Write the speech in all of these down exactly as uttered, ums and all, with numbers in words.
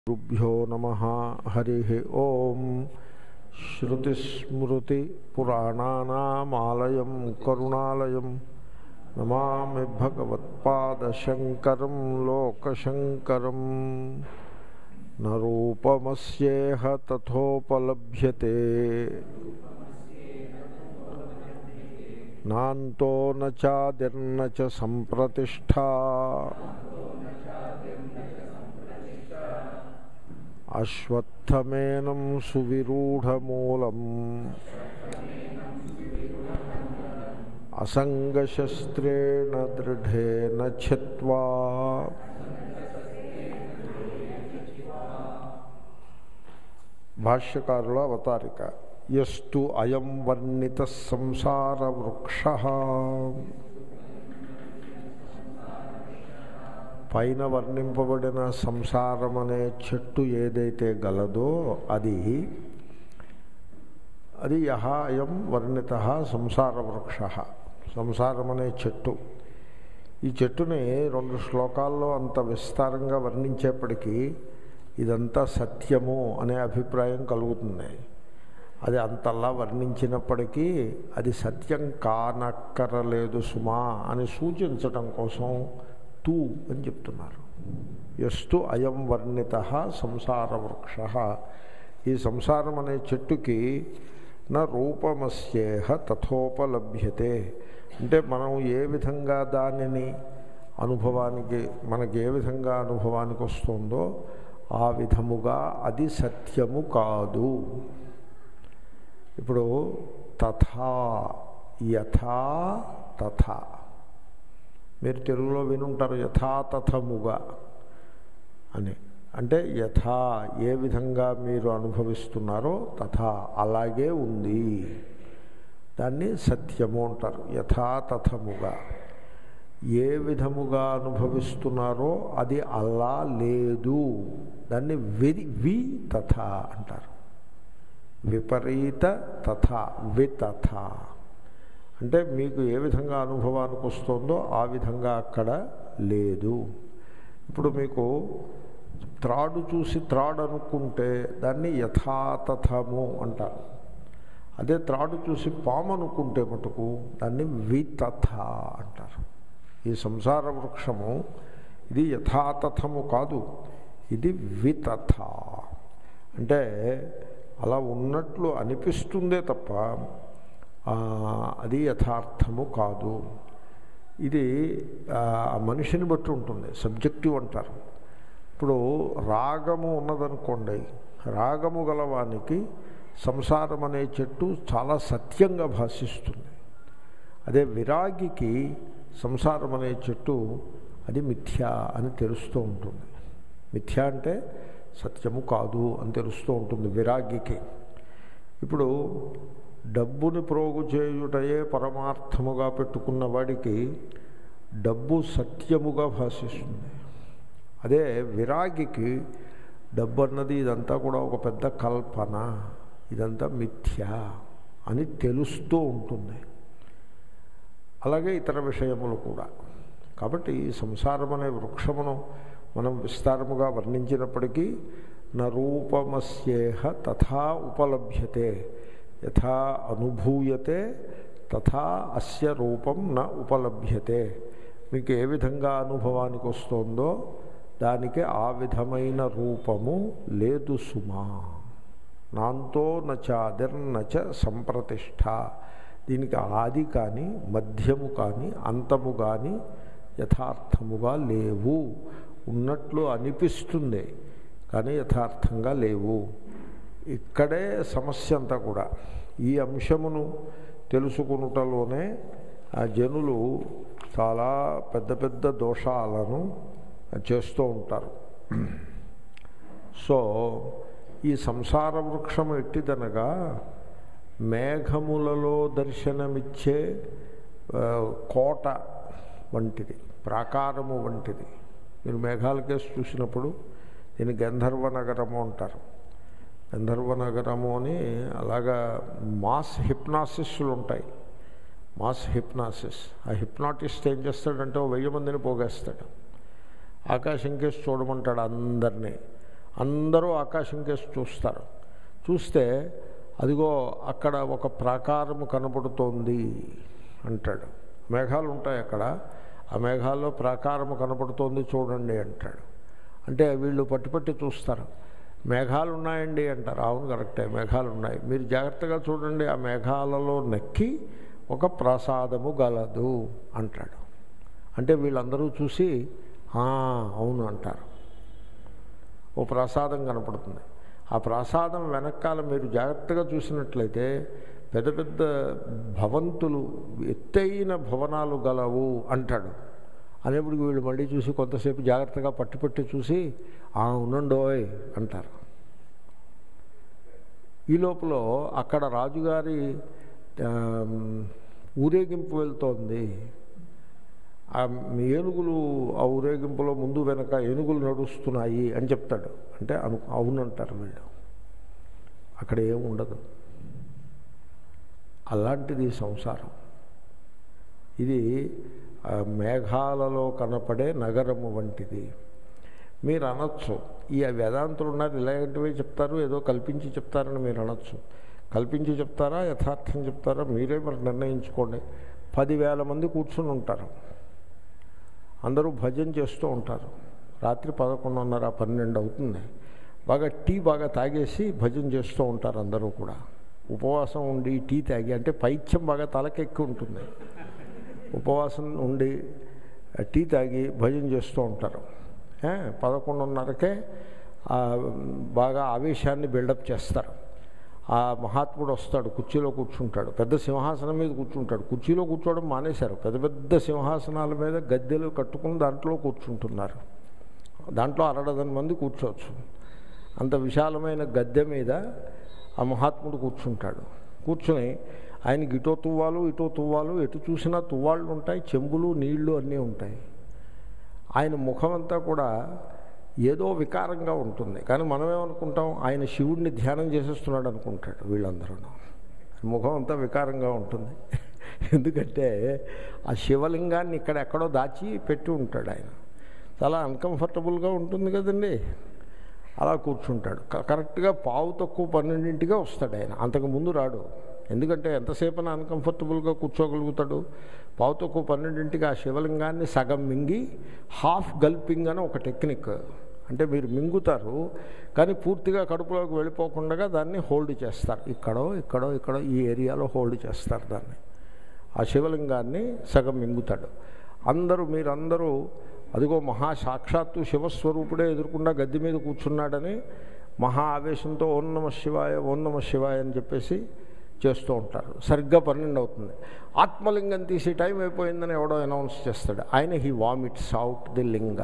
గురుభ్యో నమః. హరి ఓం. శ్రుతిస్మృతిపురాణానామాలయం కరుణాలయం నమామి భగవత్పాదశంకరం లోకశంకరం. న రూపమస్యేహ తథోపలభ్యతే నాంతో న చాదిర్న చ సంప్రతిష్ఠా అశ్వత్థమేనం సువిరూఢమూలం అసంగశస్త్రేణ దృఢేన ఛిత్వా. భాష్యకారుల అవతారిక. యస్తు అయం వర్ణిత సంసార వృక్షః. పైన వర్ణింపబడిన సంసారం అనే చెట్టు ఏదైతే గలదో అది అది యహ అయం వర్ణిత సంసార వృక్ష. సంసారం అనే చెట్టు. ఈ చెట్టుని రెండు శ్లోకాల్లో అంత విస్తారంగా వర్ణించేప్పటికీ ఇదంతా సత్యము అనే అభిప్రాయం కలుగుతుంది. అది అంతలా వర్ణించినప్పటికీ అది సత్యం కానక్కరలేదు సుమా అని సూచించటం కోసం తూ అని చెప్తున్నారు. యస్తు అయం వర్ణిత సంసార వృక్ష. ఈ సంసారం అనే చెట్టుకి నా రూపమస్యేహ తథోపలభ్యతే. అంటే మనం ఏ విధంగా దానిని అనుభవానికి మనకి ఏ విధంగా అనుభవానికి వస్తుందో ఆ విధముగా అది సత్యము కాదు. ఇప్పుడు తథా యథా తథా మీరు తెలుగులో వినుంటారు యథాతథముగా అని. అంటే యథా ఏ విధంగా మీరు అనుభవిస్తున్నారో తథా అలాగే ఉంది, దాన్ని సత్యము అంటారు. యథాతథముగా ఏ విధముగా అనుభవిస్తున్నారో అది అలా లేదు, దాన్ని వి వి తథా అంటారు. విపరీత తథా వితథా అంటే మీకు ఏ విధంగా అనుభవానికి వస్తుందో ఆ విధంగా అక్కడ లేదు. ఇప్పుడు మీకు త్రాడు చూసి త్రాడు అనుకుంటే దాన్ని యథాతథము అంటారు. అదే త్రాడు చూసి పాము అనుకుంటే మటుకు దాన్ని వితథ అంటారు. ఈ సంసార వృక్షము ఇది యథాతథము కాదు, ఇది వితథ. అంటే అలా ఉన్నట్లు అనిపిస్తుందే తప్ప అది యథార్థము కాదు. ఇది మనిషిని బట్టి ఉంటుంది, సబ్జెక్టివ్ అంటారు. ఇప్పుడు రాగము ఉన్నదనుకోండి, రాగము గలవానికి సంసారం అనే చెట్టు చాలా సత్యంగా భాషిస్తుంది. అదే విరాగికి సంసారం అనే చెట్టు అది మిథ్యా అని తెలుస్తూ ఉంటుంది. మిథ్యా అంటే సత్యము కాదు అని తెలుస్తూ ఉంటుంది విరాగికి. ఇప్పుడు డబ్బుని ప్రోగు చేయుటయే పరమార్థముగా పెట్టుకున్న వాడికి డబ్బు సత్యముగా భాషిస్తుంది. అదే విరాగికి డబ్బు అన్నది ఇదంతా కూడా ఒక పెద్ద కల్పన, ఇదంతా మిథ్యా అని తెలుస్తూ ఉంటుంది. అలాగే ఇతర విషయములు కూడా. కాబట్టి ఈ సంసారం అనే వృక్షమును మనం విస్తారముగా వర్ణించినప్పటికీ న రూపమస్యేహ తథా ఉపలభ్యతే యథా అనుభూయతే తథా అస్య రూపం న ఉపలభ్యతే. మీకు ఏ విధంగా అనుభవానికి వస్తుందో దానికి ఆ విధమైన రూపము లేదు సుమా. నాంతో నచాదిర్న చ సంప్రతిష్ఠ. దీనికి ఆది కానీ మధ్యము కానీ అంతము కానీ యథార్థముగా లేవు. ఉన్నట్లు అనిపిస్తుంది కానీ యథార్థంగా లేవు. ఇక్కడే సమస్య అంతా కూడా. ఈ అంశమును తెలుసుకునుటలోనే ఆ జనులు చాలా పెద్ద పెద్ద దోషాలను చేస్తూ ఉంటారు. సో ఈ సంసార వృక్షం ఎట్టిదనగా మేఘములలో దర్శనమిచ్చే కోట వంటిది, ప్రాకారము వంటిది. మీరు మేఘాల కేసు చూసినప్పుడు దీన్ని గంధర్వ నగరము అంటారు. గంధర్వ నగరము అని అలాగా మాస్ హిప్నాసిస్లు ఉంటాయి. Mass hypnosis. ఆ హిప్నాటిస్ట్ ఏం చేస్తాడంటే ఓ వెయ్యి మందిని పోగేస్తాడు. ఆకాశం కేసి చూడమంటాడు అందరినీ. అందరూ ఆకాశం కేసి చూస్తారు. చూస్తే అదిగో అక్కడ ఒక ప్రాకారము కనపడుతోంది అంటాడు. మేఘాలు ఉంటాయి అక్కడ, ఆ మేఘాల్లో ప్రాకారము కనపడుతోంది చూడండి అంటాడు. అంటే వీళ్ళు పట్టి పట్టి చూస్తారు. మేఘాలు ఉన్నాయండి అంటారు. అవును కరెక్టే, మేఘాలు ఉన్నాయి, మీరు జాగ్రత్తగా చూడండి, ఆ మేఘాలలో నక్కి ఒక ప్రసాదము గలదు అంటాడు. అంటే వీళ్ళందరూ చూసి అవును అంటారు. ఓ ప్రసాదం కనపడుతుంది. ఆ ప్రసాదం వెనకాల మీరు జాగ్రత్తగా చూసినట్లయితే పెద్ద పెద్ద భవంతులు, ఎత్తైన భవనాలు గలవు అంటాడు. అనేప్పటికి వీళ్ళు మళ్ళీ చూసి కొంతసేపు జాగ్రత్తగా పట్టి పట్టి చూసి ఉండండోయ్ అంటారు. ఈ లోపల అక్కడ రాజుగారి ఊరేగింపు వెళ్తోంది. ఆ ఏనుగులు ఆ ఊరేగింపులో ముందు వెనక ఏనుగులు నడుస్తున్నాయి అని చెప్తాడు. అంటే అను అవునంటారు వీళ్ళు. అక్కడ ఏమి ఉండదు. అలాంటిది సంసారం. ఇది మేఘాలలో కనపడే నగరము వంటిది. మీరు అనొచ్చు, ఈ వేదాంతులు ఉన్నారు ఇలాంటివి చెప్తారు, ఏదో కల్పించి చెప్తారని మీరు అనొచ్చు. కల్పించి చెప్తారా యథార్థం చెప్తారా మీరే మరి నిర్ణయించుకోండి. పదివేల మంది కూర్చుని ఉంటారు, అందరూ భజన చేస్తూ ఉంటారు. రాత్రి పదకొండున్నర పన్నెండు అవుతుంది. బాగా టీ బాగా తాగేసి భజన చేస్తూ ఉంటారు అందరూ కూడా. ఉపవాసం ఉండి టీ తాగి, అంటే పైత్యం బాగా తలకెక్కి ఉంటుంది, ఉపవాసం ఉండి టీ తాగి భజన చేస్తూ ఉంటారు. పదకొండున్నరకే బాగా ఆవేశాన్ని బిల్డప్ చేస్తారు. ఆ మహాత్ముడు వస్తాడు, కుర్చీలో కూర్చుంటాడు, పెద్ద సింహాసనం మీద కూర్చుంటాడు. కుర్చీలో కూర్చోవడం మానేశారు, పెద్ద పెద్ద సింహాసనాల మీద గద్దెలు కట్టుకుని దాంట్లో కూర్చుంటున్నారు. దాంట్లో అరడజన్ మంది కూర్చోవచ్చు. అంత విశాలమైన గద్దె మీద ఆ మహాత్ముడు కూర్చుంటాడు. కూర్చుని ఆయనకి ఇటో తువ్వాలు ఇటో తువ్వాలు, ఎటు చూసినా తువ్వాళ్ళు ఉంటాయి, చెంబులు నీళ్లు అన్నీ ఉంటాయి. ఆయన ముఖం అంతా కూడా ఏదో వికారంగా ఉంటుంది. కానీ మనమేమనుకుంటాం, ఆయన శివుడిని ధ్యానం చేసేస్తున్నాడు అనుకుంటాడు వీళ్ళందరూ. ముఖం అంతా వికారంగా ఉంటుంది. ఎందుకంటే ఆ శివలింగాన్ని ఇక్కడ ఎక్కడో దాచి పెట్టి ఉంటాడు ఆయన. చాలా అన్కంఫర్టబుల్గా ఉంటుంది కదండి. అలా కూర్చుంటాడు. కరెక్ట్గా పావు తక్కువ పన్నెండింటిగా వస్తాడు ఆయన, అంతకుముందు రాడు. ఎందుకంటే ఎంతసేపు అన్కంఫర్టబుల్గా కూర్చోగలుగుతాడు. పావు తక్కువ పన్నెండింటికి ఆ శివలింగాన్ని సగం మింగి, హాఫ్ గల్పింగ్ అని ఒక టెక్నిక్. అంటే మీరు మింగుతారు కానీ పూర్తిగా కడుపులోకి వెళ్ళిపోకుండా దాన్ని హోల్డ్ చేస్తారు. ఇక్కడో ఇక్కడో ఇక్కడో ఈ ఏరియాలో హోల్డ్ చేస్తారు దాన్ని. ఆ శివలింగాన్ని సగం మింగుతాడు. అందరూ మీరందరూ అదిగో మహా సాక్షాత్తు శివస్వరూపుడే ఎదుర్కొండా గద్దె మీద కూర్చున్నాడని మహా ఆవేశంతో ఓం నమ శివాయ ఓం నమ శివాయ అని చెప్పేసి చేస్తూ ఉంటారు. సరిగ్గా పన్నెండు అవుతుంది. ఆత్మలింగం తీసి టైం అయిపోయిందని ఎవడో అనౌన్స్ చేస్తాడు. ఆయన హీ వామిట్స్ అవుట్ ది లింగ.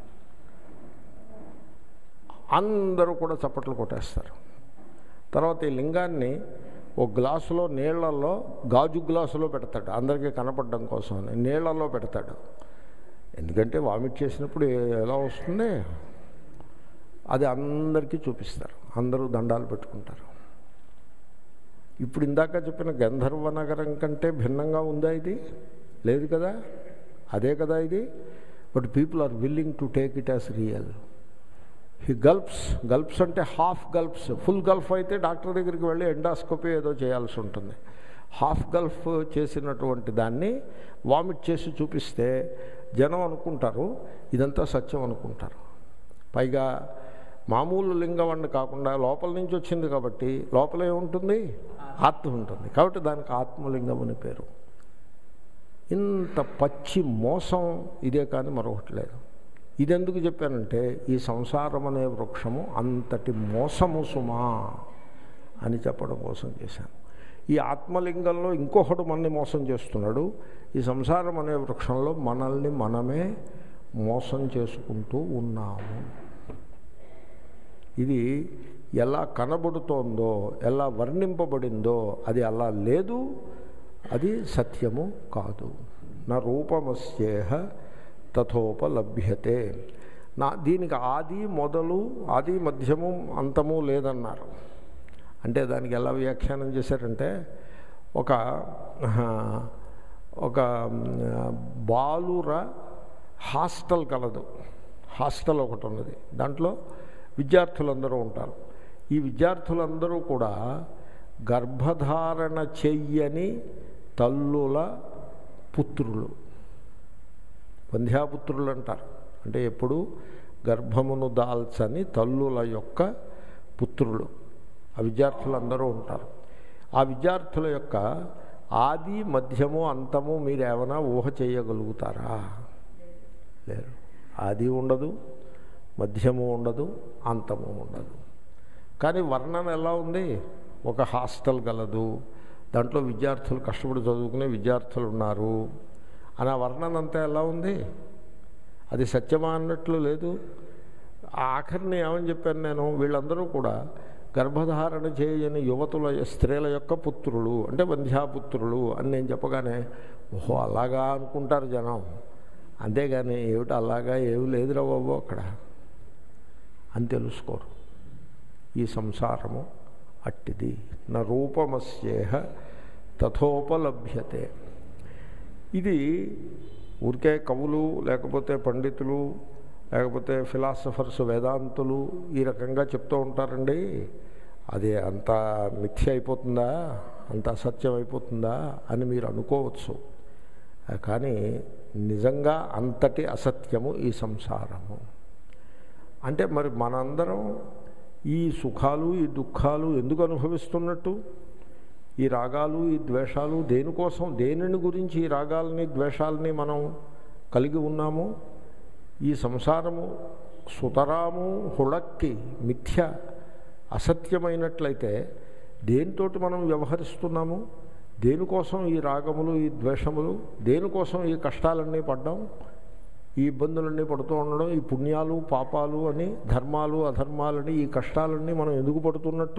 అందరూ కూడా చప్పట్లు కొట్టేస్తారు. తర్వాత ఈ లింగాన్ని ఓ గ్లాసులో నీళ్లలో, గాజు గ్లాసులో పెడతాడు, అందరికీ కనపడడం కోసం నీళ్లలో పెడతాడు. ఎందుకంటే వామిట్ చేసినప్పుడు ఎలా వస్తుంది అది అందరికీ చూపిస్తారు. అందరూ దండాలు పెట్టుకుంటారు. ఇప్పుడు ఇందాక చెప్పిన గంధర్వ నగరం కంటే భిన్నంగా ఉందా ఇది? లేదు కదా, అదే కదా ఇది. But people are willing to take it as real. He gulps, gulps అంటే హాఫ్ గల్ప్స్. ఫుల్ గల్ఫ్ అయితే డాక్టర్ దగ్గరికి వెళ్ళి ఎండాస్కోపీ ఏదో చేయాల్సి ఉంటుంది. హాఫ్ గల్ఫ్ చేసినటువంటి దాన్ని వామిట్ చేసి చూపిస్తే జనం అనుకుంటారు ఇదంతా సత్యం అనుకుంటారు. పైగా మామూలు లింగం కాకుండా లోపల నుంచి వచ్చింది కాబట్టి లోపలే ఉంటుంది, ఆత్మ ఉంటుంది కాబట్టి దానికి ఆత్మలింగం అని పేరు. ఇంత పచ్చి మోసం ఇదే కానీ మరొకటి లేదు. ఇదెందుకు చెప్పానంటే ఈ సంసారం అనే వృక్షము అంతటి మోసము సుమా అని చెప్పడం కోసం చేశాను. ఈ ఆత్మలింగంలో ఇంకొకడు మనల్ని మోసం చేస్తున్నాడు. ఈ సంసారం అనే వృక్షంలో మనల్ని మనమే మోసం చేసుకుంటూ ఉన్నాము. ఇది ఎలా కనబడుతోందో, ఎలా వర్ణింపబడిందో అది అలా లేదు, అది సత్యము కాదు. నా రూపమస్యేహ తథోపలభ్యతే. నా దీనికి ఆది మొదలు, ఆది మధ్యము అంతము లేదన్నారు. అంటే దానికి ఎలా వ్యాఖ్యానం చేశారంటే ఒక ఒక బాలుర హాస్టల్ కలదు. హాస్టల్ ఒకటి ఉన్నది. దాంట్లో విద్యార్థులందరూ ఉంటారు. ఈ విద్యార్థులందరూ కూడా గర్భధారణ చెయ్యని తల్లుల పుత్రులు, వంధ్యాపుత్రులు అంటారు. అంటే ఎప్పుడు గర్భమును దాల్చని తల్లుల యొక్క పుత్రులు ఆ విద్యార్థులందరూ ఉంటారు. ఆ విద్యార్థుల యొక్క ఆది మధ్యము అంతము మీరు ఏమైనా ఊహ చేయగలుగుతారా? లేరు. ఆది ఉండదు, మధ్యము ఉండదు, అంతము ఉండదు. కానీ వర్ణన ఎలా ఉంది? ఒక హాస్టల్ గలదు, దాంట్లో విద్యార్థులు కష్టపడి చదువుకునే విద్యార్థులు ఉన్నారు అని ఆ వర్ణన అంతా ఎలా ఉంది? అది సత్యమా అన్నట్లు లేదు. ఆఖరిని ఏమని చెప్పాను నేను? వీళ్ళందరూ కూడా గర్భధారణ చేయని యువతుల స్త్రీల యొక్క పుత్రులు, అంటే వంధ్యాపుత్రులు అని నేను చెప్పగానే ఓహో అలాగా అనుకుంటారు జనం. అంతేగాని ఏమిటి అలాగా ఏమి లేదురా బాబు అక్కడ అని తెలుసుకోరు. ఈ సంసారము అట్టిది. నా రూపమస్యేహ తథోపలభ్యతే. ఇది ఊరికే కవులు లేకపోతే పండితులు లేకపోతే ఫిలాసఫర్స్ వేదాంతులు ఈ రకంగా చెప్తూ ఉంటారండి. అది అంత మిథ్య అయిపోతుందా, అంత అసత్యం అయిపోతుందా అని మీరు అనుకోవచ్చు. కానీ నిజంగా అంతటి అసత్యము ఈ సంసారము. అంటే మరి మనందరం ఈ సుఖాలు ఈ దుఃఖాలు ఎందుకు అనుభవిస్తున్నట్టు? ఈ రాగాలు ఈ ద్వేషాలు దేనికోసం, దేనిని గురించి ఈ రాగాలని ద్వేషాలని మనం కలిగి ఉన్నాము? ఈ సంసారము సుతరాము హుళక్కి మిథ్య అసత్యమైనట్లయితే దేనితోటి మనం వ్యవహరిస్తున్నాము? దేనికోసం ఈ రాగములు ఈ ద్వేషములు, దేనికోసం ఈ కష్టాలన్నీ పడ్డాం, ఈ ఇబ్బందులన్నీ పడుతూ ఉండడం, ఈ పుణ్యాలు పాపాలు అని, ధర్మాలు అధర్మాలని, ఈ కష్టాలన్నీ మనం ఎందుకు పడుతున్నట్టు?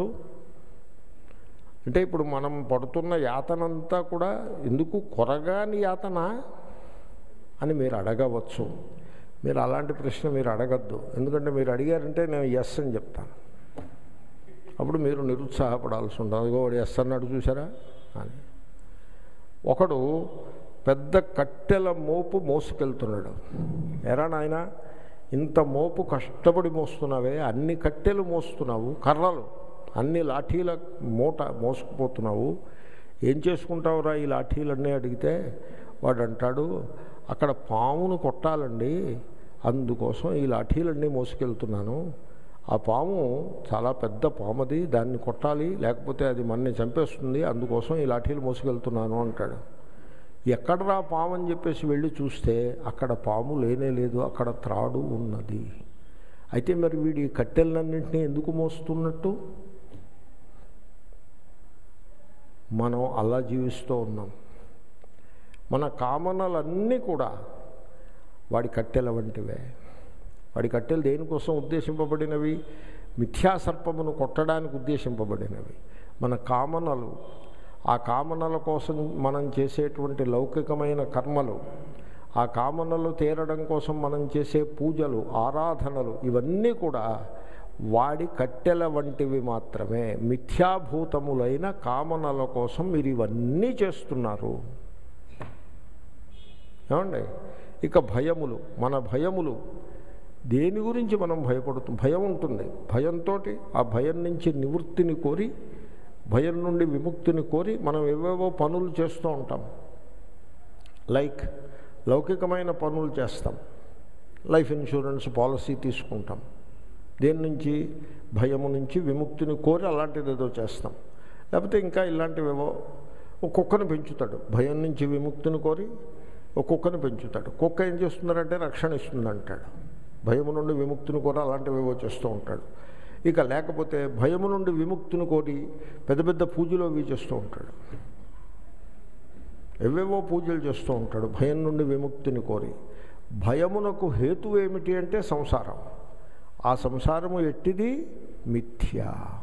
అంటే ఇప్పుడు మనం పడుతున్న యాతనంతా కూడా ఎందుకు కొరగాని యాతన అని మీరు అడగవచ్చు. మీరు అలాంటి ప్రశ్న మీరు అడగద్దు. ఎందుకంటే మీరు అడిగారంటే నేను ఎస్ అని చెప్తాను. అప్పుడు మీరు నిరుత్సాహపడాల్సి ఉంటుంది. అదిగో వాడు ఎస్ అన్నాడు చూసారా అని. ఒకడు పెద్ద కట్టెల మోపు మోసుకెళ్తున్నాడు. ఎరా నాయన ఇంత మోపు కష్టపడి మోస్తున్నావే, అన్ని కట్టెలు మోస్తున్నావు, కర్రలు అన్ని లాఠీల మూట మోసుకుపోతున్నావు, ఏం చేసుకుంటావురా ఈ లాఠీలన్నీ అడిగితే వాడు అంటాడు అక్కడ పామును కొట్టాలండి, అందుకోసం ఈ లాఠీలన్నీ మోసుకెళ్తున్నాను. ఆ పాము చాలా పెద్ద పాముది, దాన్ని కొట్టాలి లేకపోతే అది మన్ని చంపేస్తుంది, అందుకోసం ఈ లాఠీలు మోసుకెళ్తున్నాను అంటాడు. ఎక్కడరా పాము అని చెప్పేసి వెళ్ళి చూస్తే అక్కడ పాము లేనే లేదు, అక్కడ త్రాడు ఉన్నది. అయితే మరి వీడి కట్టెలన్నింటినీ ఎందుకు మోస్తున్నట్టు? మనం అలా జీవిస్తూ ఉన్నాం. మన కామనలన్నీ కూడా వాడి కట్టెల వంటివే. వాడి కట్టెలు దేనికోసం ఉద్దేశింపబడినవి? మిథ్యాసర్పమును కొట్టడానికి ఉద్దేశింపబడినవి. మన కామనలు, ఆ కామనల కోసం మనం చేసేటువంటి లౌకికమైన కర్మలు, ఆ కామనలు తీరడం కోసం మనం చేసే పూజలు ఆరాధనలు, ఇవన్నీ కూడా వాడి కట్టెల వంటివి మాత్రమే. మిథ్యాభూతములైన కామనల కోసం మీరు ఇవన్నీ చేస్తున్నారు. ఏమండి? ఇక భయములు, మన భయములు దేని గురించి మనం భయపడుతూ భయం ఉంటుంది. భయంతో ఆ భయం నుంచి నివృత్తిని కోరి, భయం నుండి విముక్తిని కోరి మనం ఏవేవో పనులు చేస్తూ ఉంటాం. లైక్ లౌకికమైన పనులు చేస్తాం. లైఫ్ ఇన్సూరెన్స్ పాలసీ తీసుకుంటాం. దేని నుంచి? భయము నుంచి విముక్తిని కోరి అలాంటిది ఏదో చేస్తాం. లేకపోతే ఇంకా ఇలాంటివేవో, ఒక కుక్కను పెంచుతాడు భయం నుంచి విముక్తిని కోరి, ఒక కుక్కను పెంచుతాడు. కుక్క ఏం చేస్తున్నారంటే రక్షణ ఇస్తుందంటాడు. భయము నుండి విముక్తిని కోరి అలాంటివేవో చేస్తూ ఉంటాడు. ఇక లేకపోతే భయము నుండి విముక్తిని కోరి పెద్ద పెద్ద పూజలు అవి చేస్తూ ఉంటాడు. ఎవేవో పూజలు చేస్తూ ఉంటాడు భయం నుండి విముక్తిని కోరి. భయమునకు హేతు ఏమిటి అంటే సంసారం. ఆ సంసారము ఎట్టిది? మిథ్య.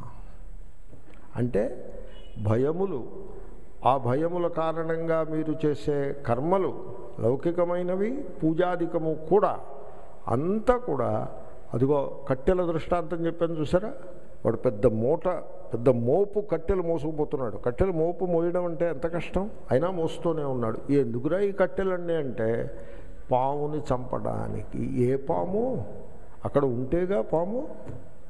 అంటే భయములు, ఆ భయముల కారణంగా మీరు చేసే కర్మలు లౌకికమైనవి, పూజాధికము కూడా అంతా కూడా అదిగో కట్టెల దృష్టాంతం చెప్పాను చూసారా? వాడు పెద్ద మూట, పెద్ద మోపు కట్టెలు మోసుకుపోతున్నాడు. కట్టెలు మోపు మోయడం అంటే ఎంత కష్టం, అయినా మోస్తూనే ఉన్నాడు. ఎందుకురా ఈ కట్టెలన్నీ అంటే పాముని చంపడానికి. ఏ పాము? అక్కడ ఉంటేగా పాము.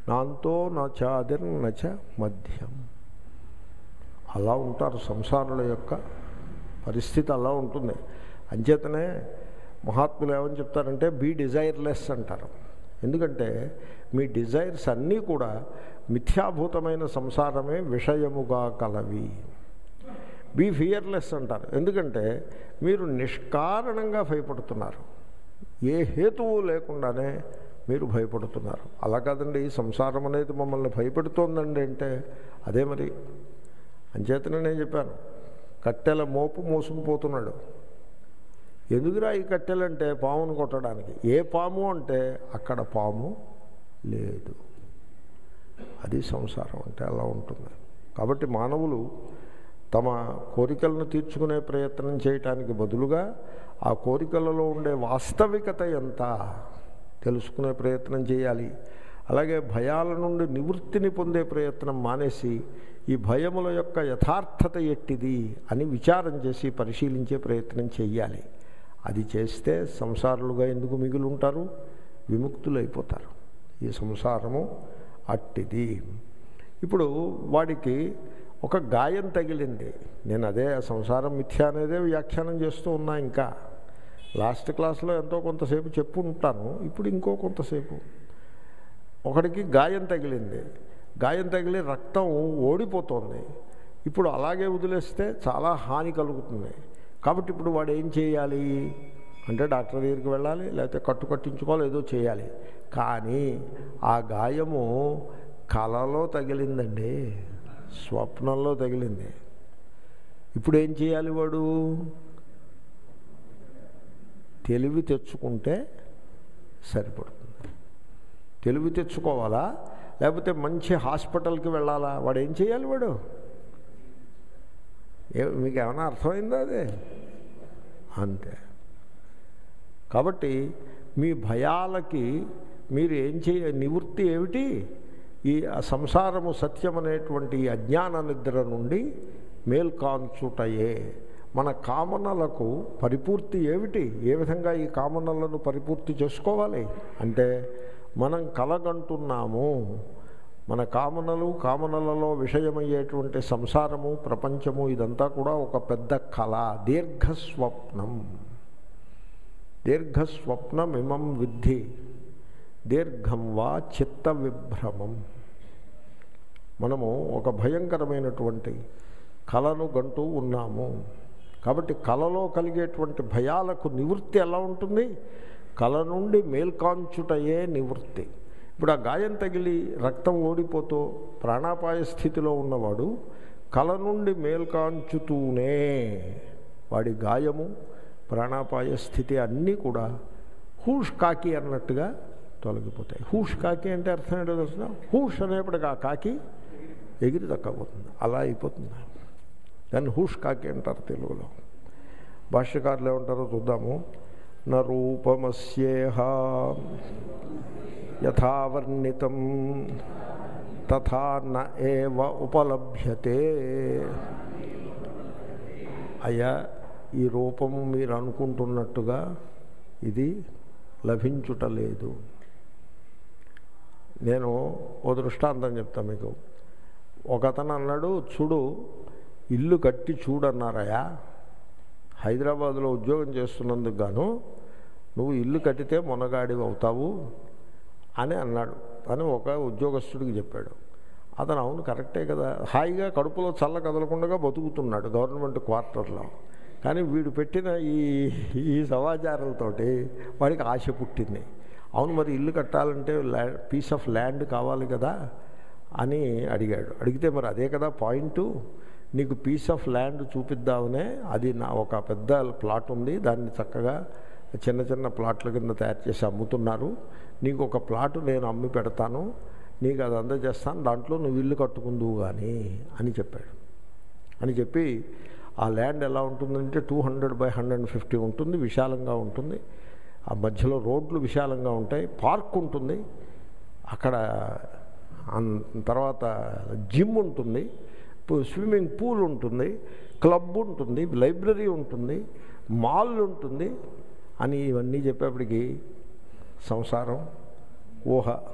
నాంతో నచాదిర్ నచ మధ్యం. అలా ఉంటారు సంసారుల యొక్క పరిస్థితి, అలా ఉంటుంది. అంచేతనే మహాత్ములు ఏమని చెప్తారంటే బీ డిజైర్లెస్ అంటారు. ఎందుకంటే మీ డిజైర్స్ అన్నీ కూడా మిథ్యాభూతమైన సంసారమే విషయముగా కలవి. బీ ఫియర్లెస్ అంటారు. ఎందుకంటే మీరు నిష్కారణంగా భయపడుతున్నారు, ఏ హేతువు లేకుండానే మీరు భయపడుతున్నారు. అలా కాదండి, సంసారం అనేది మమ్మల్ని భయపెడుతోందండి అంటే అదే మరి. అంచేతనే నేను చెప్పాను, కట్టెల మోపు మోసుకుపోతున్నాడు. ఎందుకురా ఈ కట్టెలంటే పామును కొట్టడానికి. ఏ పాము అంటే అక్కడ పాము లేదు. అది సంసారం అంటే అలా ఉంటుంది. కాబట్టి మానవులు తమ కోరికలను తీర్చుకునే ప్రయత్నం చేయటానికి బదులుగా ఆ కోరికలలో ఉండే వాస్తవికత ఎంత తెలుసుకునే ప్రయత్నం చేయాలి. అలాగే భయాల నుండి నివృత్తిని పొందే ప్రయత్నం మానేసి ఈ భయముల యొక్క యథార్థత ఎట్టిది అని విచారం చేసి పరిశీలించే ప్రయత్నం చేయాలి. అది చేస్తే సంసారులుగా ఎందుకు మిగిలి ఉంటారు, విముక్తులైపోతారు. ఈ సంసారము అట్టిది. ఇప్పుడు వాడికి ఒక గాయం తగిలింది. నేను అదే సంసారం మిథ్య అనేదే వ్యాఖ్యానం చేస్తూ ఉన్నా. ఇంకా లాస్ట్ క్లాస్లో ఎంతో కొంతసేపు చెప్పు ఉంటాను, ఇప్పుడు ఇంకో కొంతసేపు. ఒకడికి గాయం తగిలింది, గాయం తగిలి రక్తం ఓడిపోతుంది. ఇప్పుడు అలాగే వదిలేస్తే చాలా హాని కలుగుతుంది. కాబట్టి ఇప్పుడు వాడు ఏం చేయాలి అంటే డాక్టర్ దగ్గరికి వెళ్ళాలి, లేకపోతే కట్టు కట్టించుకోవాలి, ఏదో చేయాలి. కానీ ఆ గాయము కలలో తగిలిందండి, స్వప్నంలో తగిలింది. ఇప్పుడు ఏం చేయాలి వాడు? తెలివి తెచ్చుకుంటే సరిపడుతుంది. తెలివి తెచ్చుకోవాలా, లేకపోతే మంచి హాస్పిటల్కి వెళ్ళాలా? వాడు ఏం చేయాలి? వాడు ఏ మీకు ఏమైనా అర్థమైందా? అదే అంతే. కాబట్టి మీ భయాలకి మీరు ఏం చేయ నివృత్తి ఏమిటి? ఈ సంసారము సత్యం అనేటువంటి అజ్ఞాన నిద్ర నుండి మేల్కాంచుటయే. మన కామనలకు పరిపూర్తి ఏమిటి? ఏ విధంగా ఈ కామనలను పరిపూర్తి చేసుకోవాలి అంటే మనం కలగంటున్నాము. మన కామనలు, కామనలలో విషయమయ్యేటువంటి సంసారము, ప్రపంచము ఇదంతా కూడా ఒక పెద్ద కళ, దీర్ఘస్వప్నం. దీర్ఘస్వప్నమిమం విద్ధి దీర్ఘం వా చిత్త విభ్రమం. మనము ఒక భయంకరమైనటువంటి కళను గంటూ ఉన్నాము. కాబట్టి కళలో కలిగేటువంటి భయాలకు నివృత్తి ఎలా ఉంటుంది? కళ నుండి మేల్కాంచుటయే నివృత్తి. ఇప్పుడు ఆ గాయం తగిలి రక్తం ఓడిపోతూ ప్రాణాపాయ స్థితిలో ఉన్నవాడు కళ నుండి మేల్కాంచుతూనే వాడి గాయము, ప్రాణాపాయ స్థితి అన్నీ కూడా హూష్ కాకి అన్నట్టుగా తొలగిపోతాయి. హూష్ కాకి అంటే అర్థం ఏంటో తెలుసిన? హూష్ అనేప్పటికీ ఆ కాకి ఎగిరి దక్కబోతుంది, అలా అయిపోతుంది. దాన్ని హూష్ కాకి అంటారు తెలుగులో. భాష్యకారులు ఏమంటారో చూద్దాము. న రూపమస్యేహ యథావర్ణితం తథా న ఏవ ఉపలభ్యతే. అయ్యా, ఈ రూపము మీరు అనుకుంటున్నట్టుగా ఇది లభించుటలేదు. నేను ఓ దృష్టాంతం చెప్తాను మీకు. ఒకతను అన్నాడు, చూడు ఇల్లు కట్టి చూడన్నారయ్యా, హైదరాబాదులో ఉద్యోగం చేస్తున్నందుకు గాను నువ్వు ఇల్లు కట్టితే మొనగాడివి అవుతావు అని అన్నాడు అని ఒక ఉద్యోగస్తుడికి చెప్పాడు. అతను అవును కరెక్టే కదా, హాయిగా కడుపులో చల్ల కదలకుండా బతుకుతున్నాడు గవర్నమెంట్ క్వార్టర్లో. కానీ వీడు పెట్టిన ఈ ఈ సమాచారాలతోటి వాడికి ఆశ పుట్టింది. అవును మరి ఇల్లు కట్టాలంటే ల్యా పీస్ ఆఫ్ ల్యాండ్ కావాలి కదా అని అడిగాడు. అడిగితే మరి అదే కదా పాయింటు, నీకు పీస్ ఆఫ్ ల్యాండ్ చూపిద్దామనే, అది నా ఒక పెద్ద ప్లాట్ ఉంది, దాన్ని చక్కగా చిన్న చిన్న ప్లాట్ల కింద తయారు చేసి అమ్ముతున్నారు, నీకు ఒక ప్లాటు నేను అమ్మి పెడతాను, నీకు అది అందజేస్తాను, దాంట్లో నువ్వు ఇల్లు కట్టుకుందువు కానీ అని చెప్పాడు. అని చెప్పి ఆ ల్యాండ్ ఎలా ఉంటుందంటే two hundred by hundred fifty ఉంటుంది, విశాలంగా ఉంటుంది. ఆ మధ్యలో రోడ్లు విశాలంగా ఉంటాయి, పార్క్ ఉంటుంది, అక్కడ తర్వాత జిమ్ ఉంటుంది, స్విమ్మింగ్ పూల్ ఉంటుంది, క్లబ్ ఉంటుంది, లైబ్రరీ ఉంటుంది, మాల్ ఉంటుంది అని ఇవన్నీ చెప్పేప్పటికీ సంసారం ఊహ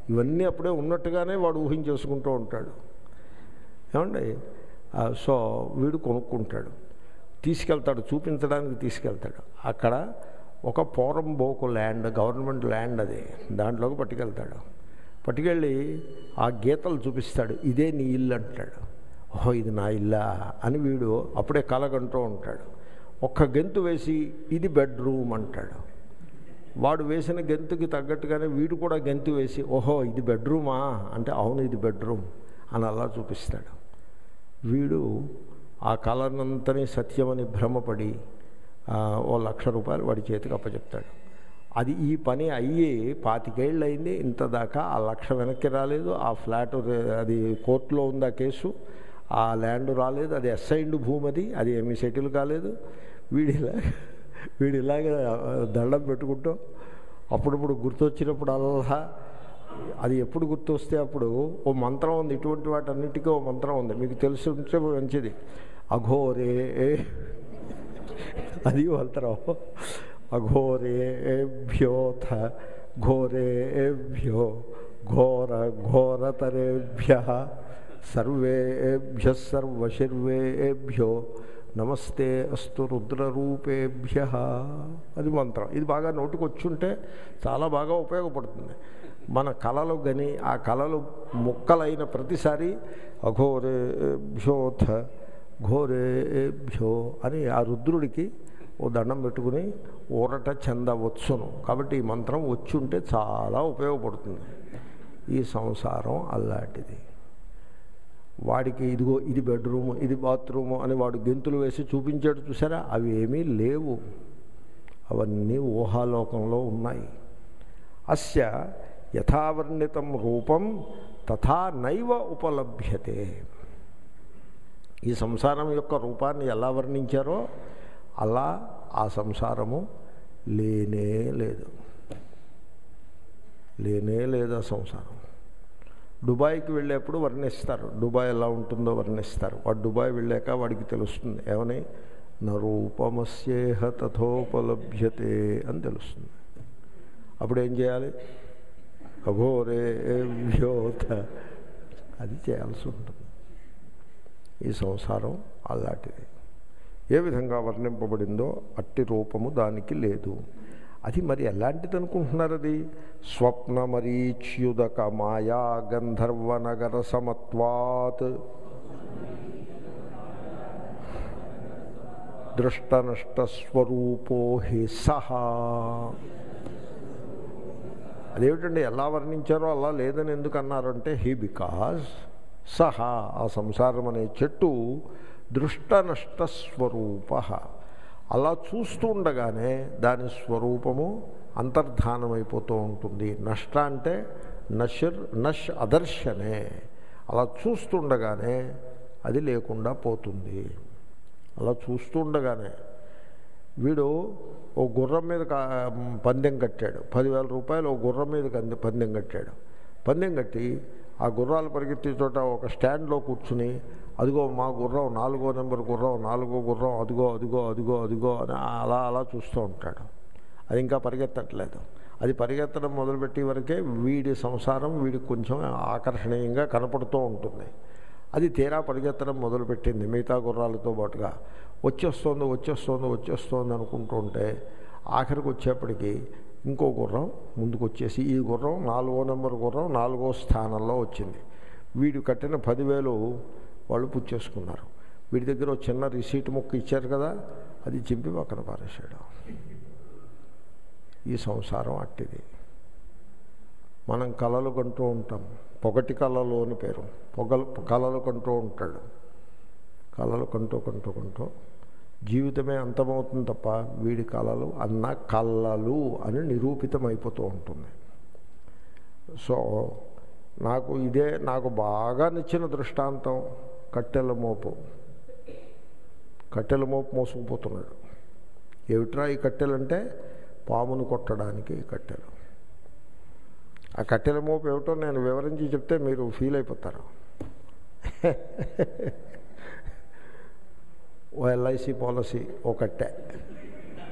ఇవన్నీ అప్పుడే ఉన్నట్టుగానే వాడు ఊహించేసుకుంటూ ఉంటాడు. ఏమండి, సో వీడు కొనుక్కుంటాడు, తీసుకెళ్తాడు, చూపించడానికి తీసుకెళ్తాడు. అక్కడ ఒక పోరంబోకు ల్యాండ్, గవర్నమెంట్ ల్యాండ్ అది, దాంట్లోకి పట్టుకెళ్తాడు. పట్టుకెళ్ళి ఆ గీతలు చూపిస్తాడు, ఇదే నీ ఇల్లు అంటాడు. ఓహో ఇది నా ఇల్లా అని వీడు అప్పుడే కలగంటూ ఉంటాడు. ఒక్క గెంతు వేసి ఇది బెడ్రూమ్ అంటాడు. వాడు వేసిన గెంతుకి తగ్గట్టుగానే వీడు కూడా గెంతు వేసి ఓహో ఇది బెడ్రూమా అంటే అవును ఇది బెడ్రూమ్ అని అలా చూపిస్తాడు. వీడు ఆ కళనంతని సత్యమని భ్రమపడి ఓ లక్ష రూపాయలు వాడి చేతికి అప్పచెప్తాడు. అది ఈ పని అయ్యి పాతికేళ్ళు అయింది, ఇంత దాకా ఆ లక్ష వెనక్కి రాలేదు. ఆ ఫ్లాట్ అది కోర్టులో ఉంది ఆ కేసు, ఆ ల్యాండ్ రాలేదు, అది అసైన్డ్ భూమి, అది అది ఏమీ సెటిల్ కాలేదు. వీడిలా వీడిలాగా దండం పెట్టుకుంటూ అప్పుడప్పుడు గుర్తొచ్చినప్పుడు అల్లా అది ఎప్పుడు గుర్తొస్తే అప్పుడు ఓ మంత్రం ఉంది, ఇటువంటి వాటన్నిటికీ ఓ మంత్రం ఉంది, మీకు తెలిసి ఉంటే మంచిది. అఘోరే అది మంత్రం. అఘోరేభ్యోథ ఘోరేభ్యో ఘోర ఘోరతరేభ్య సర్వేభ్య సర్వశర్వేభ్యో నమస్తే అస్తు రుద్రరూపేభ్య అది మంత్రం. ఇది బాగా నోటికి వచ్చుంటే చాలా బాగా ఉపయోగపడుతుంది. మన కళలు కానీ ఆ కళలు ముక్కలైన ప్రతిసారి అఘోరేభ్యోథ ఘోరేభ్యో అని ఆ రుద్రుడికి ఓ దండం పెట్టుకుని ఊరట చెందవచ్చును. కాబట్టి ఈ మంత్రం వచ్చి ఉంటే చాలా ఉపయోగపడుతుంది. ఈ సంసారం అలాంటిది. వాడికి ఇదిగో ఇది బెడ్రూము ఇది బాత్రూము అని వాడు గెంతులు వేసి చూపించాడు చూసారా, అవి ఏమీ లేవు, అవన్నీ ఊహాలోకంలో ఉన్నాయి. అస్య యథావర్ణితం రూపం తథా నైవ ఉపలభ్యతే. ఈ సంసారం యొక్క రూపాన్ని ఎలా వర్ణించారో అలా ఆ సంసారము లేనే లేదు, లేనే లేదు ఆ సంసారం. దుబాయ్కి వెళ్ళేప్పుడు వర్ణిస్తారు, దుబాయ్ ఎలా ఉంటుందో వర్ణిస్తారు. వాడు దుబాయ్ వెళ్ళాక వాడికి తెలుస్తుంది ఏమని, నరూపమస్యేహ తథోపలభ్యతే అని తెలుస్తుంది. అప్పుడు ఏం చేయాలి, అఘోరేభ్యోథ అది చేయాల్సి ఉంటుంది. ఈ సంసారం అలాంటిది. ఏ విధంగా వర్ణింపబడిందో అట్టి రూపము దానికి లేదు. అది మరి ఎలాంటిది అనుకుంటున్నారు? అది స్వప్నమరీచ్యుదక మాయా గంధర్వనగర సమత్వాత్ దృష్టనష్టస్వరూపో హి సహా. అదేమిటండి ఎలా వర్ణించారో అలా లేదని ఎందుకు అన్నారంటే, హీ బికాజ్ సహా ఆ సంసారం అనే చెట్టు దృష్టనష్టస్వరూప, అలా చూస్తూ ఉండగానే దాని స్వరూపము అంతర్ధానమైపోతూ ఉంటుంది. నష్ట అంటే నశర్ నష్ అదర్శనే, అలా చూస్తుండగానే అది లేకుండా పోతుంది. అలా చూస్తుండగానే వీడు ఓ గుర్రం మీద పందెం కట్టాడు, పదివేల రూపాయలు ఓ గుర్రం మీద పందెం కట్టాడు. పందెం కట్టి ఆ గుర్రాలు పరిగెత్తే చోట ఒక స్టాండ్లో కూర్చుని అదిగో మా గుర్రం నాలుగో నెంబర్ గుర్రం నాలుగో గుర్రం అదిగో అదిగో అదిగో అదిగో అని అలా అలా చూస్తూ ఉంటాడు. అది ఇంకా పరిగెత్తట్లేదు. అది పరిగెత్తడం మొదలుపెట్టే వరకే వీడి సంసారం వీడికి కొంచెం ఆకర్షణీయంగా కనపడుతూ ఉంటుంది. అది తీరా పరిగెత్తడం మొదలుపెట్టింది మిగతా గుర్రాలతో పాటుగా. వచ్చేస్తోంది వచ్చేస్తోంది వచ్చేస్తోంది అనుకుంటూ ఉంటే ఆఖరికి వచ్చేప్పటికి ఇంకో గుర్రం ముందుకు వచ్చేసి ఈ గుర్రం నాలుగో నెంబర్ గుర్రం నాలుగో స్థానంలో వచ్చింది. వీడు కట్టిన పదివేలు వాళ్ళు పుచ్చేసుకున్నారు. వీడి దగ్గర ఒక చిన్న రిసీట్ ముక్క ఇచ్చారు కదా, అది చింపి పక్కన పారేసాడు. ఈ సంసారం అట్టిది. మనం కలలు కంటూ ఉంటాం, పొగటి కళలు అని పేరు. పొగలు కళలు కంటూ ఉంటాడు. కళలు కంటూ కంటూ కంటూ జీవితమే అంతమవుతుంది తప్ప వీడి కళలు అన్న కళ్ళలు అని నిరూపితమైపోతూ ఉంటుంది. సో నాకు ఇదే నాకు బాగా నచ్చిన దృష్టాంతం కట్టెల మోపు. కట్టెల మోపు మోసుకుపోతున్నాడు. ఏమిట్రా ఈ కట్టెలంటే పామును కొట్టడానికి కట్టెలు. ఆ కట్టెల మోపు ఏమిటో నేను వివరించి చెప్తే మీరు ఫీల్ అయిపోతారు. ఓ ఎల్ఐసి పాలసీ ఓ కట్టె,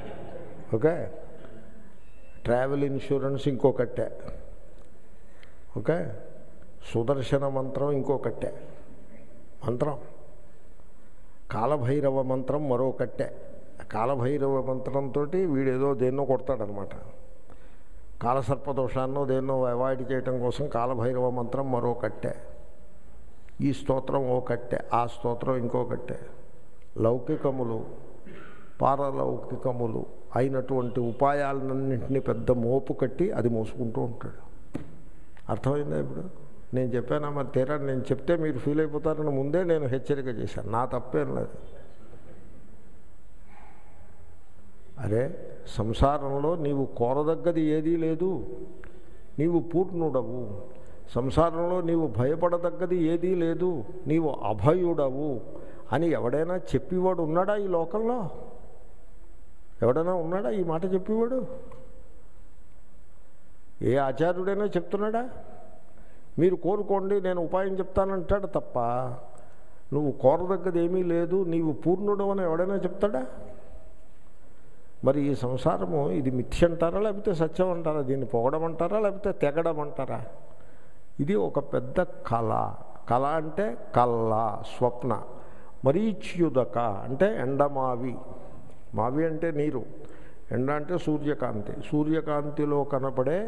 ఓకే, ట్రావెల్ ఇన్సూరెన్స్ ఇంకో కట్టె, ఓకే, సుదర్శన మంత్రం ఇంకో కట్టె మంత్రం, కాలభైరవ మంత్రం మరో కట్టె. కాలభైరవ మంత్రంతో వీడేదో దేన్నో కొడతాడనమాట. కాలసర్పదోషాన్నో దేన్నో అవాయిడ్ చేయటం కోసం కాలభైరవ మంత్రం మరో కట్టె, ఈ స్తోత్రం ఓ కట్టె, ఆ స్తోత్రం ఇంకో కట్టె. లౌకికములు పారలౌకికములు అయినటువంటి ఉపాయాలన్నింటినీ పెద్ద మోపు కట్టి అది మోసుకుంటూ ఉంటాడు. అర్థమైందా? ఇప్పుడు నేను చెప్పానా మరి తీరా నేను చెప్తే మీరు ఫీల్ అయిపోతారని ముందే నేను హెచ్చరిక చేశాను. నా తప్పేం లేదు. అరే సంసారంలో నీవు కోరదగ్గది ఏదీ లేదు, నీవు పూర్ణుడవు. సంసారంలో నీవు భయపడదగ్గది ఏదీ లేదు, నీవు అభయుడవు అని ఎవడైనా చెప్పేవాడు ఉన్నాడా ఈ లోకంలో? ఎవడైనా ఉన్నాడా ఈ మాట చెప్పేవాడు? ఏ ఆచార్యుడైనా చెప్తున్నాడా? మీరు కోరుకోండి నేను ఉపాయం చెప్తానంటాడు తప్ప నువ్వు కోరదగ్గది ఏమీ లేదు, నీవు పూర్ణుడు అని ఎవడైనా చెప్తాడా? మరి ఈ సంసారము ఇది మిథ్య అంటారా లేకపోతే సత్యం అంటారా? దీన్ని పొగడం అంటారా లేకపోతే తెగడం అంటారా? ఇది ఒక పెద్ద కళ. కళ అంటే కళ్ళ, స్వప్న. మరీచ్యుదక అంటే ఎండమావి. మావి అంటే నీరు, ఎండ అంటే సూర్యకాంతి. సూర్యకాంతిలో కనపడే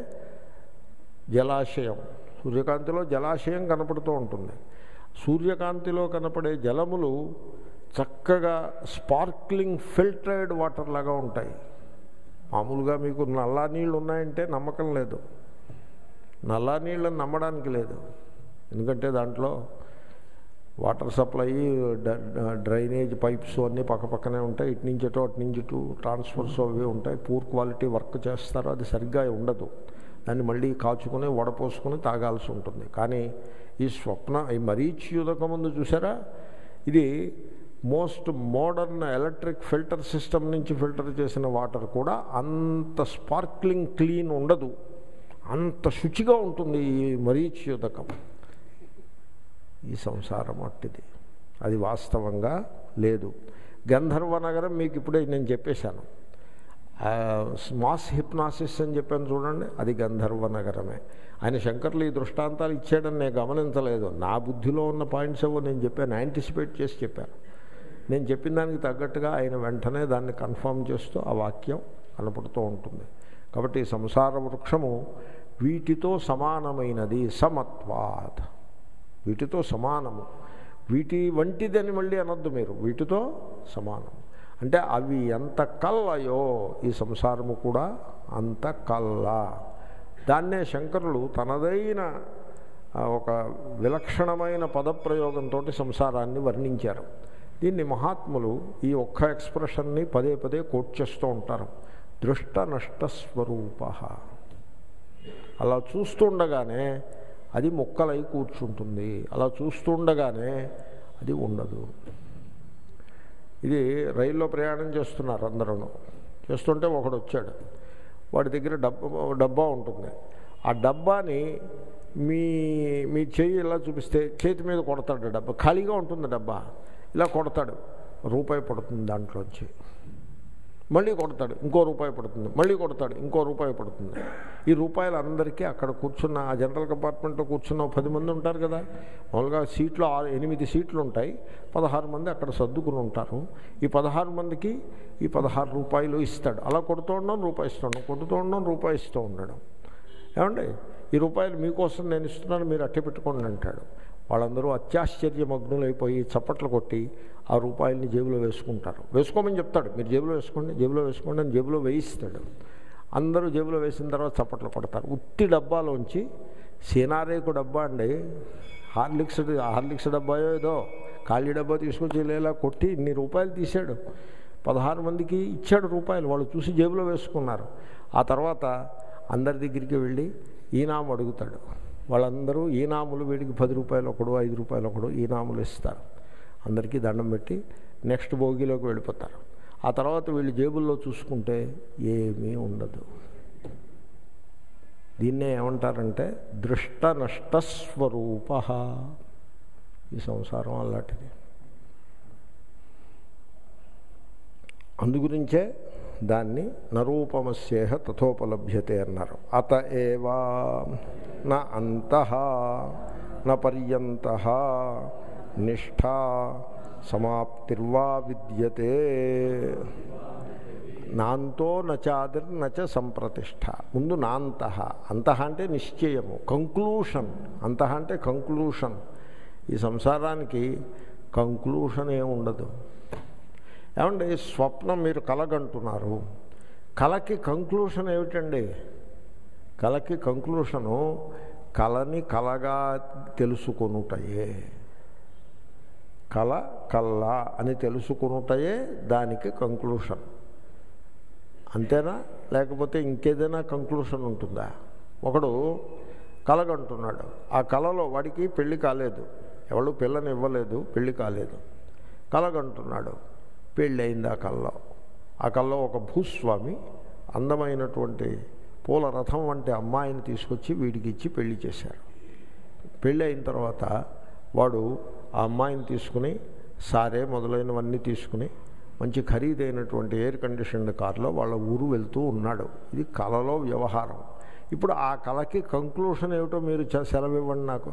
జలాశయం, సూర్యకాంతిలో జలాశయం కనపడుతూ ఉంటుంది. సూర్యకాంతిలో కనపడే జలములు చక్కగా స్పార్క్లింగ్ ఫిల్టర్డ్ వాటర్ లాగా ఉంటాయి. మామూలుగా మీకు నల్లా నీళ్ళు ఉన్నాయంటే నమ్మకం లేదు, నల్లా నీళ్ళని నమ్మడానికి లేదు. ఎందుకంటే దాంట్లో వాటర్ సప్లై, డ్రైనేజ్ పైప్స్ అన్నీ పక్కపక్కనే ఉంటాయి. ఇటు నుంచి అటు అటు నుంచి ఇటు ట్రాన్స్ఫర్స్ అవి ఉంటాయి. పూర్ క్వాలిటీ వర్క్ చేస్తారు, అది సరిగ్గా ఉండదు. దాన్ని మళ్ళీ కాచుకొని వడపోసుకొని తాగాల్సి ఉంటుంది. కానీ ఈ స్వప్న ఈ మరీచ్యుదక ముందు చూసారా, ఇది most modern electric filter system నుంచి ఫిల్టర్ చేసిన వాటర్ కూడా అంత స్పార్క్లింగ్ క్లీన్ ఉండదు, అంత శుచిగా ఉంటుంది ఈ మరీచ్యుదకం. ఈ సంసారం అట్టిది, అది వాస్తవంగా లేదు. గంధర్వ నగరం మీకు ఇప్పుడే నేను చెప్పేశాను. మాస్ హిప్నాసిస్ అని చెప్పాను చూడండి, అది గంధర్వ నగరమే. ఆయన శంకర్లు ఈ దృష్టాంతాలు ఇచ్చాడని నేను గమనించలేదు. నా బుద్ధిలో ఉన్న పాయింట్స్ ఏవో నేను చెప్పాను, యాంటిసిపేట్ చేసి చెప్పాను. నేను చెప్పిన దానికి తగ్గట్టుగా ఆయన వెంటనే దాన్ని కన్ఫర్మ్ చేస్తూ ఆ వాక్యం కనపడుతూ ఉంటుంది. కాబట్టి సంసార వృక్షము వీటితో సమానమైనది, సమత్వాత్. వీటితో సమానము, వీటి వంటిదని మళ్ళీ అనొద్దు మీరు, వీటితో సమానము అంటే అవి ఎంత కల్లయో ఈ సంసారము కూడా అంత కల్ల. దాన్నే శంకరులు తనదైన ఒక విలక్షణమైన పదప్రయోగంతో సంసారాన్ని వర్ణించారు. దీన్ని మహాత్ములు ఈ ఒక్క ఎక్స్ప్రెషన్ని పదే పదే కోట్ చేస్తూ ఉంటారు. దృష్ట నష్ట స్వరూప. అలా చూస్తుండగానే అది ముక్కలై కూర్చుంటుంది, అలా చూస్తుండగానే అది ఉండదు. ఇది రైల్లో ప్రయాణం చేస్తున్నారు అందరూ. చేస్తుంటే ఒకడు వచ్చాడు, వాడి దగ్గర డబ్బా డబ్బా ఉంటుంది. ఆ డబ్బాని మీ మీ చెయ్యి ఇలా చూపిస్తే చేతి మీద కొడతాడు. డబ్బా ఖాళీగా ఉంటుంది, డబ్బా ఇలా కొడతాడు, రూపాయి పడుతుంది దాంట్లోంచి. మళ్ళీ కొడతాడు, ఇంకో రూపాయి పడుతుంది, మళ్ళీ కొడతాడు, ఇంకో రూపాయి పడుతుంది. ఈ రూపాయలు అందరికీ అక్కడ కూర్చున్న ఆ జనరల్ కంపార్ట్మెంట్లో కూర్చున్న పది మంది ఉంటారు కదా, మామూలుగా సీట్లు ఆరు ఎనిమిది సీట్లు ఉంటాయి, పదహారు మంది అక్కడ సర్దుకుని ఉంటారు. ఈ పదహారు మందికి ఈ పదహారు రూపాయలు ఇస్తాడు. అలా కొడుతూ ఉండడం రూపాయి ఇస్తూ ఉండడం, కొడుతూ ఉండడం రూపాయి ఇస్తూ ఉండడం. ఏమండి ఈ రూపాయలు మీకోసం నేను ఇస్తున్నాను, మీరు అట్టే పెట్టుకోండి అంటాడు. వాళ్ళందరూ అత్యాశ్చర్యమగ్నులైపోయి చప్పట్లు కొట్టి ఆ రూపాయలని జేబులో వేసుకుంటారు. వేసుకోమని చెప్తాడు, మీరు జేబులో వేసుకోండి జేబులో వేసుకోండి అని జేబులో వేయిస్తాడు. అందరూ జేబులో వేసిన తర్వాత చప్పట్లు కొడతారు. ఉత్తి డబ్బాలోంచి సీనారేకు డబ్బా అండి, హార్లిక్స్ హార్లిక్స్ డబ్బాయో ఏదో ఖాళీ డబ్బా తీసుకొచ్చి ఇలా కొట్టి ఇన్ని రూపాయలు తీశాడు. పదహారు మందికి ఇచ్చాడు రూపాయలు, వాళ్ళు చూసి జేబులో వేసుకున్నారు. ఆ తర్వాత అందరి దగ్గరికి వెళ్ళి ఈనాము అడుగుతాడు. వాళ్ళందరూ ఈనాములు, వీడికి పది రూపాయలు ఒకడు, ఐదు రూపాయలు ఒకడు ఈనాములు ఇస్తారు. అందరికీ దండం పెట్టి నెక్స్ట్ భోగిలోకి వెళ్ళిపోతారు. ఆ తర్వాత వీళ్ళు జేబుల్లో చూసుకుంటే ఏమీ ఉండదు. దీన్నే ఏమంటారంటే దృష్ట నష్టస్వరూప. ఈ సంసారం అలాంటిది. అందుగురించే దాన్ని నరూపమస్యేహ తథోపలభ్యతే అన్నారు. అత ఏవా న అంతః న పర్యంతః నిష్ఠా సమాప్తిర్వా విద్యతే. నాంతో నచాదిర్ నచ సంప్రతిష్ఠ. ముందు నాంతః, అంతః అంటే నిశ్చయము, కంక్లూషన్. అంతః అంటే కంక్లూషన్. ఈ సంసారానికి కంక్లూషన్ ఏమి ఉండదు. ఏమండి, స్వప్నం మీరు కలగంటున్నారు, కళకి కంక్లూషన్ ఏమిటండి? కళకి కంక్లూషను కళని కళగా తెలుసుకొనుటయే. కళ కళ్ళ అని తెలుసుకొనుటయే దానికి కంక్లూషన్. అంతేనా? లేకపోతే ఇంకేదైనా కంక్లూషన్ ఉంటుందా? ఒకడు కలగంటున్నాడు, ఆ కళలో వాడికి పెళ్ళి కాలేదు, ఎవరు పిల్లని ఇవ్వలేదు, పెళ్ళి కాలేదు. కలగంటున్నాడు, పెళ్ళి అయింది ఆ కళ్ళలో. ఆ కళ్ళలో ఒక భూస్వామి అందమైనటువంటి పూల రథం వంటి అమ్మాయిని తీసుకొచ్చి వీడికి ఇచ్చి పెళ్లి చేశారు. పెళ్ళి అయిన తర్వాత వాడు ఆ అమ్మాయిని తీసుకుని సారే మొదలైనవన్నీ తీసుకుని మంచి ఖరీదైనటువంటి ఎయిర్ కండిషన్డ్ కారులో వాళ్ళ ఊరు వెళ్తూ ఉన్నాడు. ఇది కళలో వ్యవహారం. ఇప్పుడు ఆ కళకి కంక్లూషన్ ఏమిటో మీరు సెలవు ఇవ్వండి నాకు.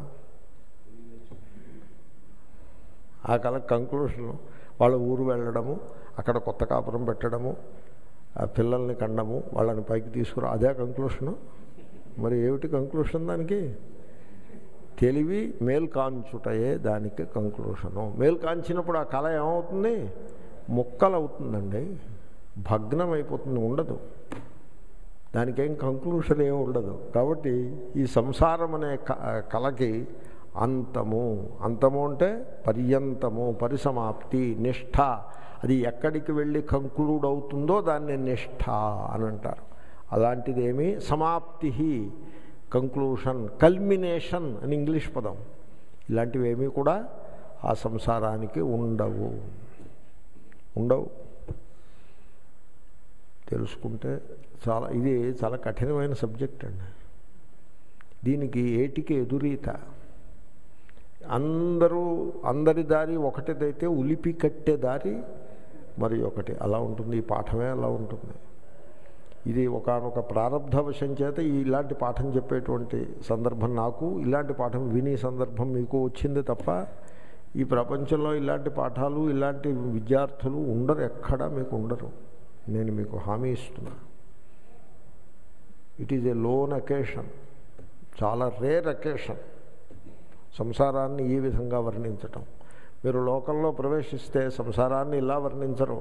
ఆ కళకి కంక్లూషను వాళ్ళ ఊరు వెళ్ళడము, అక్కడ కొత్త కాపురం పెట్టడము, ఆ పిల్లల్ని కండము, వాళ్ళని పైకి తీసుకురా, అదే కంక్లూషను. మరి ఏమిటి కంక్లూషన్ దానికి? తెలివి మేలు కాంచుటయే దానికి కంక్లూషను. మేలు కాంచినప్పుడు ఆ కళ ఏమవుతుంది? ముక్కలు అవుతుందండి, భగ్నం అయిపోతుంది, ఉండదు. దానికేం కంక్లూషన్ ఏమి ఉండదు. కాబట్టి ఈ సంసారం అనే కళకి అంతము, అంతము అంటే పర్యంతము, పరిసమాప్తి, నిష్ఠ. అది ఎక్కడికి వెళ్ళి కంక్లూడ్ అవుతుందో దాన్ని నిష్ఠ అని అంటారు. అలాంటిదేమీ సమాప్తి, కంక్లూషన్, కల్మినేషన్ అని ఇంగ్లీష్ పదం, ఇలాంటివేమీ కూడా ఆ సంసారానికి ఉండవు ఉండవు తెలుసుకుంటే చాలా, ఇది చాలా కఠినమైన సబ్జెక్ట్ అండి. దీనికి ఏటికి ఎదురీత. అందరూ అందరి దారి ఒకటిదైతే ఉలిపి కట్టే దారి మరి ఒకటి అలా ఉంటుంది. ఈ పాఠమే అలా ఉంటుంది. ఇది ఒకానొక ప్రారంధవశం చేత ఇలాంటి పాఠం చెప్పేటువంటి సందర్భం నాకు, ఇలాంటి పాఠం విని సందర్భం మీకు వచ్చింది తప్ప ఈ ప్రపంచంలో ఇలాంటి పాఠాలు ఇలాంటి విద్యార్థులు ఉండరు, ఎక్కడా మీకు ఉండరు. నేను మీకు హామీ ఇస్తున్నా. It is a lone occasion, చాలా రేర్ అకేషన్ సంసారాన్ని ఈ విధంగా వర్ణించటం. మీరు లోకంలో ప్రవేశిస్తే సంసారాన్ని ఇలా వర్ణించరు.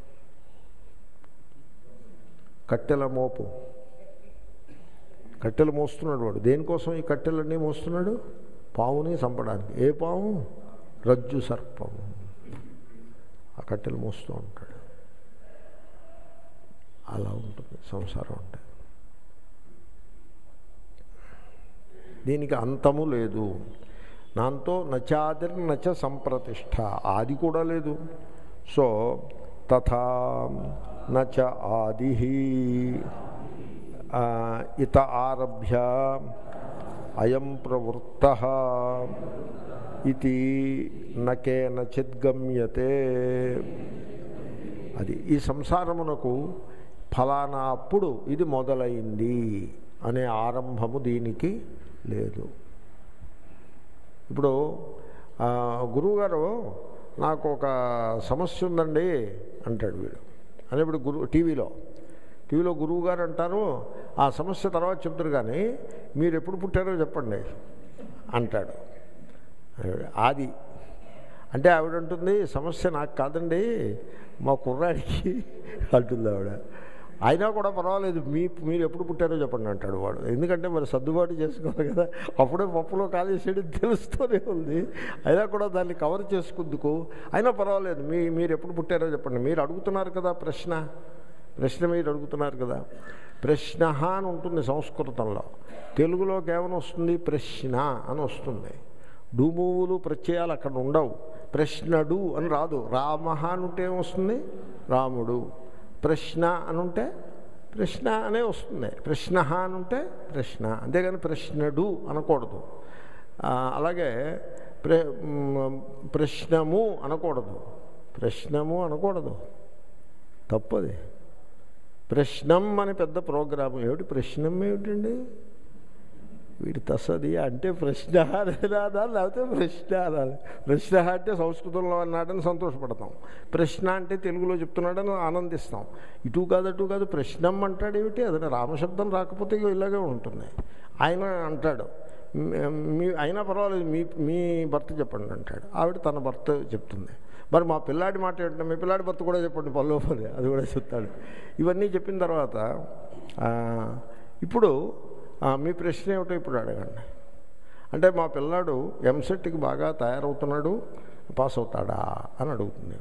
కట్టెల మోపు, కట్టెలు మోస్తున్నాడు వాడు. దేనికోసం ఈ కట్టెలన్నీ మోస్తున్నాడు? పావుని చంపడానికి. ఏ పాము? రజ్జు సర్పము. ఆ కట్టెలు మోస్తూ ఉంటాడు. అలా ఉంటుంది సంసారం అంటే. దీనికి అంతము లేదు. నాంతో నచాదిర్ నచ సంప్రతిష్ఠ, ఆది కూడా లేదు. సో తథా నచ ఆది ఇత ఆరభ్య అయం ప్రవృత్తః ఇది నకేనచిత్ గమ్యతే. అది ఈ సంసారమునకు ఫలానా అప్పుడు ఇది మొదలైంది అనే ఆరంభము దీనికి లేదు. ఇప్పుడు గురువుగారు నాకు ఒక సమస్య ఉందండి అంటాడు వీడు. అని ఇప్పుడు గురువు టీవీలో టీవీలో గురువుగారు అంటారు, ఆ సమస్య తర్వాత చెప్తారు కానీ మీరు ఎప్పుడు పుట్టారో చెప్పండి అంటాడు. ఆది అంటే ఆవిడంటుంది, సమస్య నాకు కాదండి మా కుర్రాడికి అంటుంది ఆవిడ. అయినా కూడా పర్వాలేదు, మీ మీరు ఎప్పుడు పుట్టారో చెప్పండి అంటాడు వాడు. ఎందుకంటే మరి సర్దుబాటు చేసుకోవాలి కదా, అప్పుడే పప్పులో కాలేసేది తెలుస్తూనే ఉంది. అయినా కూడా దాన్ని కవర్ చేసుకుందుకు అయినా పర్వాలేదు, మీ మీరు ఎప్పుడు పుట్టారో చెప్పండి. మీరు అడుగుతున్నారు కదా ప్రశ్న, ప్రశ్న మీరు అడుగుతున్నారు కదా. ప్రశ్న అని ఉంటుంది సంస్కృతంలో. తెలుగులోకి ఏమైనా వస్తుంది? ప్రశ్న అని వస్తుంది. డూమూవులు ప్రత్యయాలు అక్కడ ఉండవు. ప్రశ్నడు అని రాదు. రామ అని ఉంటే ఏమొస్తుంది? రాముడు. ప్రశ్న అని ఉంటే ప్రశ్న అనే వస్తుంది. ప్రశ్న అని ఉంటే ప్రశ్న, అంతేగాని ప్రశ్నడు అనకూడదు. అలాగే ప్ర ప్రశ్నము అనకూడదు. ప్రశ్నము అనకూడదు, తప్పది. ప్రశ్నం అని పెద్ద ప్రోగ్రాము. ఏమిటి ప్రశ్నం ఏమిటండి? వీడి తసది అంటే ప్రశ్న అనాలా లేకపోతే ప్రశ్న అనాలి. ప్రశ్న అంటే సంస్కృతంలో అన్నాడని సంతోషపడతాం, ప్రశ్న అంటే తెలుగులో చెప్తున్నాడని ఆనందిస్తాం. ఇటు కాదు అటు కాదు ప్రశ్నం అంటాడు ఏమిటి? అదే రామశబ్దం రాకపోతే ఇలాగే ఉంటుంది. ఆయన అంటాడు మీ అయినా పర్వాలేదు మీ మీ భర్త చెప్పండి అంటాడు. ఆవిడ తన భర్త చెప్తుంది. మరి మా పిల్లాడి మాట ఏంటంటే మీ పిల్లాడి భర్త కూడా చెప్పండి పల్లో పది అది కూడా చెప్తాడు. ఇవన్నీ చెప్పిన తర్వాత ఇప్పుడు మీ ప్రశ్న ఏమిటో ఇప్పుడు అడగండి అంటే మా పిల్లాడు ఎంసెట్కి బాగా తయారవుతున్నాడు, పాస్ అవుతాడా అని అడుగుతుంది.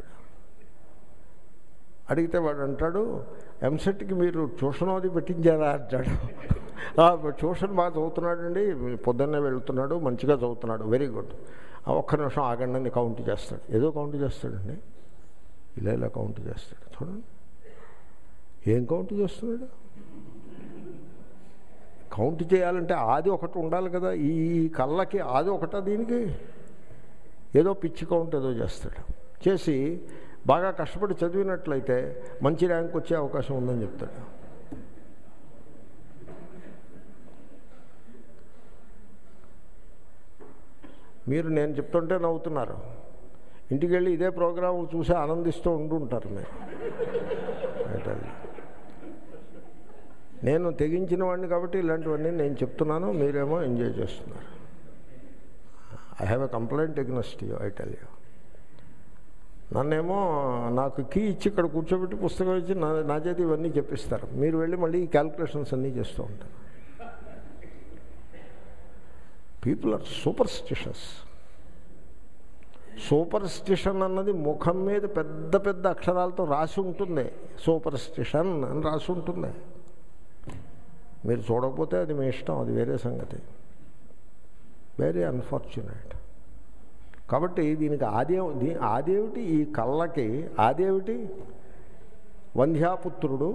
అడిగితే వాడు అంటాడు ఎంసెట్కి మీరు ట్యూషన్ అది పెట్టించారా అంటాడు. ట్యూషన్ బాగా చదువుతున్నాడండి, పొద్దున్నే వెళ్తున్నాడు, మంచిగా చదువుతున్నాడు, వెరీ గుడ్. ఒక్క నిమిషం ఆగండి అని కౌంట్ చేస్తాడు. ఏదో కౌంట్ చేస్తాడండి, ఇలా ఇలా కౌంట్ చేస్తాడు. చూడండి ఏం కౌంట్ చేస్తున్నాడు. కౌంట్ చేయాలంటే ఆది ఒకటి ఉండాలి కదా. ఈ కళ్ళకి ఆది ఒకట, దీనికి ఏదో పిచ్చి కౌంట్ ఏదో చేస్తాడు. చేసి బాగా కష్టపడి చదివినట్లయితే మంచి ర్యాంక్ వచ్చే అవకాశం ఉందని చెప్తాడు. మీరు నేను చెప్తుంటే నవ్వుతున్నారు, ఇంటికి వెళ్ళి ఇదే ప్రోగ్రాం చూసి ఆనందిస్తూ ఉండుంటారు మీరు. నేను తెగించిన వాడిని కాబట్టి ఇలాంటివన్నీ నేను చెప్తున్నాను, మీరేమో ఎంజాయ్ చేస్తున్నారు. I have a complaint against you, I tell you. నన్నేమో నాకు కీ ఇచ్చి ఇక్కడ కూర్చోబెట్టి పుస్తకం ఇచ్చి నా నా చేతి ఇవన్నీ చెప్పిస్తారు. మీరు వెళ్ళి మళ్ళీ ఈ క్యాల్కులేషన్స్ అన్నీ చేస్తూ ఉంటారు. People are superstitious. సూపర్స్టిషన్ అన్నది ముఖం మీద పెద్ద పెద్ద అక్షరాలతో రాసి ఉంటుంది. సూపర్స్టిషన్ అని రాసి ఉంటుంది. మీరు చూడకపోతే అది మీ ఇష్టం, అది వేరే సంగతి. Very unfortunate. కాబట్టి దీనికి ఆదే దీ ఆదేవిటి ఈ కళ్ళకి ఆదేవిటి వంధ్యాపుత్రుడు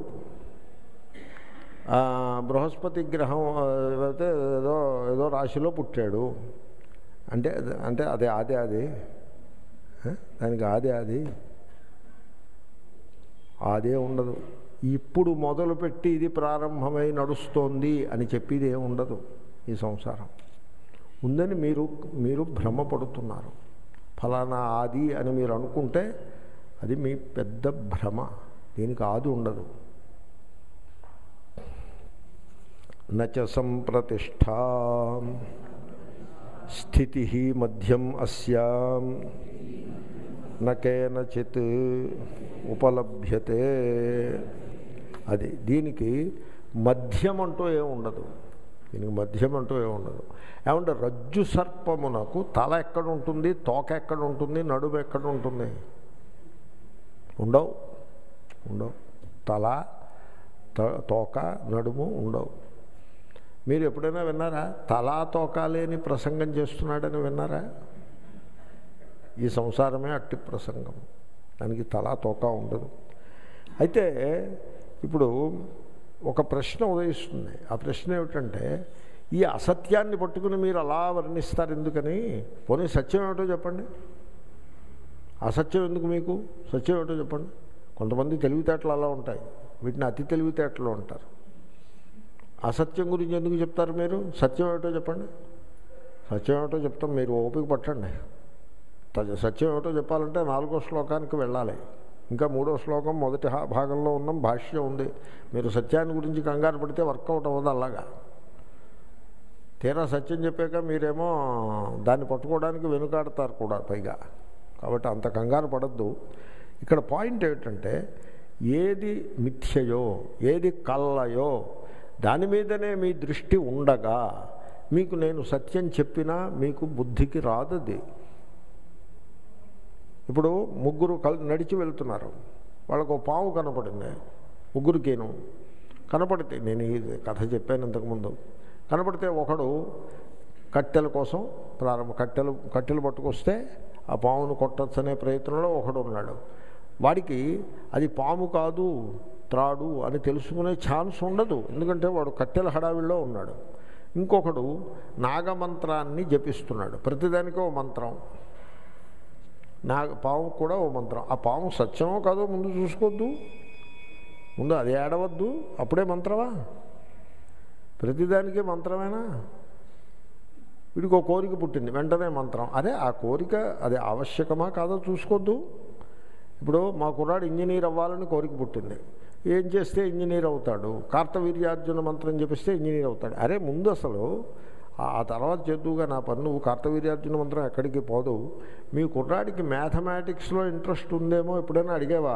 బృహస్పతి గ్రహం అయితే ఏదో ఏదో రాశిలో పుట్టాడు అంటే అంటే అదే అదే అది దానికి ఆదే అది అదే ఉండదు. ఇప్పుడు మొదలుపెట్టి ఇది ప్రారంభమై నడుస్తోంది అని చెప్పేది ఏమి ఉండదు. ఈ సంసారం ఉందని మీరు మీరు భ్రమపడుతున్నారు. ఫలానా ఆది అని మీరు అనుకుంటే అది మీ పెద్ద భ్రమ. దీనికి ఆది ఉండదు. నచ సంప్రతిష్ఠ స్థితి మధ్యం అస్యాం నకేనచిత్ ఉపలభ్యతే. అది దీనికి మధ్యం అంటూ ఏముండదు. దీనికి మధ్యం అంటూ ఏముండదు. ఏమంటే రజ్జు సర్పమునకు తల ఎక్కడ ఉంటుంది, తోక ఎక్కడ ఉంటుంది, నడుము ఎక్కడ ఉంటుంది? ఉండవు ఉండవు తల తోక నడుము ఉండవు. మీరు ఎప్పుడైనా విన్నారా తలా తోక లేని ప్రసంగం చేస్తున్నాడని విన్నారా? ఈ సంసారమే అట్టి ప్రసంగం. దానికి తలా తోక ఉండదు. అయితే ఇప్పుడు ఒక ప్రశ్న ఉదయిస్తుంది. ఆ ప్రశ్న ఏమిటంటే ఈ అసత్యాన్ని పట్టుకుని మీరు అలా వర్ణిస్తారు ఎందుకని? పోనీ సత్యం ఏమిటో చెప్పండి. అసత్యం ఎందుకు మీకు? సత్యం ఏమిటో చెప్పండి. కొంతమంది తెలివితేటలు అలా ఉంటాయి, వీటిని అతి తెలివితేటలు అంటారు. అసత్యం గురించి ఎందుకు చెప్తారు మీరు? సత్యం ఏమిటో చెప్పండి. సత్యం ఏమిటో చెప్తాం, మీరు ఓపిక పట్టండి. సత్యం ఏమిటో చెప్పాలంటే నాలుగో శ్లోకానికి వెళ్ళాలి. ఇంకా మూడో శ్లోకం మొదటి భాగంలో ఉన్నాం, భాష్యం ఉంది. మీరు సత్యాన్ని గురించి కంగారు పడితే వర్కౌట్ అవ్వదు. అలాగా తీరా సత్యం చెప్పాక మీరేమో దాన్ని పట్టుకోవడానికి వెనుకాడతారు కూడా పైగా. కాబట్టి అంత కంగారు పడద్దు. ఇక్కడ పాయింట్ ఏమిటంటే ఏది మిథ్యయో ఏది కల్లయో దాని మీదనే మీ దృష్టి ఉండగా మీకు నేను సత్యం చెప్పినా మీకు బుద్ధికి రాదది. ఇప్పుడు ముగ్గురు కల్ నడిచి వెళ్తున్నారు, వాళ్ళకు పాము కనపడింది. ముగ్గురికేను కనపడితే, నేను ఈ కథ చెప్పాను ఇంతకుముందు, కనపడితే ఒకడు కట్టెల కోసం ప్రారంభ కట్టెలు కట్టెలు పట్టుకొస్తే ఆ పామును కొట్టచ్చనే ప్రయత్నంలో ఒకడు ఉన్నాడు. వాడికి అది పాము కాదు త్రాడు అని తెలుసుకునే ఛాన్స్ ఉండదు, ఎందుకంటే వాడు కట్టెల హడావిల్లో ఉన్నాడు. ఇంకొకడు నాగమంత్రాన్ని జపిస్తున్నాడు. ప్రతిదానికో మంత్రం, నాగ పాము కూడా ఓ మంత్రం. ఆ పాము సత్యమో కాదో ముందు చూసుకోవద్దు. ముందు అది ఏడవద్దు, అప్పుడే మంత్రమా? ప్రతిదానికే మంత్రమేనా? వీడికి ఒక కోరిక పుట్టింది, వెంటనే మంత్రం. అరే ఆ కోరిక అది ఆవశ్యకమా కాదో చూసుకోవద్దు. ఇప్పుడు మా కుర్రాడు ఇంజనీర్ అవ్వాలని కోరిక పుట్టింది, ఏం చేస్తే ఇంజనీర్ అవుతాడు? కార్తవీర్యార్జున మంత్రం చెప్పిస్తే ఇంజనీర్ అవుతాడు. అరే ముందు అసలు ఆ తర్వాత చేద్దువుగా నా పని, నువ్వు కార్తవీర్యార్జున మంత్రం ఎక్కడికి పోదు. మీ కుర్రాడికి మ్యాథమెటిక్స్లో ఇంట్రెస్ట్ ఉందేమో ఎప్పుడైనా అడిగావా?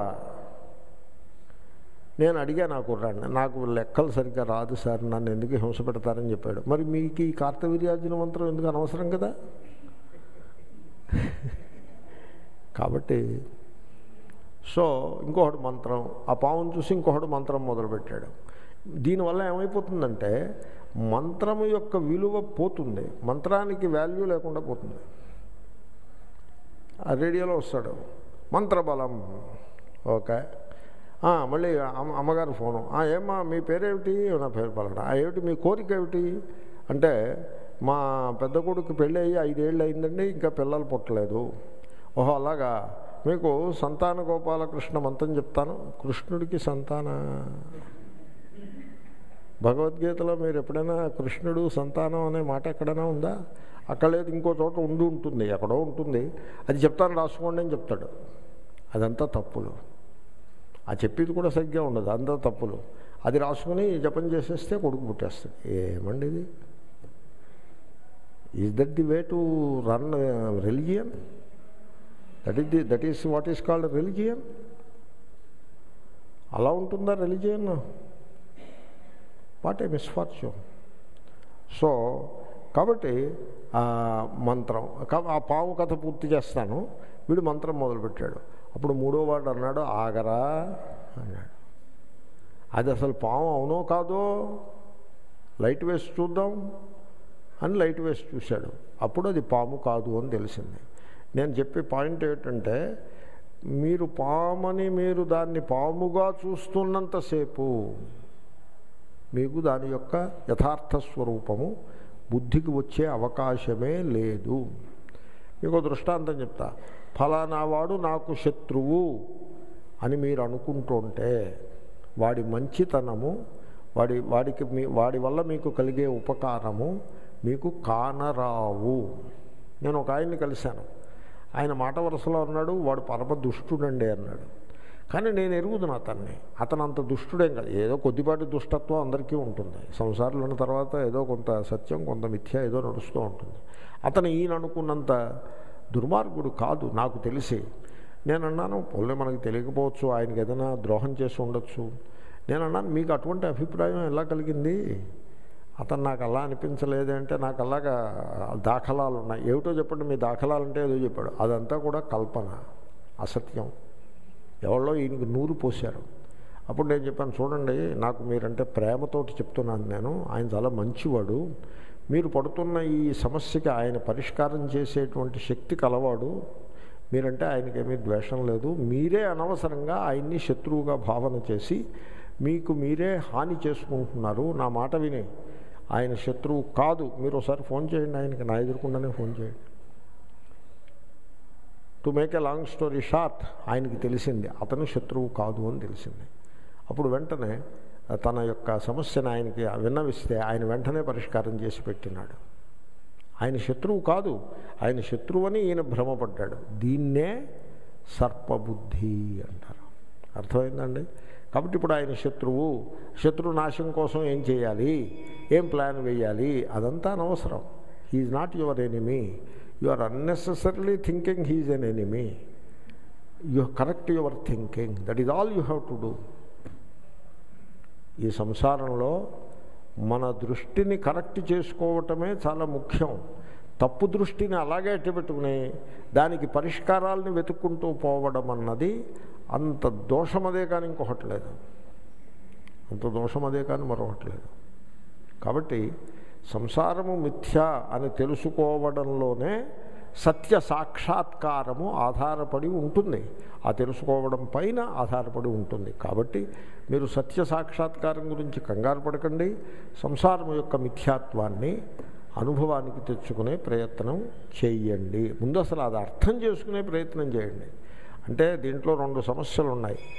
నేను అడిగా నా కుర్రాడిని, నాకు లెక్కలు సరిగ్గా రాదు సార్, నన్ను ఎందుకు హింస పెడతారని చెప్పాడు. మరి మీకు ఈ కార్తవీర్యార్జున మంత్రం ఎందుకు అనవసరం కదా? కాబట్టి సో ఇంకొకటి మంత్రం, ఆ పావును చూసి ఇంకొకటి మంత్రం మొదలుపెట్టాడు. దీనివల్ల ఏమైపోతుందంటే మంత్రము యొక్క విలువ పోతుంది, మంత్రానికి వాల్యూ లేకుండా పోతుంది. ఆ రేడియోలో వస్తాడు మంత్రబలం, ఓకే. మళ్ళీ అమ్మ అమ్మగారు ఫోను, ఏమ్మా మీ పేరేమిటి? నా పేరు పలకడం. ఏమిటి మీ కోరిక ఏమిటి అంటే, మా పెద్ద కొడుకు పెళ్ళి అయ్యి ఐదేళ్ళు అయిందండి, ఇంకా పిల్లలు పుట్టలేదు. ఓహో అలాగా, మీకు సంతాన గోపాలకృష్ణ మంత్రం చెప్తాను. కృష్ణుడికి సంతాన భగవద్గీతలో మీరు ఎప్పుడైనా కృష్ణుడు సంతానం అనే మాట ఎక్కడైనా ఉందా? అక్కడ లేదు, ఇంకో చోట ఉండి ఉంటుంది, ఎక్కడో ఉంటుంది. అది చెప్తాను రాసుకోండి అని చెప్తాడు. అదంతా తప్పులు. ఆ చెప్పేది కూడా సరిగ్గా ఉండదు, అంతా తప్పులు. అది రాసుకుని జపం చేసేస్తే కొడుకు పుట్టేస్తాడు. ఏమండి ఇది? Is that the way to run religion? That is the that is what is called religion? అలా ఉంటుందా religion? What a misfortune. So కాబట్టి మంత్రం, ఆ పాము కథ పూర్తి చేస్తాను. వీడు మంత్రం మొదలుపెట్టాడు. అప్పుడు మూడో వాడు అన్నాడు, ఆగరా అన్నాడు. అది అసలు పాము అవునో కాదో లైట్ వేసి చూద్దాం అని లైట్ వేసి చూశాడు. అప్పుడు అది పాము కాదు అని తెలిసింది. నేను చెప్పే పాయింట్ ఏంటంటే, మీరు పామని మీరు దాన్ని పాముగా చూస్తున్నంతసేపు మీకు దాని యొక్క యథార్థ స్వరూపము బుద్ధికి వచ్చే అవకాశమే లేదు. మీకు దృష్టాంతం చెప్తా. ఫలానా వాడు నాకు శత్రువు అని మీరు అనుకుంటుంటే వాడి మంచితనము, వాడి వాడికి మీ వాడి వల్ల మీకు కలిగే ఉపకారము మీకు కానరావు. నేను ఒక ఆయన్ని కలిశాను. ఆయన మాట వరుసలో అన్నాడు, వాడు పరమ దుష్టుడండి అన్నాడు. కానీ నేను ఎరుగుదును అతన్ని. అతను అంత దుష్టుడేం కాదు, ఏదో కొద్దిపాటి దుష్టత్వం అందరికీ ఉంటుంది. సంసారంలో ఉన్న తర్వాత ఏదో కొంత సత్యం, కొంత మిథ్య ఏదో నడుస్తూ ఉంటుంది. అతను ఈయన అనుకున్నంత దుర్మార్గుడు కాదు నాకు తెలిసి. నేను అన్నాను, పోలే మనకు తెలియకపోవచ్చు, ఆయనకి ఏదైనా ద్రోహం చేసి ఉండొచ్చు. నేను అన్నాను, మీకు అటువంటి అభిప్రాయం ఎలా కలిగింది? అతను నాకు అలా అనిపించలేదంటే, నాకు అలాగా దాఖలాలు ఉన్నాయి. ఏమిటో చెప్పండి మీ దాఖలాలు అంటే ఏదో చెప్పాడు. అదంతా కూడా కల్పన, అసత్యం. ఎవరో ఈయనకి నూరు పోశారు. అప్పుడు నేను చెప్పాను, చూడండి నాకు మీరంటే ప్రేమతోటి చెప్తున్నాను నేను, ఆయన చాలా మంచివాడు, మీరు పడుతున్న ఈ సమస్యకి ఆయన పరిష్కారం చేసేటువంటి శక్తి కలవాడు, మీరంటే ఆయనకేమీ ద్వేషం లేదు, మీరే అనవసరంగా ఆయన్ని శత్రువుగా భావన చేసి మీకు మీరే హాని చేసుకుంటున్నారు. నా మాట విని ఆయన శత్రువు కాదు. మీరు ఒకసారి ఫోన్ చేయండి ఆయనకి, నా ఎదురుకుండానే ఫోన్ చేయండి. To make a long story short, ఆయనకి తెలిసింది అతను శత్రువు కాదు అని తెలిసింది. అప్పుడు వెంటనే తన యొక్క సమస్యను ఆయనకి విన్నవిస్తే ఆయన వెంటనే పరిష్కారం చేసి పెట్టినాడు. ఆయన శత్రువు కాదు, ఆయన శత్రువు అని ఈయన భ్రమపడ్డాడు. దీన్నే సర్పబుద్ధి అంటారు. అర్థమైందండి? కాబట్టి ఇప్పుడు ఆయన శత్రువు, శత్రు నాశం కోసం ఏం చేయాలి, ఏం ప్లాన్ వేయాలి, అదంతా అనవసరం. He is not your enemy. You are unnecessarily thinking he is an enemy. You correct your thinking, that is all you have to do. ఈ సంసారంలో మన దృష్టిని కరెక్ట్ చేసుకోవటమే చాలా ముఖ్యం. తప్పు దృష్టిని అలాగే అట్టబెట్టుకుని దానికి పరిష్కారాలని వెతుక్కుంటూ పోవడం అన్నది అంత దోషమదే కానీ ఇంకొకటి లేదు. అంత దోషమదే కానీ మరొకటి లేదు. కాబట్టి సంసారము మిథ్య అని తెలుసుకోవడంలోనే సత్య సాక్షాత్కారము ఆధారపడి ఉంటుంది. ఆ తెలుసుకోవడం పైన ఆధారపడి ఉంటుంది. కాబట్టి మీరు సత్య సాక్షాత్కారం గురించి కంగారు పడకండి. సంసారం యొక్క మిథ్యాత్వాన్ని అనుభవానికి తెచ్చుకునే ప్రయత్నం చేయండి. ముందు అసలు అది అర్థం చేసుకునే ప్రయత్నం చేయండి. అంటే దీంట్లో రెండు సమస్యలు ఉన్నాయి.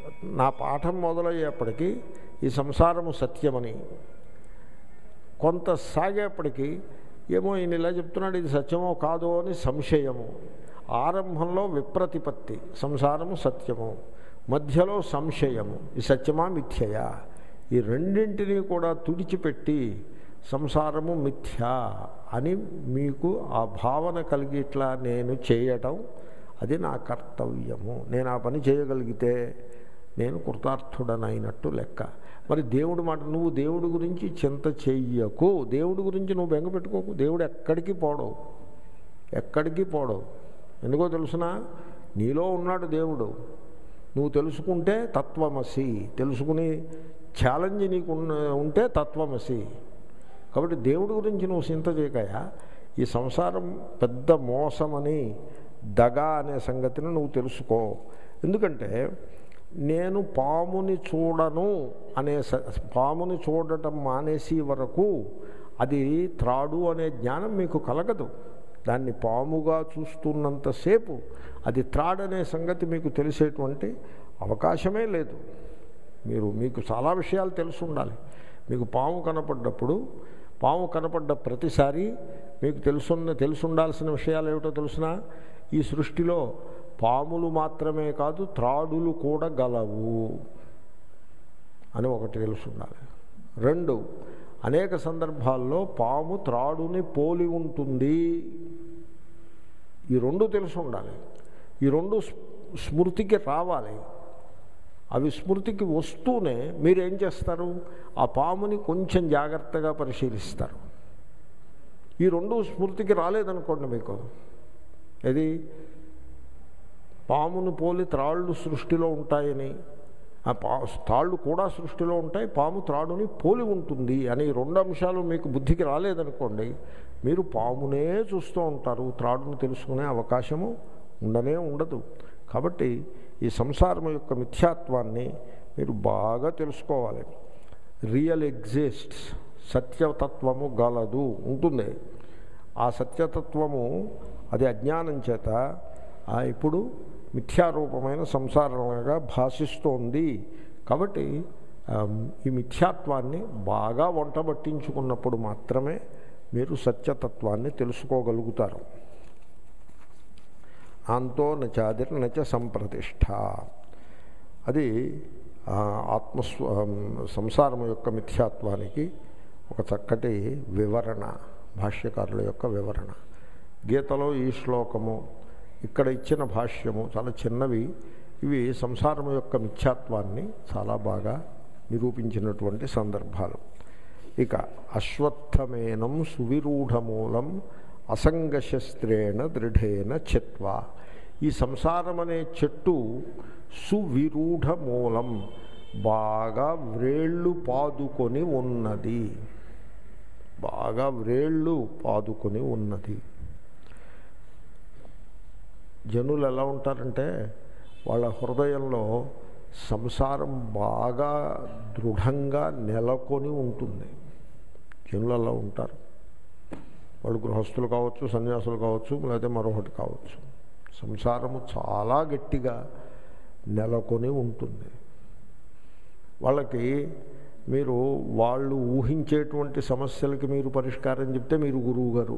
నా పాఠం మొదలయ్యేప్పటికీ ఈ సంసారము సత్యమని, కొంత సాగేప్పటికీ ఏమో ఈయన ఇలా చెప్తున్నాడు ఇది సత్యమో కాదో అని సంశయము, ఆరంభంలో విప్రతిపత్తి సంసారము సత్యము, మధ్యలో సంశయము ఈ సత్యమా మిథ్యయా, ఈ రెండింటినీ కూడా తుడిచిపెట్టి సంసారము మిథ్యా అని మీకు ఆ భావన కలిగి ఇట్లా నేను చేయటం అది నా కర్తవ్యము, నేను ఆ పని చేయగలిగితే నేను కృతార్థుడనైనట్టు లెక్క. మరి దేవుడు మాట, నువ్వు దేవుడి గురించి చింత చెయ్యకు, దేవుడి గురించి నువ్వు బెంగ పెట్టుకోకు, దేవుడు ఎక్కడికి పోడవు, ఎక్కడికి పోడవు. ఎందుకో తెలుసునా, నీలో ఉన్నాడు దేవుడు, నువ్వు తెలుసుకుంటే తత్వమసి, తెలుసుకుని ఛాలెంజ్ నీకు ఉంటే తత్వమసి. కాబట్టి దేవుడి గురించి నువ్వు చింత చేయకయా, ఈ సంసారం పెద్ద మోసమని దగా అనే సంగతిని నువ్వు తెలుసుకో. ఎందుకంటే నేను పాముని చూడను అనే పాముని చూడటం మానేసి వరకు అది త్రాడు అనే జ్ఞానం మీకు కలగదు. దాన్ని పాముగా చూస్తున్నంతసేపు అది త్రాడనే సంగతి మీకు తెలిసేటువంటి అవకాశమే లేదు. మీరు మీకు చాలా విషయాలు తెలిసి ఉండాలి. మీకు పాము కనపడ్డప్పుడు, పాము కనపడ్డ ప్రతిసారి మీకు తెలుసున్న తెలిసి ఉండాల్సిన విషయాలు ఏమిటో తెలుసునా, ఈ సృష్టిలో పాములు మాత్రమే కాదు త్రాడులు కూడా గలవు అని ఒకటి తెలుసు ఉండాలి. రెండు, అనేక సందర్భాల్లో పాము త్రాడుని పోలి ఉంటుంది, ఈ రెండు తెలిసి ఉండాలి. ఈ రెండు స్మృతికి రావాలి. అవి స్మృతికి వస్తూనే మీరేం చేస్తారు, ఆ పాముని కొంచెం జాగ్రత్తగా పరిశీలిస్తారు. ఈ రెండు స్మృతికి రాలేదనుకోండి, మీకు ఇది పామును పోలి త్రాళ్ళు సృష్టిలో ఉంటాయని, ఆ పా త్రాళ్ళు కూడా సృష్టిలో ఉంటాయి, పాము త్రాడుని పోలి ఉంటుంది అని రెండు అంశాలు మీకు బుద్ధికి రాలేదనుకోండి, మీరు పామునే చూస్తూ ఉంటారు, త్రాడును తెలుసుకునే అవకాశము ఉండనే ఉండదు. కాబట్టి ఈ సంసారం యొక్క మిథ్యాత్వాన్ని మీరు బాగా తెలుసుకోవాలి. రియల్ ఎగ్జిస్ట్స్, సత్యతత్వము గలదు ఉంటుంది. ఆ సత్యతత్వము అది అజ్ఞానం చేత ఇప్పుడు మిథ్యారూపమైన సంసారంగా భాషిస్తోంది. కాబట్టి ఈ మిథ్యాత్వాన్ని బాగా వంటబట్టించుకున్నప్పుడు మాత్రమే మీరు సత్యతత్వాన్ని తెలుసుకోగలుగుతారు. అంతో నచాదిర్ నచ సంప్రతిష్ట, అది ఆత్మస్వ సంసారం యొక్క మిథ్యాత్వానికి ఒక చక్కటి వివరణ, భాష్యకారుల యొక్క వివరణ. గీతలో ఈ శ్లోకము, ఇక్కడ ఇచ్చిన భాష్యము చాలా చిన్నవి. ఇవి సంసారం యొక్క మిథ్యాత్వాన్ని చాలా బాగా నిరూపించినటువంటి సందర్భాలు. ఇక అశ్వత్థమేనం సువిరూఢమూలం అసంగశస్త్రేణ దృఢేన చిత్వా, ఈ సంసారం అనే చెట్టు సువిరూఢ మూలం, బాగా వ్రేళ్ళు పాదుకొని ఉన్నది, బాగా వ్రేళ్ళు పాదుకొని ఉన్నది. జనులు ఎలా ఉంటారంటే వాళ్ళ హృదయంలో సంసారం బాగా దృఢంగా నెలకొని ఉంటుంది. జనులు అలా ఉంటారు. వాళ్ళు గృహస్థులు కావచ్చు, సన్యాసులు కావచ్చు, లేకపోతే మరొకటి కావచ్చు. సంసారము చాలా గట్టిగా నెలకొని ఉంటుంది. వాళ్ళకి మీరు వాళ్ళు ఊహించేటువంటి సమస్యలకి మీరు పరిష్కారం చెప్తే మీరు గురువు గారు,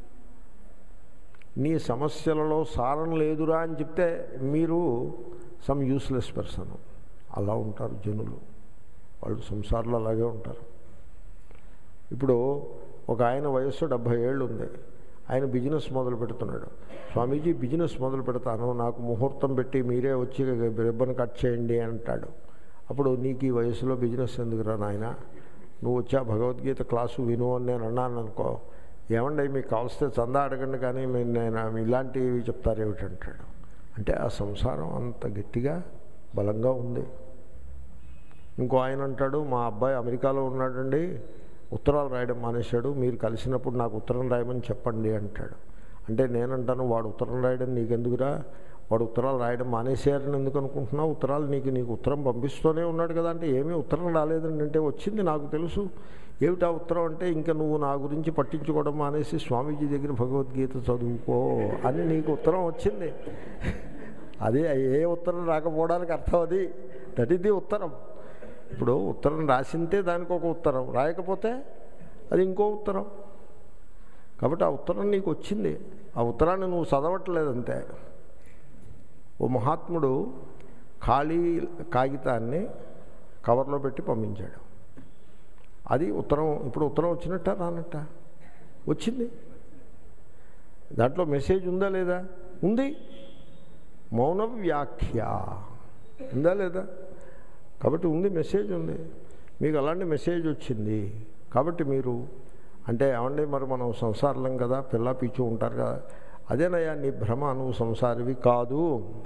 నీ సమస్యలలో సారం లేదురా అని చెప్తే మీరు సమ్ యూస్లెస్ పర్సన్. అలా ఉంటారు జనులు. వాళ్ళు సంసారంలో అలాగే ఉంటారు. ఇప్పుడు ఒక ఆయన వయస్సు డెబ్భై ఏళ్ళు ఉంది, ఆయన బిజినెస్ మొదలు పెడుతున్నాడు. స్వామీజీ బిజినెస్ మొదలు పెడతాను, నాకు ముహూర్తం పెట్టి మీరే వచ్చి రిబ్బన్ కట్ చేయండి అంటాడు. అప్పుడు నీకు ఈ వయసులో బిజినెస్ ఎందుకురా నాయన, నువ్వు వచ్చా భగవద్గీత క్లాసు విను అని నేను అన్నాను అనుకో, ఏమండి మీకు కావలిస్తే చందా అడగండి కానీ నేను ఇలాంటివి చెప్తారు ఏమిటంటాడు. అంటే ఆ సంసారం అంత గట్టిగా బలంగా ఉంది. ఇంకో ఆయన అంటాడు, మా అబ్బాయి అమెరికాలో ఉన్నాడండి, ఉత్తరాలు రాయడం మానేశాడు, మీరు కలిసినప్పుడు నాకు ఉత్తరం రాయమని చెప్పండి అంటాడు. అంటే నేనంటాను, వాడు ఉత్తరం రాయడం నీకెందుకురా, వాడు ఉత్తరాలు రాయడం మానేశారని ఎందుకు అనుకుంటున్నావు, ఉత్తరాలు నీకు నీకు ఉత్తరం పంపిస్తూనే ఉన్నాడు కదా. అంటే ఏమీ ఉత్తరం రాలేదండి. అంటే వచ్చింది నాకు తెలుసు, ఏమిటా ఉత్తరం అంటే, ఇంకా నువ్వు నా గురించి పట్టించుకోవడం మానేసి స్వామీజీ దగ్గర భగవద్గీత చదువుకో అని నీకు ఉత్తరం వచ్చింది. అదే ఏ ఉత్తరం రాకపోవడానికి అర్థం అది. దట్ ఈస్ ది ఉత్తరం. ఇప్పుడు ఉత్తరం రాసింటే దానికి ఒక ఉత్తరం, రాయకపోతే అది ఇంకో ఉత్తరం. కాబట్టి ఆ ఉత్తరం నీకు వచ్చింది, ఆ ఉత్తరాన్ని నువ్వు చదవట్లేదంతే. ఓ మహాత్ముడు ఖాళీ కాగితాన్ని కవర్లో పెట్టి పంపించాడు. అది ఉత్తరం. ఇప్పుడు ఉత్తరం వచ్చినట్ట రానట్ట? వచ్చింది. దాంట్లో మెసేజ్ ఉందా లేదా? ఉంది. మౌన వ్యాఖ్య ఉందా లేదా? కాబట్టి ఉంది, మెసేజ్ ఉంది. మీకు అలాంటి మెసేజ్ వచ్చింది. కాబట్టి మీరు అంటే ఏమండి మరి మనం సంసారం కదా, పిల్ల పిచ్చు ఉంటారు కదా, అదేనయ్యా నీ భ్రమ, నువ్వు సంసారివి కాదు.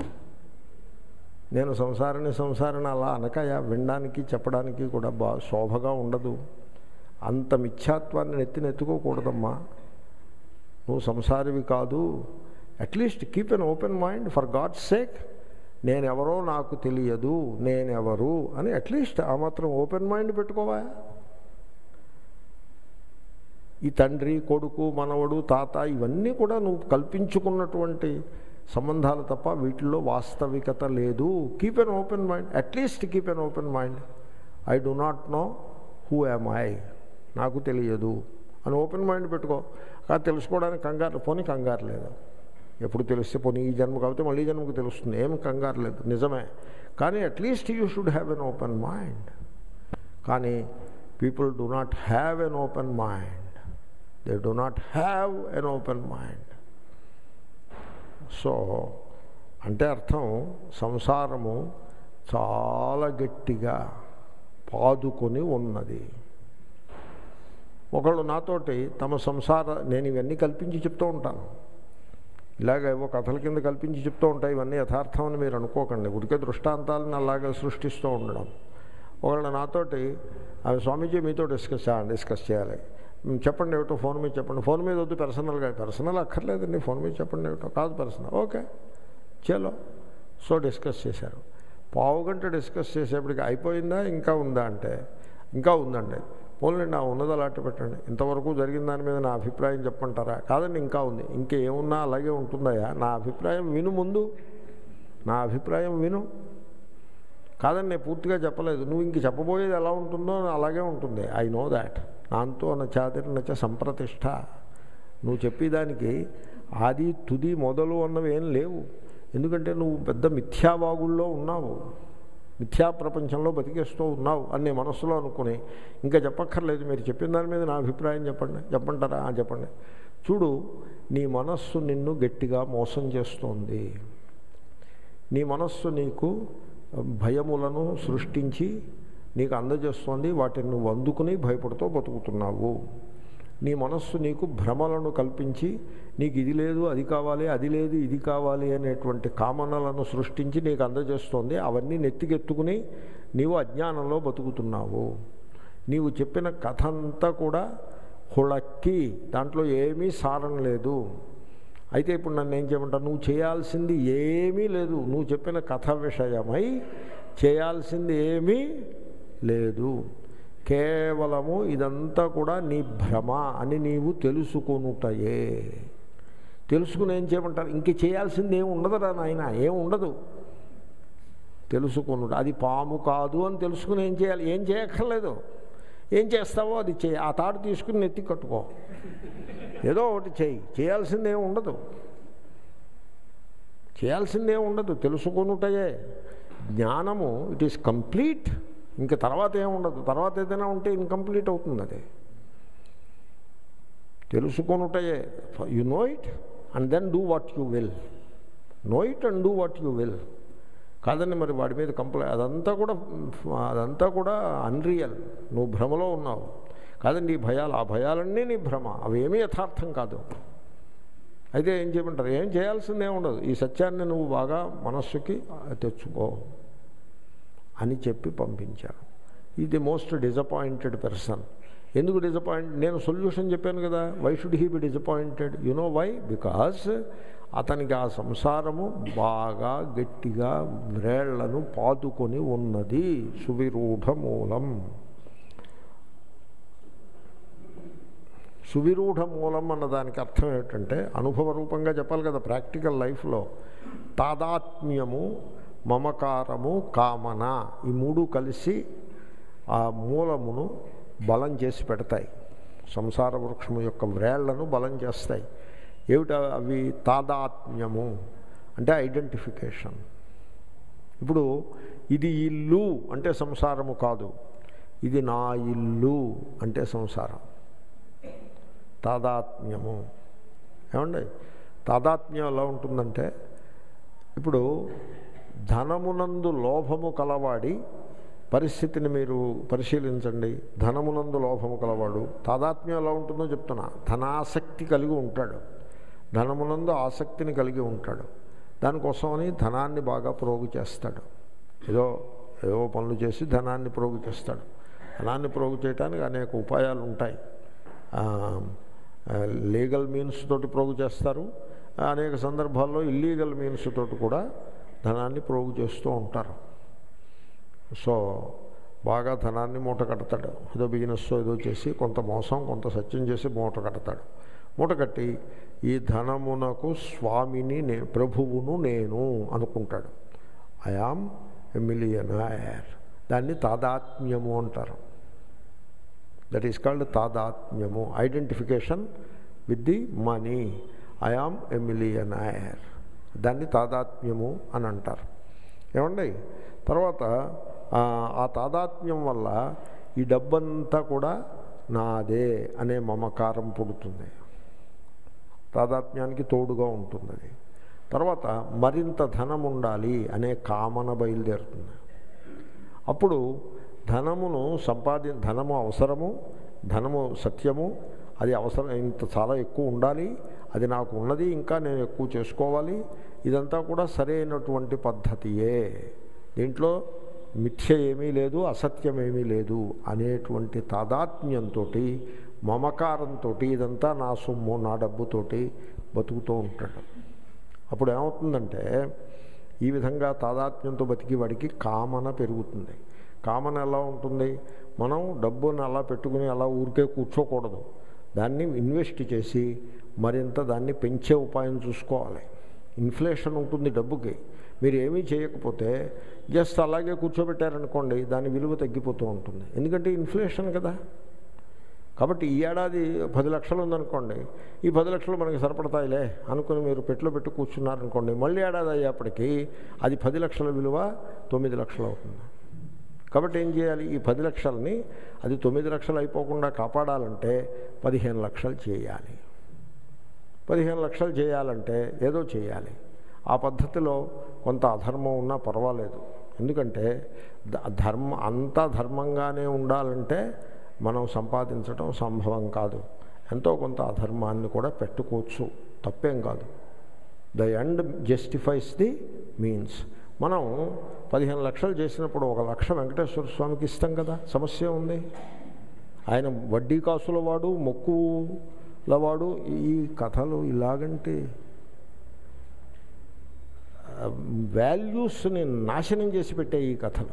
నేను సంసారాన్ని సంసారాన్ని అలా అనకయా, వినడానికి చెప్పడానికి కూడా బా శోభగా ఉండదు. అంత మిథ్యాత్వాన్ని నెత్తినెత్తుకోకూడదమ్మా. నువ్వు సంసారివి కాదు. At least keep an open mind for God's sake. నేనెవరో నాకు తెలియదు, నేనెవరు అని అట్లీస్ట్ ఆ మాత్రం ఓపెన్ మైండ్ పెట్టుకోవా. ఈ తండ్రి, కొడుకు, మనవడు, తాత ఇవన్నీ కూడా నువ్వు కల్పించుకున్నటువంటి సంబంధాలు తప్ప వీటిల్లో వాస్తవికత లేదు. Keep an open mind. At least keep an open mind. I do not know who am I, నాకు తెలియదు అని ఓపెన్ మైండ్ పెట్టుకో. కానీ తెలుసుకోవడానికి కంగారు, పోనీ కంగారు లేదు. ఎప్పుడు తెలిస్తే పోనీ ఈ జన్మ కాబట్టి మళ్ళీ జన్మకు తెలుస్తుంది, ఏం కంగారు లేదు, నిజమే. కానీ at least you should have an open mind. కానీ people do not have an open mind. They do not have an open mind. So అంటే అర్థం, సంసారము చాలా గట్టిగా పాదుకొని ఉన్నది. ఒకళ్ళు నాతోటి తమ సంసార, నేను ఇవన్నీ కల్పించి చెప్తూ ఉంటాను, ఇలాగ ఏవో కథల కింద కల్పించి చెప్తూ ఉంటాయి, ఇవన్నీ యథార్థం అని మీరు అనుకోకండి. ఉడికే దృష్టాంతాలను అలాగే సృష్టిస్తూ ఉండడం. ఒకళ్ళు నాతోటి స్వామీజీ మీతో డిస్కస్ డిస్కస్ చేయాలి, చెప్పండి ఏమిటో ఫోన్ మీద చెప్పండి. ఫోన్ మీద వద్దు, పర్సనల్గా. పర్సనల్ అక్కర్లేదండి, ఫోన్ మీద చెప్పండి ఏమిటో. కాదు పర్సనల్, ఓకే చలో. సో డిస్కస్ చేశారు. పావు గంట డిస్కస్ చేసేప్పటికి అయిపోయిందా ఇంకా ఉందా అంటే ఇంకా ఉందండి. పోలండి ఆ ఉన్నది అలాంటి పెట్టండి, ఇంతవరకు జరిగిన దాని మీద నా అభిప్రాయం చెప్పంటారా? కాదండి ఇంకా ఉంది. ఇంకేమున్నా అలాగే ఉంటుందయా? నా అభిప్రాయం విను, ముందు నా అభిప్రాయం విను. కాదండి నేను పూర్తిగా చెప్పలేదు, నువ్వు ఇంక చెప్పబోయేది ఎలా ఉంటుందో అలాగే ఉంటుంది. I know that. నాంతో నచాదిర్ నచ సంప్రతిష్ట. నువ్వు చెప్పేదానికి ఆది తుది మొదలు అన్నవి ఏం లేవు. ఎందుకంటే నువ్వు పెద్ద మిథ్యావాగుల్లో ఉన్నావు, మిథ్యా ప్రపంచంలో బతికేస్తూ ఉన్నావు అని నీ మనస్సులో అనుకుని ఇంకా చెప్పక్కర్లేదు, మీరు చెప్పిన దాని మీద నా అభిప్రాయం చెప్పండి. చెప్పంటారా? చెప్పండి. చూడు, నీ మనస్సు నిన్ను గట్టిగా మోసం చేస్తోంది. నీ మనస్సు నీకు భయములను సృష్టించి నీకు అందజేస్తోంది. వాటిని నువ్వు అందుకుని భయపడుతూ బతుకుతున్నావు. నీ మనస్సు నీకు భ్రమలను కల్పించి నీకు ఇది లేదు అది కావాలి, అది లేదు ఇది కావాలి అనేటువంటి కామనలను సృష్టించి నీకు అందజేస్తోంది. అవన్నీ నెత్తికెత్తుకుని నీవు అజ్ఞానంలో బతుకుతున్నావు. నీవు చెప్పిన కథ అంతా కూడా హుళక్కి, దాంట్లో ఏమీ సారం లేదు. అయితే ఇప్పుడు నన్ను ఏం చేయమంటావు? నువ్వు చేయాల్సింది ఏమీ లేదు. నువ్వు చెప్పిన కథ విషయమై చేయాల్సింది ఏమీ లేదు. కేవలము ఇదంతా కూడా నీ భ్రమ అని నీవు తెలుసుకొనుటయే. తెలుసుకుని ఏం చేయమంటారు? ఇంక చేయాల్సింది ఏమి ఉండదురా నాయన, ఏం ఉండదు. తెలుసుకొనుట, అది పాము కాదు అని తెలుసుకుని ఏం చేయాలి? ఏం చేయక్కర్లేదు. ఏం చేస్తావో అది చేయి. ఆ తాడు తీసుకుని నెత్తి కట్టుకో, ఏదో ఒకటి చేయి. చేయాల్సింది ఏమి ఉండదు, చేయాల్సింది ఏమి ఉండదు. తెలుసుకొనుటయే జ్ఞానము. It is complete. ఇంక తర్వాత ఏముండదు. తర్వాత ఏదైనా ఉంటే ఇన్కంప్లీట్ అవుతుంది. అది తెలుసుకొనుటయే. You know it and then do what you will. Know it and do what you will. కాదండి మరి వాడి మీద కంప్లై అదంతా కూడా అదంతా కూడా అన్రియల్. నువ్వు భ్రమలో ఉన్నావు. కాదండి ఈ భయాలు, ఆ భయాలన్నీ నీ భ్రమ, అవేమీ యథార్థం కాదు. అయితే ఏం చేయమంటారు? ఏం చేయాల్సిందే ఉండదు. ఈ సత్యాన్ని నువ్వు బాగా మనస్సుకి తెచ్చుకో అని చెప్పి పంపించాను. ఇది మోస్ట్ డిసప్పాయింటెడ్ పర్సన్. ఎందుకు డిసప్పాయింట్? నేను సొల్యూషన్ చెప్పాను కదా. Why should he be disappointed? You know why? Because అతనికి ఆ సంసారము బాగా గట్టిగా వ్రేళ్లను పాతుకొని ఉన్నది. సువిరూఢ మూలం. సువిరూఢ మూలం అన్నదానికి అర్థం ఏంటంటే అనుభవ రూపంగా చెప్పాలి కదా. ప్రాక్టికల్ లైఫ్లో తాదాత్మ్యము మమకారము, కామన, ఈ మూడు కలిసి ఆ మూలమును బలం చేసి పెడతాయి. సంసార వృక్షము యొక్క వ్రేళ్లను బలం చేస్తాయి. ఏమిటి అవి? తాదాత్మ్యము అంటే ఐడెంటిఫికేషన్. ఇప్పుడు ఇది ఇల్లు అంటే సంసారము కాదు, ఇది నా ఇల్లు అంటే సంసారం. తాదాత్మ్యము. ఏమండి తాదాత్మ్యం ఎలా ఉంటుందంటే, ఇప్పుడు ధనమునందు లోభము కలవాడి పరిస్థితిని మీరు పరిశీలించండి. ధనమునందు లోభము కలవాడు తాదాత్మ్యం ఎలా ఉంటుందో చెప్తున్నా. ధనాసక్తి కలిగి ఉంటాడు, ధనమునందు ఆసక్తిని కలిగి ఉంటాడు. దానికోసమని ధనాన్ని బాగా ప్రోగు చేస్తాడు. ఏదో ఏవో పనులు చేసి ధనాన్ని ప్రోగు చేస్తాడు. ధనాన్ని ప్రోగు చేయడానికి అనేక ఉపాయాలు ఉంటాయి. లీగల్ మీన్స్ తోటి ప్రోగు చేస్తారు, అనేక సందర్భాల్లో ఇల్లీగల్ మీన్స్ తోటి కూడా ధనాన్ని ప్రోగు చేస్తూ ఉంటారు. సో బాగా ధనాన్ని మూట కడతాడు. ఏదో బిజినెస్ ఏదో చేసి కొంత మోసం కొంత సత్యం చేసి మూట కడతాడు. మూట కట్టి ఈ ధనమునకు స్వామిని నే ప్రభువును నేను అనుకుంటాడు. I am a millionaire. దాన్ని తాదాత్మ్యము అంటారు. దట్ ఈస్ కాల్డ్ తాదాత్మ్యము. Identification with the money. I am a millionaire, దాన్ని తాదాత్మ్యము అని అంటారు. ఏమండి తర్వాత ఆ తాదాత్మ్యం వల్ల ఈ డబ్బంతా కూడా నాదే అనే మమకారం పుడుతుంది. తాదాత్మ్యానికి తోడుగా ఉంటుంది అది. తర్వాత మరింత ధనం ఉండాలి అనే కామన బయలుదేరుతుంది. అప్పుడు ధనమును సంపాది ధనము అవసరము, ధనము సత్యము, అది అవసరం, ఇంత చాలా ఎక్కువ ఉండాలి, అది నాకు ఉన్నది, ఇంకా నేను ఎక్కువ చేసుకోవాలి, ఇదంతా కూడా సరైనటువంటి పద్ధతియే, దీంట్లో మిథ్య ఏమీ లేదు, అసత్యం ఏమీ లేదు అనేటువంటి తాదాత్మ్యంతో, మమకారంతో ఇదంతా నా సొమ్ము నా డబ్బుతోటి బతుకుతూ ఉంటాడు. అప్పుడు ఏమవుతుందంటే ఈ విధంగా తాదాత్మ్యంతో బతికి వాడికి కామన పెరుగుతుంది. కామన ఎలా ఉంటుంది? మనం డబ్బుని అలా పెట్టుకుని అలా ఊరికే కూర్చోకూడదు, దాన్ని ఇన్వెస్ట్ చేసి మరింత దాన్ని పెంచే ఉపాయం చూసుకోవాలి. ఇన్ఫ్లేషన్ ఉంటుంది డబ్బుకి. మీరు ఏమీ చేయకపోతే జస్ట్ అలాగే కూర్చోబెట్టారనుకోండి, దాని విలువ తగ్గిపోతూ ఉంటుంది. ఎందుకంటే ఇన్ఫ్లేషన్ కదా. కాబట్టి ఈ ఏడాది పది లక్షలు ఉందనుకోండి, ఈ పది లక్షలు మనకి సరిపడతాయిలే అనుకుని మీరు పెట్టులో పెట్టి కూర్చున్నారనుకోండి, మళ్ళీ ఏడాది అయ్యేప్పటికీ అది పది లక్షల విలువ తొమ్మిది లక్షలు అవుతుంది. కాబట్టి ఏం చేయాలి? ఈ పది లక్షలని అది తొమ్మిది లక్షలు అయిపోకుండా కాపాడాలంటే పదిహేను లక్షలు చేయాలి. పదిహేను లక్షలు చేయాలంటే ఏదో చేయాలి. ఆ పద్ధతిలో కొంత అధర్మం ఉన్నా పర్వాలేదు. ఎందుకంటే ధర్మ అంతా ధర్మంగానే ఉండాలంటే మనం సంపాదించడం సంభవం కాదు. ఎంతో కొంత అధర్మాన్ని కూడా పెట్టుకోవచ్చు, తప్పేం కాదు. The end justifies the means. మనం పదిహేను లక్షలు చేసినప్పుడు ఒక లక్ష వెంకటేశ్వర స్వామికి ఇస్తాం కదా, సమస్య ఉంది. ఆయన వడ్డీ కాసుల వాడు, మొక్కుల వాడు. ఈ కథలు ఇలాగంటే వాల్యూస్ని నాశనం చేసి పెట్టే ఈ కథలు.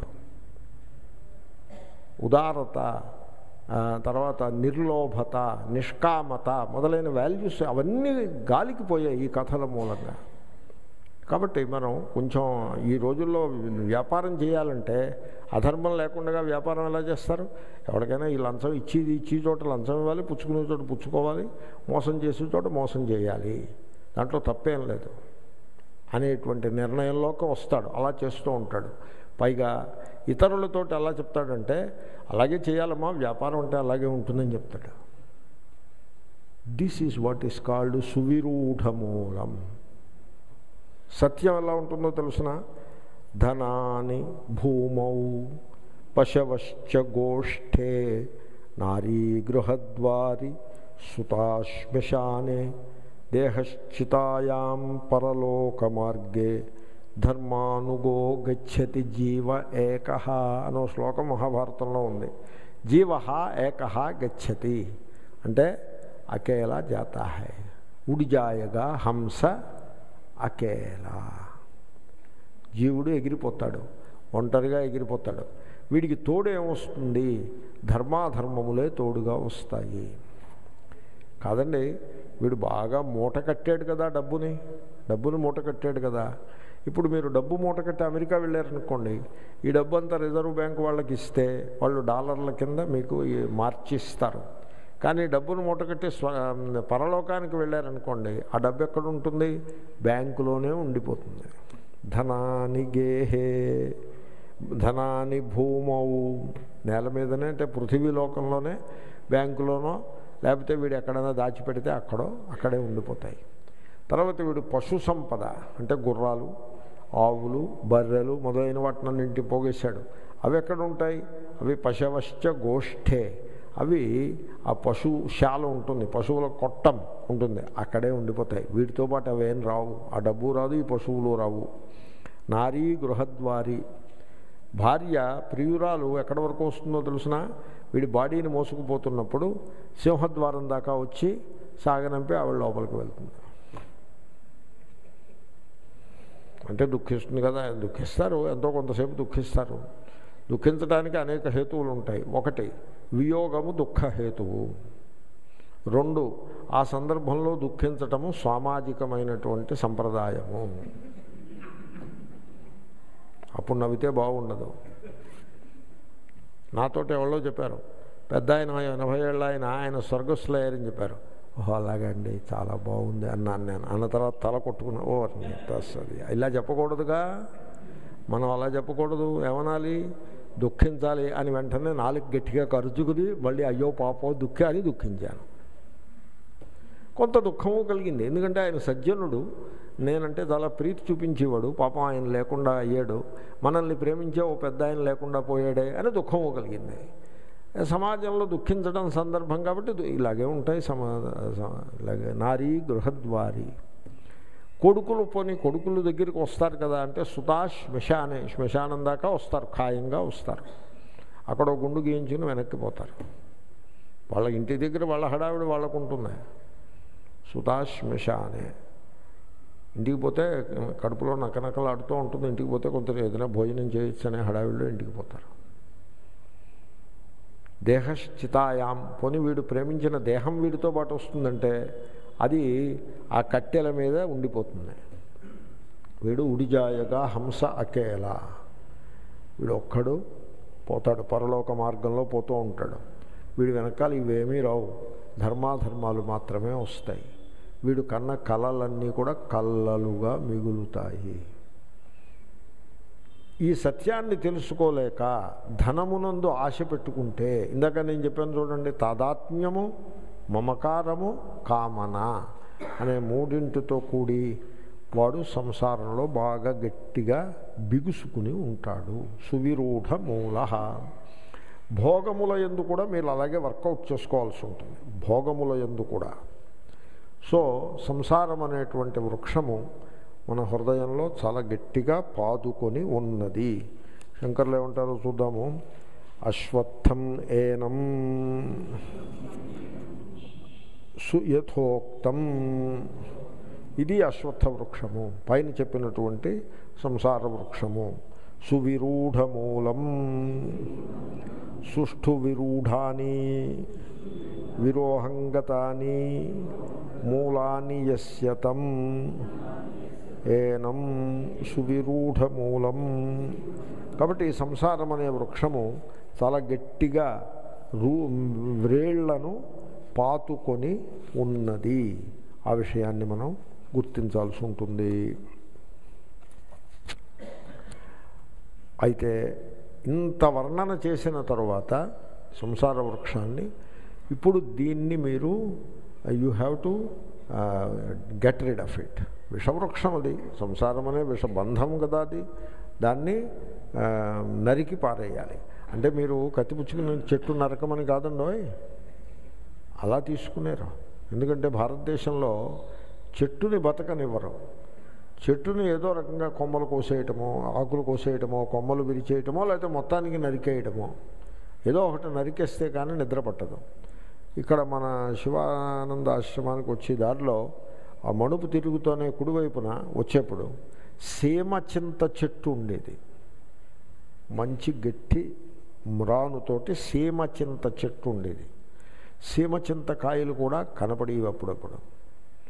ఉదారత, తర్వాత నిర్లోభత, నిష్కామత మొదలైన వాల్యూస్ అవన్నీ గాలికి పోయాయి ఈ కథల మూలంగా. కాబట్టి మనం కొంచెం ఈ రోజుల్లో వ్యాపారం చేయాలంటే అధర్మం లేకుండా వ్యాపారం ఎలా చేస్తారు? ఎవరికైనా ఈ లంచం ఇచ్చేది ఇచ్చే చోట లంచం ఇవ్వాలి, పుచ్చుకునే చోట పుచ్చుకోవాలి, మోసం చేసే చోట మోసం చేయాలి, దాంట్లో తప్పేం లేదు అనేటువంటి నిర్ణయంలోకి వస్తాడు. అలా చేస్తూ ఉంటాడు. పైగా ఇతరులతోటి ఎలా చెప్తాడంటే అలాగే చేయాలమ్మా, వ్యాపారం అంటే అలాగే ఉంటుందని చెప్తాడు. This is what is called సువిరూఢమూలం. సత్యం ఎలా ఉంటుందో తెలుసిన? ధనాని భూమౌ పశవశ్చ గోష్ఠే నారీ గృహద్వారి సుతాశ్మశానే దేహశ్చితాయాం పరలోకమార్గే ధర్మానుగో గచ్చతి జీవ ఏకః అనో శ్లోకం మహాభారతంలో ఉంది. జీవ ఏకః గచ్చతి అంటే అకేలా జాతా హై, ఉడిజాయగా హంస అకేలా. జీవుడు ఎగిరిపోతాడు, ఒంటరిగా ఎగిరిపోతాడు. వీడికి తోడు ఏమొస్తుంది? ధర్మాధర్మములే తోడుగా వస్తాయి. కాదండి, వీడు బాగా మూట కట్టాడు కదా డబ్బుని, డబ్బును మూట కట్టాడు కదా. ఇప్పుడు మీరు డబ్బు మూట కట్టి అమెరికా వెళ్ళారనుకోండి, ఈ డబ్బు అంతా రిజర్వ్ బ్యాంక్ వాళ్ళకి ఇస్తే వాళ్ళు డాలర్ల కింద మీకు మార్చిస్తారు. కానీ డబ్బును మూట కట్టి స్వ పరలోకానికి వెళ్ళారనుకోండి, ఆ డబ్బు ఎక్కడ ఉంటుంది? బ్యాంకులోనే ఉండిపోతుంది. ధనాని గేహే ధనాని భూమౌ, నేల మీదనే అంటే పృథివీ లోకంలోనే బ్యాంకులోనో లేకపోతే వీడు ఎక్కడైనా దాచిపెడితే అక్కడో అక్కడే ఉండిపోతాయి. తర్వాత వీడు పశు సంపద అంటే గుర్రాలు, ఆవులు, బర్రెలు మొదలైన వాటినన్నింటి పోగేశాడు. అవి ఎక్కడ ఉంటాయి? అవి పశవశ్చ గోష్ఠే, అవి ఆ పశుశాల ఉంటుంది, పశువుల కొట్టం ఉంటుంది, అక్కడే ఉండిపోతాయి. వీటితో పాటు అవేం రావు, ఆ డబ్బు రాదు, ఈ పశువులు రావు. నారీ గృహద్వారి, భార్య ప్రియురాలు ఎక్కడి వరకు వస్తుందో తెలుసిన? వీడి బాడీని మోసుకుపోతున్నప్పుడు సింహద్వారం దాకా వచ్చి సాగనంపి ఆవిడ లోపలికి వెళ్తుంది. అంటే దుఃఖిస్తుంది కదా, దుఃఖిస్తారు, ఎంతో కొంతసేపు దుఃఖిస్తారు. దుఃఖించడానికి అనేక హేతువులు ఉంటాయి. ఒకటి వియోగము దుఃఖ హేతువు. రెండు ఆ సందర్భంలో దుఃఖించటము సామాజికమైనటువంటి సంప్రదాయము. అప్పుడు నవ్వితే బాగుండదు. నాతోటి ఎవరో చెప్పారు, పెద్ద ఆయన ఎనభై ఏళ్ళ ఆయన ఆయన స్వర్గస్థులయ్యారని చెప్పారు. ఓహో అలాగండి, చాలా బాగుంది అన్నాను నేను. అన్న తర్వాత తల కొట్టుకున్నా, ఓ వస్తుంది. ఇలా చెప్పకూడదుగా, మనం అలా చెప్పకూడదు. ఏమనాలి? దుఃఖించాలి అని వెంటనే నాలుగు గట్టిగా కరుచుకుని మళ్ళీ అయ్యో పాపో దుఃఖాన్ని దుఃఖించాను. కొంత దుఃఖము కలిగింది, ఎందుకంటే ఆయన సజ్జనుడు, నేనంటే చాలా ప్రీతి చూపించేవాడు, పాపం ఆయన లేకుండా అయ్యాడు, మనల్ని ప్రేమించే ఓ పెద్ద ఆయన లేకుండా పోయాడే అని దుఃఖము కలిగింది. సమాజంలో దుఃఖించడం సందర్భం కాబట్టి ఇలాగే ఉంటాయి. సమా ఇలాగే నారీ గృహద్వారి. కొడుకులు పోనీ కొడుకుల దగ్గరికి వస్తారు కదా అంటే సుతా శ్మశానే, శ్మశానం దాకా వస్తారు, ఖాయంగా వస్తారు. అక్కడ గుండు గీయించుకుని వెనక్కి పోతారు. వాళ్ళ ఇంటి దగ్గర వాళ్ళ హడావిడి వాళ్ళకు ఉంటుంది. సుతా శ్మశానే, ఇంటికి పోతే కడుపులో నకనకలాడుతూ ఉంటుంది. ఇంటికి పోతే కొంత ఏదైనా భోజనం చేయొచ్చు అనే హడావిడిలో ఇంటికి పోతారు. దేహశ్చితాయాం, పోనీ వీడు ప్రేమించిన దేహం వీడితో పాటు వస్తుందంటే అది ఆ కట్టెల మీద ఉండిపోతుంది. వీడు ఉడిజాయగా హంస అకేలా, వీడు ఒక్కడు పోతాడు, పరలోక మార్గంలో పోతూ ఉంటాడు. వీడు వెనకాల ఇవేమీ రావు, ధర్మాధర్మాలు మాత్రమే వస్తాయి. వీడు కన్న కలలన్నీ కూడా కల్లలుగా మిగులుతాయి. ఈ సత్యాన్ని తెలుసుకోలేక ధనమునందు ఆశ పెట్టుకుంటే, ఇందాక నేను చెప్పాను చూడండి, తాదాత్మ్యము, మమకారము, కామన అనే మూడింటితో కూడి వాడు సంసారంలో బాగా గట్టిగా బిగుసుకుని ఉంటాడు. సువిరూఢ మూల. భోగముల యందు కూడా మీరు అలాగే వర్కౌట్ చేసుకోవాల్సి ఉంటుంది. భోగముల యందు కూడా. సో సంసారం అనేటువంటి వృక్షము మన హృదయంలో చాలా గట్టిగా పాదుకొని ఉన్నది. శంకర్లు ఏమంటారో చూద్దాము. అశ్వత్థం ఏనం సుయథోక్తం, ఇది అశ్వత్థ వృక్షము, పైన చెప్పినటువంటి సంసార వృక్షము. సువిరూఢమూలం, సుష్ఠు విరూఢాని విరోహంగతాని మూలాని యస్యతం ఏనం సువిరూఢమూలం. కాబట్టి ఈ సంసారం అనే వృక్షము చాలా గట్టిగా రూ వ్రేళ్లను పాతుకొని ఉన్నది. ఆ విషయాన్ని మనం గుర్తించాల్సి ఉంటుంది. అయితే ఇంత వర్ణన చేసిన తరువాత సంసార వృక్షాన్ని, ఇప్పుడు దీన్ని మీరు you have to get rid of it. విషవృక్షం అది, సంసారం అనే విషబంధం కదా అది. దాన్ని నరికి పారేయాలి. అంటే మీరు కత్తిపుచ్చుకుని చెట్టు నరకమని కాదండోయ్, అలా తీసుకునేరు. ఎందుకంటే భారతదేశంలో చెట్టుని బతకనివ్వరు. చెట్టుని ఏదో రకంగా కొమ్మలు కోసేయటమో, ఆకులు కోసేయటమో, కొమ్మలు విరిచేయటమో, లేకపోతే మొత్తానికి నరికేయటమో, ఏదో ఒకటి నరికేస్తే కానీ నిద్ర పట్టదు. ఇక్కడ మన శివానంద ఆశ్రమానికి వచ్చే దారిలో ఆ మణుపు తిరుగుతూనే కుడివైపున వచ్చేప్పుడు సీమ చింత చెట్టు ఉండేది. మంచి గట్టి మ్రానుతోటి సీమ చింత చెట్టు ఉండేది. సీమ చింత కాయలు కూడా కనపడేవి అప్పుడప్పుడు.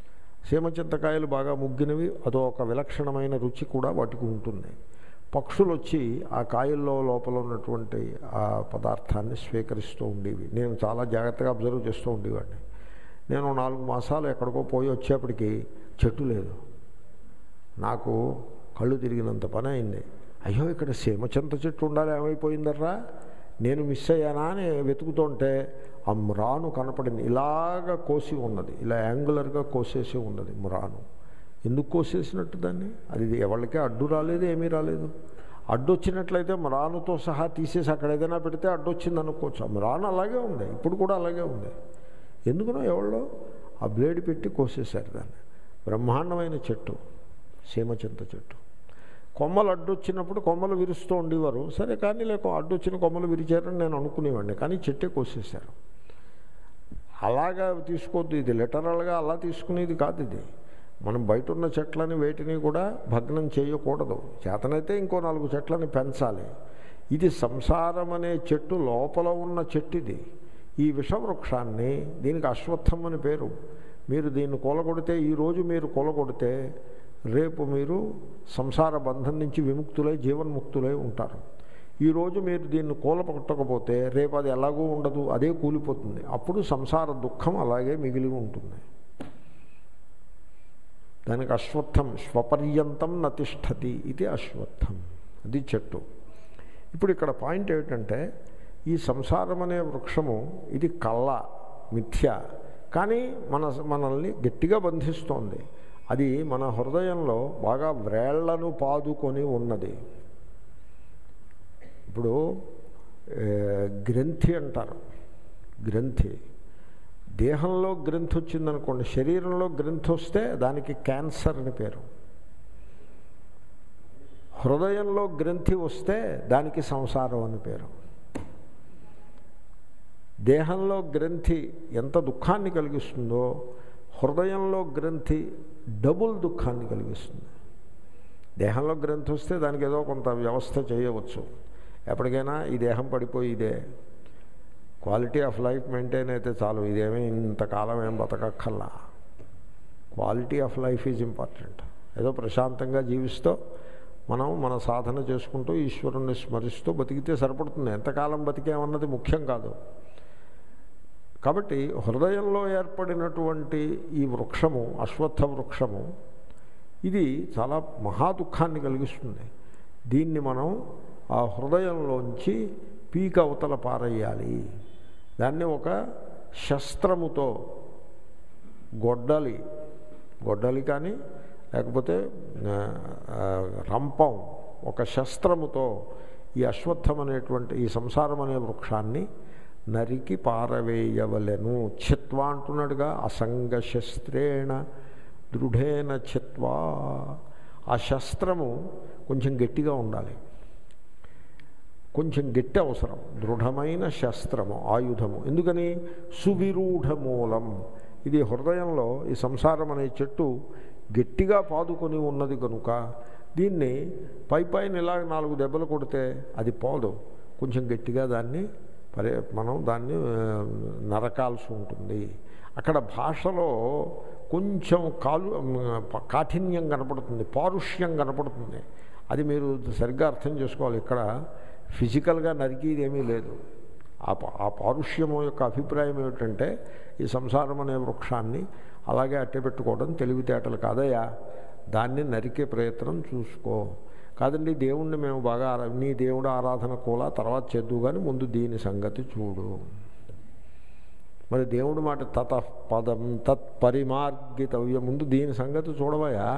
సీమచింతకాయలు బాగా ముగ్గినవి, అదో ఒక విలక్షణమైన రుచి కూడా వాటికి ఉంటుంది. పక్షులు వచ్చి ఆ కాయల్లో లోపల ఉన్నటువంటి ఆ పదార్థాన్ని స్వీకరిస్తూ ఉండేవి. నేను చాలా జాగ్రత్తగా అబ్జర్వ్ చేస్తూ ఉండేవాడిని. నేను నాలుగు మాసాలు ఎక్కడికో పోయి వచ్చేప్పటికి చెట్టు లేదు. నాకు కళ్ళు తిరిగినంత పని అయింది. అయ్యో, ఇక్కడ సీమచింత చెట్టు ఉండాలి, ఏమైపోయిందర్రా, నేను మిస్ అయ్యానా అని వెతుకుతుంటే ఆ మ్రాను కనపడింది. ఇలాగ కోసి ఉన్నది, ఇలా యాంగులర్గా కోసేసి ఉన్నది మ్రాను. ఎందుకు కోసేసినట్టు దాన్ని? అది ఎవరికే అడ్డు రాలేదు, ఏమీ రాలేదు. అడ్డు వచ్చినట్లయితే మ్రానుతో సహా తీసేసి అక్కడ ఏదైనా పెడితే అడ్డు వచ్చింది అనుకోవచ్చు. ఆ మ్రాను అలాగే ఉంది, ఇప్పుడు కూడా అలాగే ఉంది. ఎందుకునో ఎవరో ఆ బ్లేడ్ పెట్టి కోసేశారు దాన్ని. బ్రహ్మాండమైన చెట్టు సీమచింత చెట్టు. కొమ్మలు అడ్డొచ్చినప్పుడు కొమ్మలు విరుస్తూ ఉండేవారు. సరే కానీ లేక అడ్డొచ్చిన కొమ్మలు విరిచారని నేను అనుకునేవాడిని. కానీ చెట్టే కోసేశారు. అలాగా తీసుకోవద్దు, ఇది లిటరల్గా అలా తీసుకునేది కాదు. ఇది మనం బయట ఉన్న చెట్లని వేటిని కూడా భగ్నం చేయకూడదు. చేతనైతే ఇంకో నాలుగు చెట్లని పెంచాలి. ఇది సంసారం అనే చెట్టు లోపల ఉన్న చెట్టు. ఇది ఈ విషవృక్షాన్ని, దీనికి అశ్వత్థం అని పేరు. మీరు దీన్ని కూలగొడితే, ఈరోజు మీరు కూలగొడితే రేపు మీరు సంసార బంధం నుంచి విముక్తులై జీవన్ముక్తులై ఉంటారు. ఈరోజు మీరు దీన్ని కూలపట్టకపోతే రేపు అది ఎలాగూ ఉండదు, అదే కూలిపోతుంది. అప్పుడు సంసార దుఃఖం అలాగే మిగిలి ఉంటుంది. దానికి అశ్వత్థం స్వపర్యంతం నతిష్ఠతి, ఇది అశ్వత్థం, అది చెట్టు. ఇప్పుడు ఇక్కడ పాయింట్ ఏమిటంటే, ఈ సంసారం అనే వృక్షము ఇది కళ్ళ మిథ్య, కానీ మన మనల్ని గట్టిగా బంధిస్తోంది. అది మన హృదయంలో బాగా వ్రేళ్లను పాదుకొని ఉన్నది. ఇప్పుడు గ్రంథి అంటారు. గ్రంథి దేహంలో గ్రంథి వచ్చిందనుకోండి, శరీరంలో గ్రంథి వస్తే దానికి క్యాన్సర్ అని పేరు. హృదయంలో గ్రంథి వస్తే దానికి సంసారం అని పేరు. దేహంలో గ్రంథి ఎంత దుఃఖాన్ని కలిగిస్తుందో, హృదయంలో గ్రంథి డబుల్ దుఃఖాన్ని కలిగిస్తుంది. దేహంలో గ్రంథి వస్తే దానికి ఏదో కొంత వ్యవస్థ చేయవచ్చు. ఎప్పటికైనా ఈ దేహం పడిపోయి ఇదే క్వాలిటీ ఆఫ్ లైఫ్ మెయింటైన్ అయితే చాలు, ఇదేమీ ఇంతకాలం ఏం బతకక్కల్లా. Quality of life is important. ఏదో ప్రశాంతంగా జీవిస్తూ మనం మన సాధన చేసుకుంటూ ఈశ్వరుణ్ణి స్మరిస్తూ బతికితే సరిపడుతుంది. ఎంతకాలం బతికేమన్నది ముఖ్యం కాదు. కాబట్టి హృదయంలో ఏర్పడినటువంటి ఈ వృక్షము, అశ్వత్థ వృక్షము, ఇది చాలా మహా దుఃఖాన్ని కలిగిస్తుంది. దీన్ని మనం ఆ హృదయంలోంచి పీక అవతల పారేయాలి. దాన్ని ఒక శస్త్రముతో, గొడ్డలి గొడ్డలి కానీ లేకపోతే రంపం, ఒక శస్త్రముతో ఈ అశ్వత్థం అనేటువంటి ఈ సంసారం అనే వృక్షాన్ని నరికి పారవేయవలెను. చిత్వా అంటున్నాడుగా, అసంగ శస్త్రేణ దృఢేన చిత్వా. ఆ శస్త్రము కొంచెం గట్టిగా ఉండాలి, కొంచెం గట్టి అవసరం. దృఢమైన శస్త్రము, ఆయుధము. ఎందుకని? సువిరూఢ మూలం. ఇది హృదయంలో ఈ సంసారం అనే చెట్టు గట్టిగా పాదుకొని ఉన్నది కనుక దీన్ని పై పైన ఇలా నాలుగు దెబ్బలు కొడితే అది పోదు. కొంచెం గట్టిగా దాన్ని పరే మనం దాన్ని నరకాల్సి ఉంటుంది. అక్కడ భాషలో కొంచెం కాలు కాఠిన్యం కనపడుతుంది, పారుష్యం కనపడుతుంది. అది మీరు సరిగ్గా అర్థం చేసుకోవాలి. ఇక్కడ ఫిజికల్గా నరికేది ఏమీ లేదు. ఆ ఆ పారుష్యము యొక్క అభిప్రాయం ఏమిటంటే, ఈ సంసారం అనే వృక్షాన్ని అలాగే అట్టే పెట్టుకోవడం తెలివితేటలు కాదయా, దాన్ని నరికే ప్రయత్నం చూసుకో. కాదండి దేవుణ్ణి మేము బాగా నీ దేవుడు ఆరాధన కూడా తర్వాత చేద్దు, కానీ ముందు దీని సంగతి చూడు. మరి దేవుడు మాట తత పదం తత్పరిమార్గితవ్యం, ముందు దీని సంగతి చూడవయా.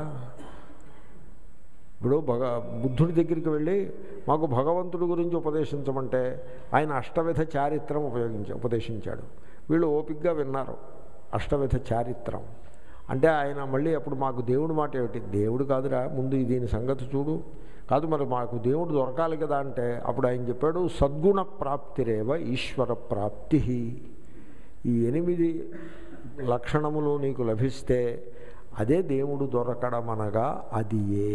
ఇప్పుడు భగ బుద్ధుడి దగ్గరికి వెళ్ళి మాకు భగవంతుడి గురించి ఉపదేశించమంటే ఆయన అష్టవిధ చారిత్రం ఉపయోగించి ఉపదేశించాడు. వీళ్ళు ఓపికగా విన్నారు. అష్టవిధ చారిత్రం అంటే ఆయన మళ్ళీ అప్పుడు మాకు దేవుడు మాట ఏమిటి? దేవుడు కాదురా, ముందు దీని సంగతి చూడు. కాదు మరి మాకు దేవుడు దొరకాలి కదా అంటే అప్పుడు ఆయన చెప్పాడు, సద్గుణ ప్రాప్తిరేవ ఈశ్వర ప్రాప్తి. ఈ ఎనిమిది లక్షణములు నీకు లభిస్తే అదే దేవుడు దొరకడం అనగా అది ఏ.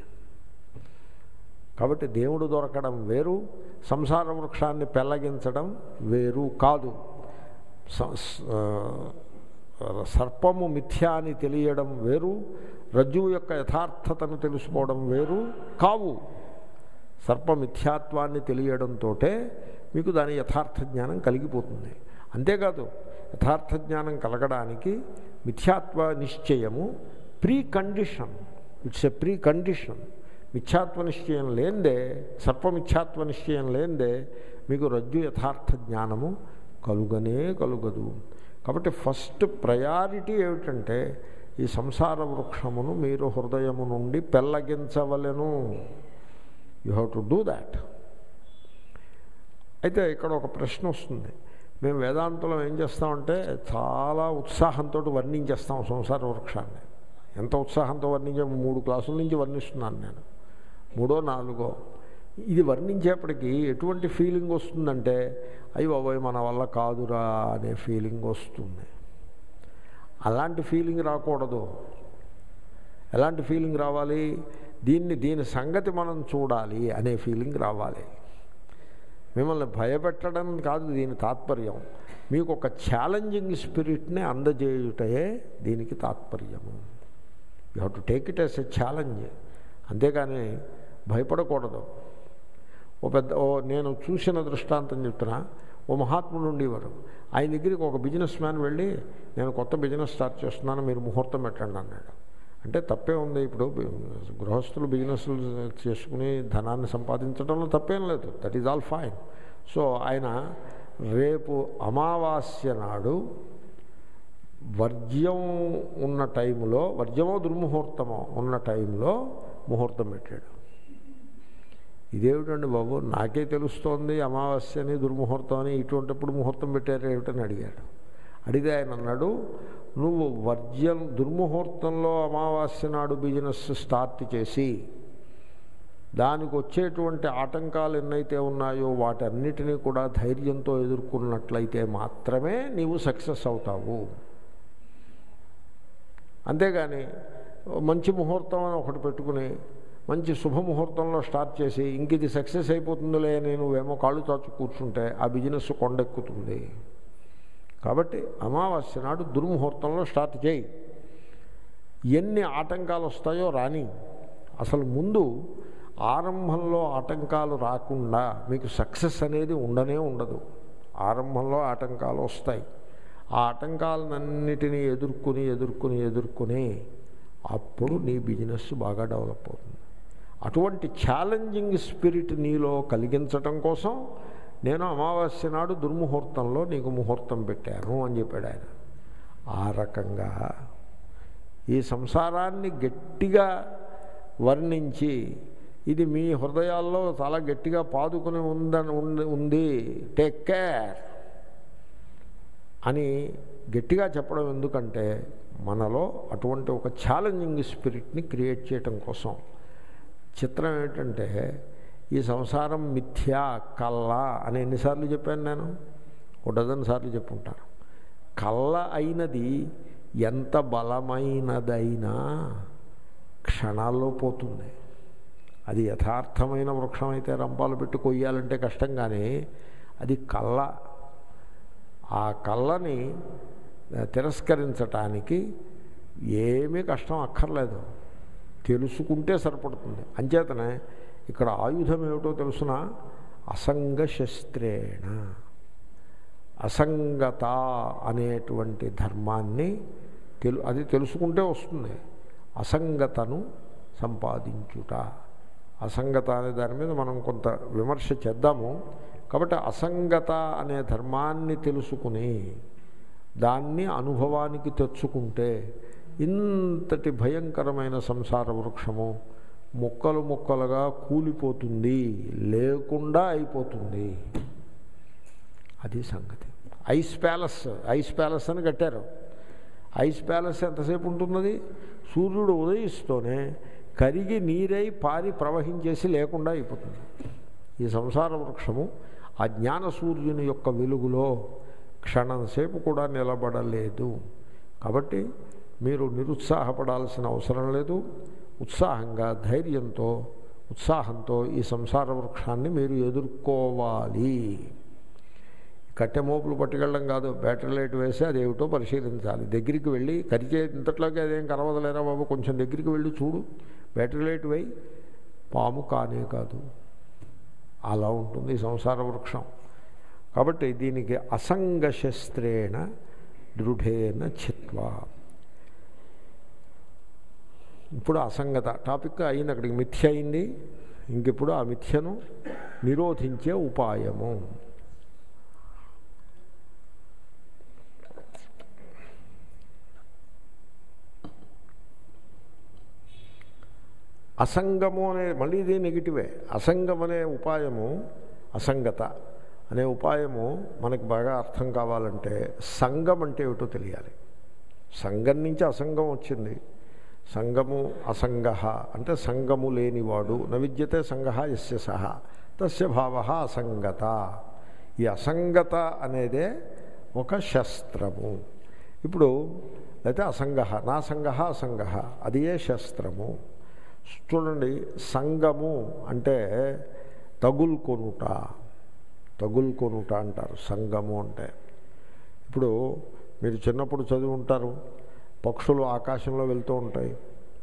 కాబట్టి దేవుడు దొరకడం వేరు, సంసార వృక్షాన్ని పెళ్ళగించడం వేరు కాదు. సర్పము మిథ్యా అని తెలియడం వేరు, రజ్జువు యొక్క యథార్థతను తెలుసుకోవడం వేరు కావు. సర్ప మిథ్యాత్వాన్ని తెలియడంతో మీకు దాని యథార్థ జ్ఞానం కలిగిపోతుంది. అంతేకాదు, యథార్థ జ్ఞానం కలగడానికి మిథ్యాత్వ నిశ్చయము precondition. It's a precondition. మిథ్యాత్వ నిశ్చయం లేనిదే, సర్ప మిథ్యాత్వ నిశ్చయం లేనిదే మీకు రజ్జు యథార్థ జ్ఞానము కలుగనే కలుగదు. కాబట్టి ఫస్ట్ ప్రయారిటీ ఏమిటంటే ఈ సంసార వృక్షమును మీరు హృదయము నుండి పెళ్ళగించవలెను. You have to do that. అయితే ఇక్కడ ఒక ప్రశ్న వస్తుంది. మేము వేదాంతంలో ఏం చేస్తామంటే చాలా ఉత్సాహంతో వర్ణించేస్తాం సంసార వృక్షాన్ని. ఎంత ఉత్సాహంతో వర్ణించే మూడు క్లాసుల నుంచి వర్ణిస్తున్నాను నేను, మూడో నాలుగో. ఇది వర్ణించేప్పటికీ ఎటువంటి ఫీలింగ్ వస్తుందంటే అయ్యి బాబోయ్ మన వల్ల కాదురా అనే ఫీలింగ్ వస్తుంది. అలాంటి ఫీలింగ్ రాకూడదు. ఎలాంటి ఫీలింగ్ రావాలి? దీన్ని దీని సంగతి మనం చూడాలి అనే ఫీలింగ్ రావాలి. మిమ్మల్ని భయపెట్టడం కాదు దీని తాత్పర్యం. మీకు ఒక ఛాలెంజింగ్ స్పిరిట్ని అందజేయుటయే దీనికి తాత్పర్యము. You have to take it as a challenge. అంతేగాని భయపడకూడదు. ఓ పెద్ద ఓ నేను చూసిన దృష్టాంతం చెప్తున్నా. ఓ మహాత్ముడు ఉండేవారు. ఆయన దగ్గరికి ఒక బిజినెస్ మ్యాన్ వెళ్ళి నేను కొత్త బిజినెస్ స్టార్ట్ చేస్తున్నాను, మీరు ముహూర్తం పెట్టండి అన్నాడు. అంటే తప్పే ఉంది. ఇప్పుడు గృహస్థులు బిజినెస్లు చేసుకుని ధనాన్ని సంపాదించడంలో తప్పేం లేదు. That is all fine. So ఆయన రేపు అమావాస్య నాడు వర్జ్యం ఉన్న టైంలో, వర్జ్యమో దుర్ముహూర్తమో ఉన్న టైంలో ముహూర్తం పెట్టాడు. ఇదేమిటండి బాబు, నాకే తెలుస్తోంది అమావాస్యని దుర్ముహూర్తం అని, ఇటువంటిప్పుడు ముహూర్తం పెట్టారు ఏమిటని అడిగాడు. అడిగితే ఆయన అన్నాడు, నువ్వు వర్జ్యం దుర్ముహూర్తంలో అమావాస్య నాడు బిజినెస్ స్టార్ట్ చేసి దానికి వచ్చేటువంటి ఆటంకాలు ఎన్నైతే ఉన్నాయో వాటన్నిటినీ కూడా ధైర్యంతో ఎదుర్కొన్నట్లయితే మాత్రమే నీవు సక్సెస్ అవుతావు. అంతేగాని మంచి ముహూర్తం అని ఒకటి పెట్టుకుని మంచి శుభముహూర్తంలో స్టార్ట్ చేసి ఇంక ఇది సక్సెస్ అయిపోతుందిలే అని నువ్వేమో కాళ్ళు చాచు కూర్చుంటే ఆ బిజినెస్ కొండెక్కుతుంది. కాబట్టి అమావాస్య నాడు దుర్ముహూర్తంలో స్టార్ట్ చేయి. ఎన్ని ఆటంకాలు వస్తాయో రాని. అసలు ముందు ఆరంభంలో ఆటంకాలు రాకుండా మీకు సక్సెస్ అనేది ఉండనే ఉండదు. ఆరంభంలో ఆటంకాలు వస్తాయి. ఆ ఆటంకాలన్నిటినీ ఎదుర్కొని ఎదుర్కొని ఎదుర్కొని అప్పుడు నీ బిజినెస్ బాగా డెవలప్ అవుతుంది. అటువంటి ఛాలెంజింగ్ స్పిరిట్ నీలో కలిగించటం కోసం నేను అమావాస్య నాడు దుర్ముహూర్తంలో నీకు ముహూర్తం పెట్టాను అని చెప్పాడు ఆయన. ఆ రకంగా ఈ సంసారాన్ని గట్టిగా వర్ణించి ఇది మీ హృదయాల్లో చాలా గట్టిగా పాదుకుని ఉందని ఉంది, టేక్ కేర్ అని గట్టిగా చెప్పడం ఎందుకంటే మనలో అటువంటి ఒక ఛాలెంజింగ్ స్పిరిట్ని క్రియేట్ చేయటం కోసం. చిత్రం ఏంటంటే ఈ సంసారం మిథ్యా, కళ్ళ అని ఎన్నిసార్లు చెప్పాను నేను? ఒక డజన్ సార్లు చెప్పుంటాను. కళ్ళ అయినది ఎంత బలమైనదైనా క్షణాల్లో పోతుంది. అది యథార్థమైన వృక్షం అయితే రంపాలు పెట్టి కొయ్యాలంటే కష్టం, కానీ అది కళ్ళ. ఆ కళ్ళని తిరస్కరించటానికి ఏమీ కష్టం అక్కర్లేదు, తెలుసుకుంటే సరిపడుతుంది. అంచేతనే ఇక్కడ ఆయుధం ఏమిటో తెలుసిన అసంగ శస్త్రేణ. అసంగత అనేటువంటి ధర్మాన్ని తెలు అది తెలుసుకుంటే వస్తుంది. అసంగతను సంపాదించుట. అసంగత అనే దాని మీద మనం కొంత విమర్శ చేద్దాము. కాబట్టి అసంగత అనే ధర్మాన్ని తెలుసుకుని దాన్ని అనుభవానికి తెచ్చుకుంటే ఇంతటి భయంకరమైన సంసార వృక్షము ముక్కలు ముక్కలుగా కూలిపోతుంది, లేకుండా అయిపోతుంది. అది సంగతి. ఐస్ ప్యాలెస్ ఐస్ ప్యాలెస్ అని కట్టారు. ఐస్ ప్యాలెస్ ఎంతసేపు ఉంటున్నది? సూర్యుడు ఉదయిస్తూనే కరిగి నీరై పారి ప్రవహించేసి లేకుండా అయిపోతుంది. ఈ సంసార వృక్షము ఆ జ్ఞాన సూర్యుని యొక్క వెలుగులో క్షణం సేపు కూడా నిలబడలేదు. కాబట్టి మీరు నిరుత్సాహపడాల్సిన అవసరం లేదు. ఉత్సాహంగా, ధైర్యంతో, ఉత్సాహంతో ఈ సంసార వృక్షాన్ని మీరు ఎదుర్కోవాలి. కట్టె మోపులు పట్టుకెళ్ళడం కాదు, బ్యాటరీ లైట్ వేసి అది ఏమిటో పరిశీలించాలి. దగ్గరికి వెళ్ళి కరిచే ఇంతట్లోకి అదేం కరవదలేరా బాబు, కొంచెం దగ్గరికి వెళ్ళి చూడు, బ్యాటరీ లైట్ వేయి, పాము కానే కాదు. అలా ఉంటుంది సంసార వృక్షం. కాబట్టి దీనికి అసంగ శస్త్రేణ దృఢేన చిత్వా. ఇప్పుడు అసంగత టాపిక్ అయింది, అక్కడికి మిథ్య అయింది. ఇంకిప్పుడు ఆ మిథ్యను నిరోధించే ఉపాయము. అసంగము అనే మళ్ళీ ఇది నెగిటివే. అసంగం అనే ఉపాయము, అసంగత అనే ఉపాయము మనకు బాగా అర్థం కావాలంటే సంగం అంటే ఏమిటో తెలియాలి. సంగం నుంచి అసంగం వచ్చింది. సంగము అసంగ అంటే సంగము లేనివాడు. నవిద్యతే సంగ యస్య సహ తస్య భావ అసంగత. ఈ అసంగత అనేదే ఒక శస్త్రము. ఇప్పుడు అయితే అసంగ నా సంగ అసంగ అది ఏ శస్త్రము. చూడండి, సంగము అంటే తగులుకొనుట, తగులుకొనుట అంటారు సంగము అంటే. ఇప్పుడు మీరు చిన్నప్పుడు చదివి ఉంటారు, పక్షులు ఆకాశంలో వెళ్తూ ఉంటాయి,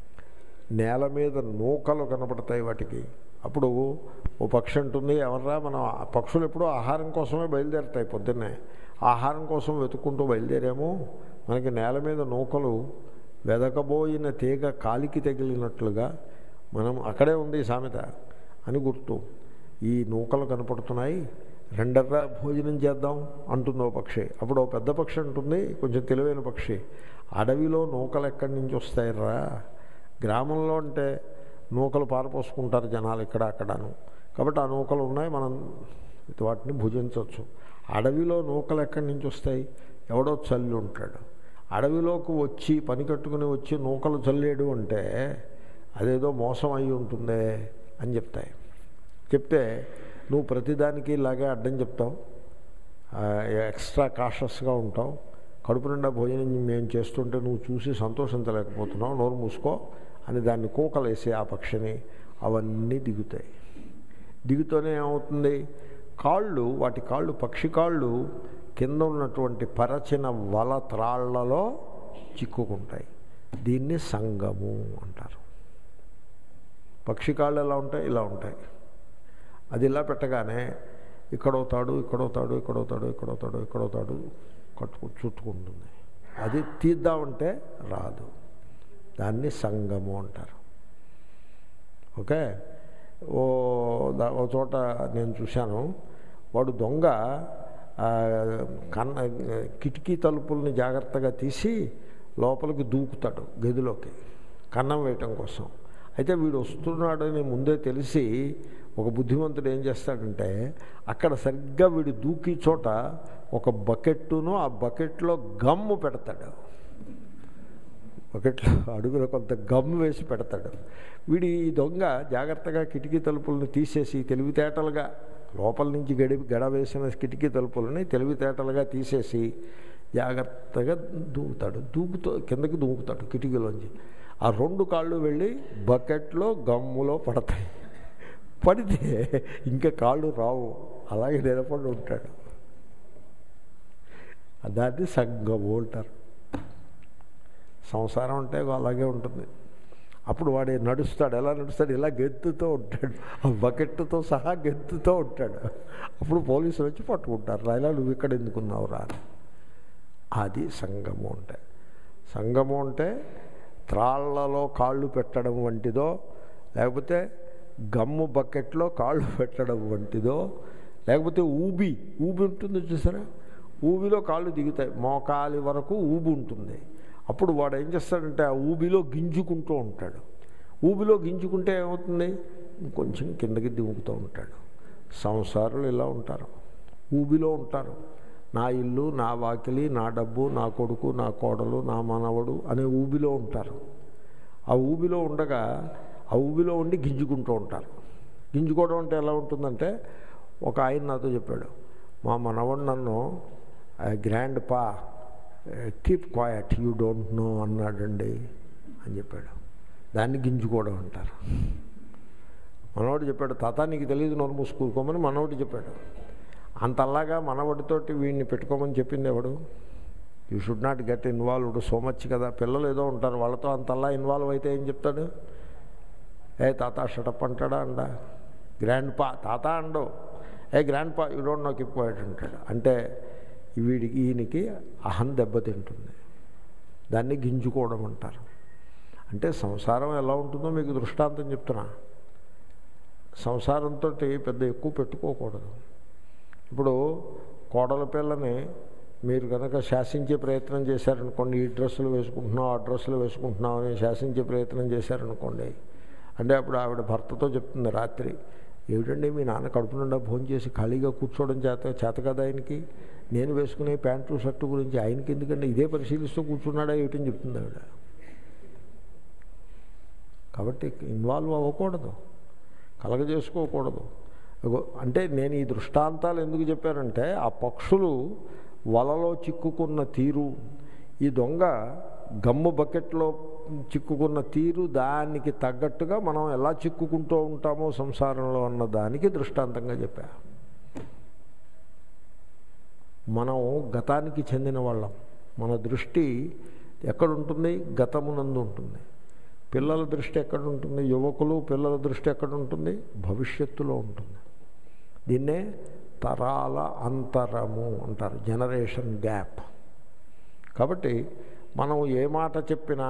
నేల మీద నూకలు కనపడతాయి వాటికి. అప్పుడు ఓ పక్షి ఉంటుంది, ఎవర్రా మనం పక్షులు ఎప్పుడూ ఆహారం కోసమే బయలుదేరుతాయి. పొద్దున్నే ఆహారం కోసం వెతుక్కుంటూ బయలుదేరాము, మనకి నేల మీద నూకలు వెదకబోయిన తీగ కాలికి తగిలినట్లుగా మనం అక్కడే ఉంది సామెత అని గుర్తు. ఈ నూకలు కనపడుతున్నాయి, రెండర్రా భోజనం చేద్దాం అంటుంది ఓ పక్షి. అప్పుడు ఓ పెద్ద పక్షి అంటుంది, కొంచెం తెలివైన పక్షి, అడవిలో నూకలు ఎక్కడి నుంచి వస్తాయిరా, గ్రామంలో అంటే నూకలు పారపోసుకుంటారు జనాలు ఇక్కడ అక్కడను, కాబట్టి ఆ నూకలు ఉన్నాయి, మనం వాటిని భుజించవచ్చు. అడవిలో నూకలు ఎక్కడి నుంచి వస్తాయి, ఎవడో చల్లి ఉంటాడు. అడవిలోకి వచ్చి పని కట్టుకుని వచ్చి నూకలు చల్లేడు అంటే అదేదో మోసం అయి ఉంటుందే అని చెప్తాయి. చెప్తే నువ్వు ప్రతిదానికి ఇలాగే అడ్డం చెప్తావు, ఎక్స్ట్రా కాషస్గా ఉంటావు, కడుపు నిండా భోజనం మేము చేస్తుంటే నువ్వు చూసి సంతోషించలేకపోతున్నావు, నోరు మూసుకో అని దాన్ని కూకలేసి ఆ పక్షిని అవన్నీ దిగుతాయి. దిగుతూనే ఏమవుతుంది, కాళ్ళు వాటి కాళ్ళు పక్షి కాళ్ళు కింద ఉన్నటువంటి పరచిన వల త్రాళ్లలో చిక్కుకుంటాయి. దీన్ని సంగము అంటారు. పక్షి కాళ్ళు ఎలా ఉంటాయి, ఇలా ఉంటాయి. అది ఇలా పెట్టగానే ఇక్కడవుతాడు ఇక్కడవుతాడు ఇక్కడవుతాడు ఇక్కడవుతాడు ఇక్కడవుతాడు కట్టుకు చుట్టుకుంటుంది. అది తీద్దామంటే రాదు. దాన్ని సంగము అంటారు. ఓకే. ఓ ఓ చోట నేను చూశాను, వాడు దొంగ కన్న కిటికీ తలుపుల్ని జాగ్రత్తగా తీసి లోపలికి దూకుతాడు గదిలోకి కన్నం వేయటం కోసం. అయితే వీడు వస్తున్నాడని ముందే తెలిసి ఒక బుద్ధిమంతుడు ఏం చేస్తాడంటే అక్కడ సరిగ్గా వీడు దూకి చోట ఒక బకెట్టును ఆ బకెట్లో గమ్ము పెడతాడు. బకెట్లో అడుగులో కొంత గమ్ము వేసి పెడతాడు. వీడి ఈ దొంగ జాగ్రత్తగా కిటికీ తలుపులను తీసేసి తెలివితేటలుగా లోపల నుంచి గడి గడ వేసిన కిటికీ తలుపులని తెలివితేటలుగా తీసేసి జాగ్రత్తగా దూకుతాడు. దూకుతో కిందకి దూకుతాడు కిటికీలోంచి. ఆ రెండు కాళ్ళు వెళ్ళి బకెట్లో గమ్ములో పడతాయి. పడితే ఇంకా కాళ్ళు రావు, అలాగే నిలబడి ఉంటాడు. దాన్ని సంగము అంటారు. సంసారం అంటే అలాగే ఉంటుంది. అప్పుడు వాడు నడుస్తాడు. ఎలా నడుస్తాడు, ఇలా గెంతుతో ఉంటాడు, ఆ బకెట్తో సహా గెంతుతో ఉంటాడు. అప్పుడు పోలీసులు వచ్చి పట్టుకుంటారు, రాయిలా నువ్వు ఇక్కడ ఎందుకున్నావు రా. అది సంగము అంటే. సంగము అంటే త్రాళ్లలో కాళ్ళు పెట్టడం వంటిదో, లేకపోతే గమ్ము బకెట్లో కాళ్ళు పెట్టడం వంటిదో, లేకపోతే ఊబి ఊబి ఉంటుంది చూసారా, ఊబిలో కాళ్ళు దిగుతాయి, మోకాలి వరకు ఊబి ఉంటుంది. అప్పుడు వాడు ఏం చేస్తాడంటే ఆ ఊబిలో గింజుకుంటూ ఉంటాడు. ఊబిలో గింజుకుంటే ఏమవుతుంది, కొంచెం కిందకి దిగుతూ ఉంటాడు. సంసారులు ఇలా ఉంటారు, ఊబిలో ఉంటారు. నా ఇల్లు, నా వాకిలి, నా డబ్బు, నా కొడుకు, నా కోడలు, నా మనవడు అనే ఊబిలో ఉంటారు. ఆ ఊబిలో ఉండగా ఆ ఊబిలో ఉండి గింజుకుంటూ ఉంటారు. గింజుకోవడం అంటే ఎలా ఉంటుందంటే, ఒక ఆయన నాతో చెప్పాడు, మా మనవడు నన్ను grandpa keep quiet you don't know అన్నాడండి అని చెప్పాడు. దాన్ని గింజుకోవడం అంటారు. మనవాడు చెప్పాడు, తాత నీకు తెలియదు నోరు మూసుకోమని మనవాడు చెప్పాడు. అంతలాగా మనవడితోటి వీడిని పెట్టుకోమని చెప్పింది ఎవడు? You should not get involved so much కదా. పిల్లలు ఏదో ఉంటారు, వాళ్ళతో అంతలా ఇన్వాల్వ్ అయితే ఏం చెప్తాడు? ఏ తాత షటప్ అంటాడా అండా? గ్రాండ్ పా తాత అండో, hey grandpa you don't know keep quiet అంటాడు. అంటే వీడికి ఈయనకి అహం దెబ్బతింటుంది. దాన్ని గింజుకోవడం అంటారు. అంటే సంసారం ఎలా ఉంటుందో మీకు దృష్టాంతం చెప్తున్నా. సంసారంతో పెద్ద ఎక్కువ పెట్టుకోకూడదు. ఇప్పుడు కోడల పిల్లని మీరు కనుక శాసించే ప్రయత్నం చేశారనుకోండి, ఈ డ్రెస్సులు వేసుకుంటున్నావు ఆ డ్రెస్సులు వేసుకుంటున్నావు అని శాసించే ప్రయత్నం చేశారనుకోండి, అంటే అప్పుడు ఆవిడ భర్తతో చెప్తుంది రాత్రి, ఏమిటండి మీ నాన్న కడుపు నిండా భోజనం చేసి ఖాళీగా కూర్చోవడం చేత చేత కదా ఆయనకి, నేను వేసుకునే ప్యాంటు షర్టు గురించి ఆయనకి ఎందుకంటే ఇదే పరిశీలిస్తూ కూర్చున్నాడా ఏమిటని చెప్తుంది ఆవిడ. కాబట్టి ఇన్వాల్వ్ అవ్వకూడదు, కలగజేసుకోకూడదు. అంటే నేను ఈ దృష్టాంతాలు ఎందుకు చెప్పానంటే, ఆ పక్షులు వలలో చిక్కుకున్న తీరు, ఈ దొంగ గమ్ము బకెట్లో చిక్కుకున్న తీరు, దానికి తగ్గట్టుగా మనం ఎలా చిక్కుకుంటూ ఉంటామో సంసారంలో అన్న దానికి దృష్టాంతంగా చెప్పా. మనం గతానికి చెందిన వాళ్ళం. మన దృష్టి ఎక్కడుంటుంది? గతమునందు ఉంటుంది. పిల్లల దృష్టి ఎక్కడ ఉంటుంది? యువకులు పిల్లల దృష్టి ఎక్కడ ఉంటుంది? భవిష్యత్తులో ఉంటుంది. దీన్నే తరాల అంతరము అంటారు, జనరేషన్ గ్యాప్. కాబట్టి మనం ఏ మాట చెప్పినా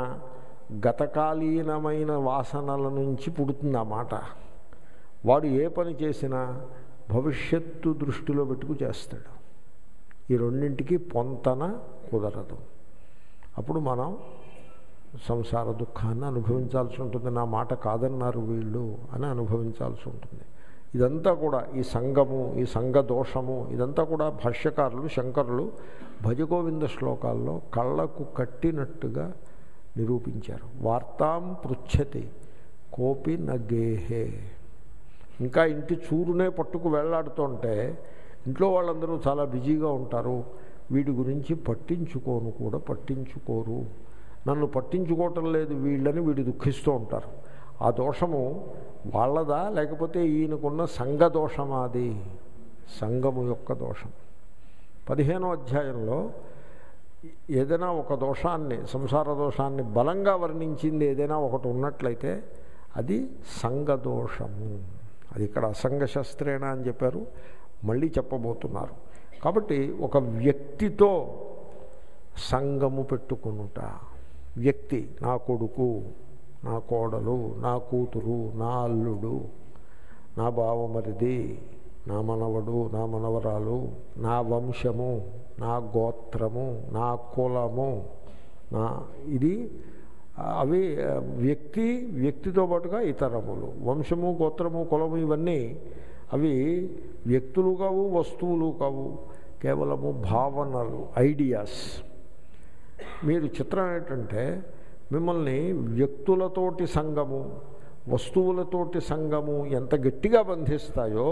గతకాలీనమైన వాసనల నుంచి పుడుతుంది ఆ మాట. వాడు ఏ పని చేసినా భవిష్యత్తు దృష్టిలో పెట్టుకు చేస్తాడు. ఈ రెండింటికి పొంతన కుదరదు. అప్పుడు మనం సంసార దుఃఖాన్ని అనుభవించాల్సి ఉంటుంది. నా మాట కాదన్నారు వీళ్ళు అని అనుభవించాల్సి ఉంటుంది. ఇదంతా కూడా ఈ సంగము, ఈ సంగ దోషము, ఇదంతా కూడా భాష్యకారులు శంకరులు భజగోవింద శ్లోకాల్లో కళ్ళకు కట్టినట్టుగా నిరూపించారు. వార్తాం పృచ్ఛతి కోపి నగేహే. ఇంకా ఇంటి చూరునే పట్టుకు వేళ్లాడుతుంటే ఇంట్లో వాళ్ళందరూ చాలా బిజీగా ఉంటారు, వీడి గురించి పట్టించుకోను కూడా పట్టించుకోరు. నన్ను పట్టించుకోవటం లేదు వీళ్ళని వీడు దుఃఖిస్తూ ఉంటారు. ఆ దోషము వాళ్ళదా లేకపోతే ఈయనకున్న సంఘ దోషమాది? సంఘము యొక్క దోషం. పదిహేనో అధ్యాయంలో ఏదైనా ఒక దోషాన్ని, సంసార దోషాన్ని బలంగా వర్ణించింది ఏదైనా ఒకటి ఉన్నట్లయితే అది సంఘదోషము. అది ఇక్కడ అసంగ శస్త్రేణ అని చెప్పారు, మళ్ళీ చెప్పబోతున్నారు. కాబట్టి ఒక వ్యక్తితో సంగము పెట్టుకొనుట, వ్యక్తి నా కొడుకు, నా కోడలు, నా కూతురు, నా అల్లుడు, నా బావమరిది, నా మనవడు, నా మనవరాలు, నా వంశము, నా గోత్రము, నా కులము, నా ఇది అవి వ్యక్తి, వ్యక్తితో పాటుగా ఇతరములు. వంశము, గోత్రము, కులము ఇవన్నీ అవి వ్యక్తులు కావు, వస్తువులు కావు, కేవలము భావనలు, ఐడియాస్. మీరు చిత్రం ఏంటంటే మిమ్మల్ని వ్యక్తులతోటి సంగము, వస్తువులతోటి సంగము ఎంత గట్టిగా బంధిస్తాయో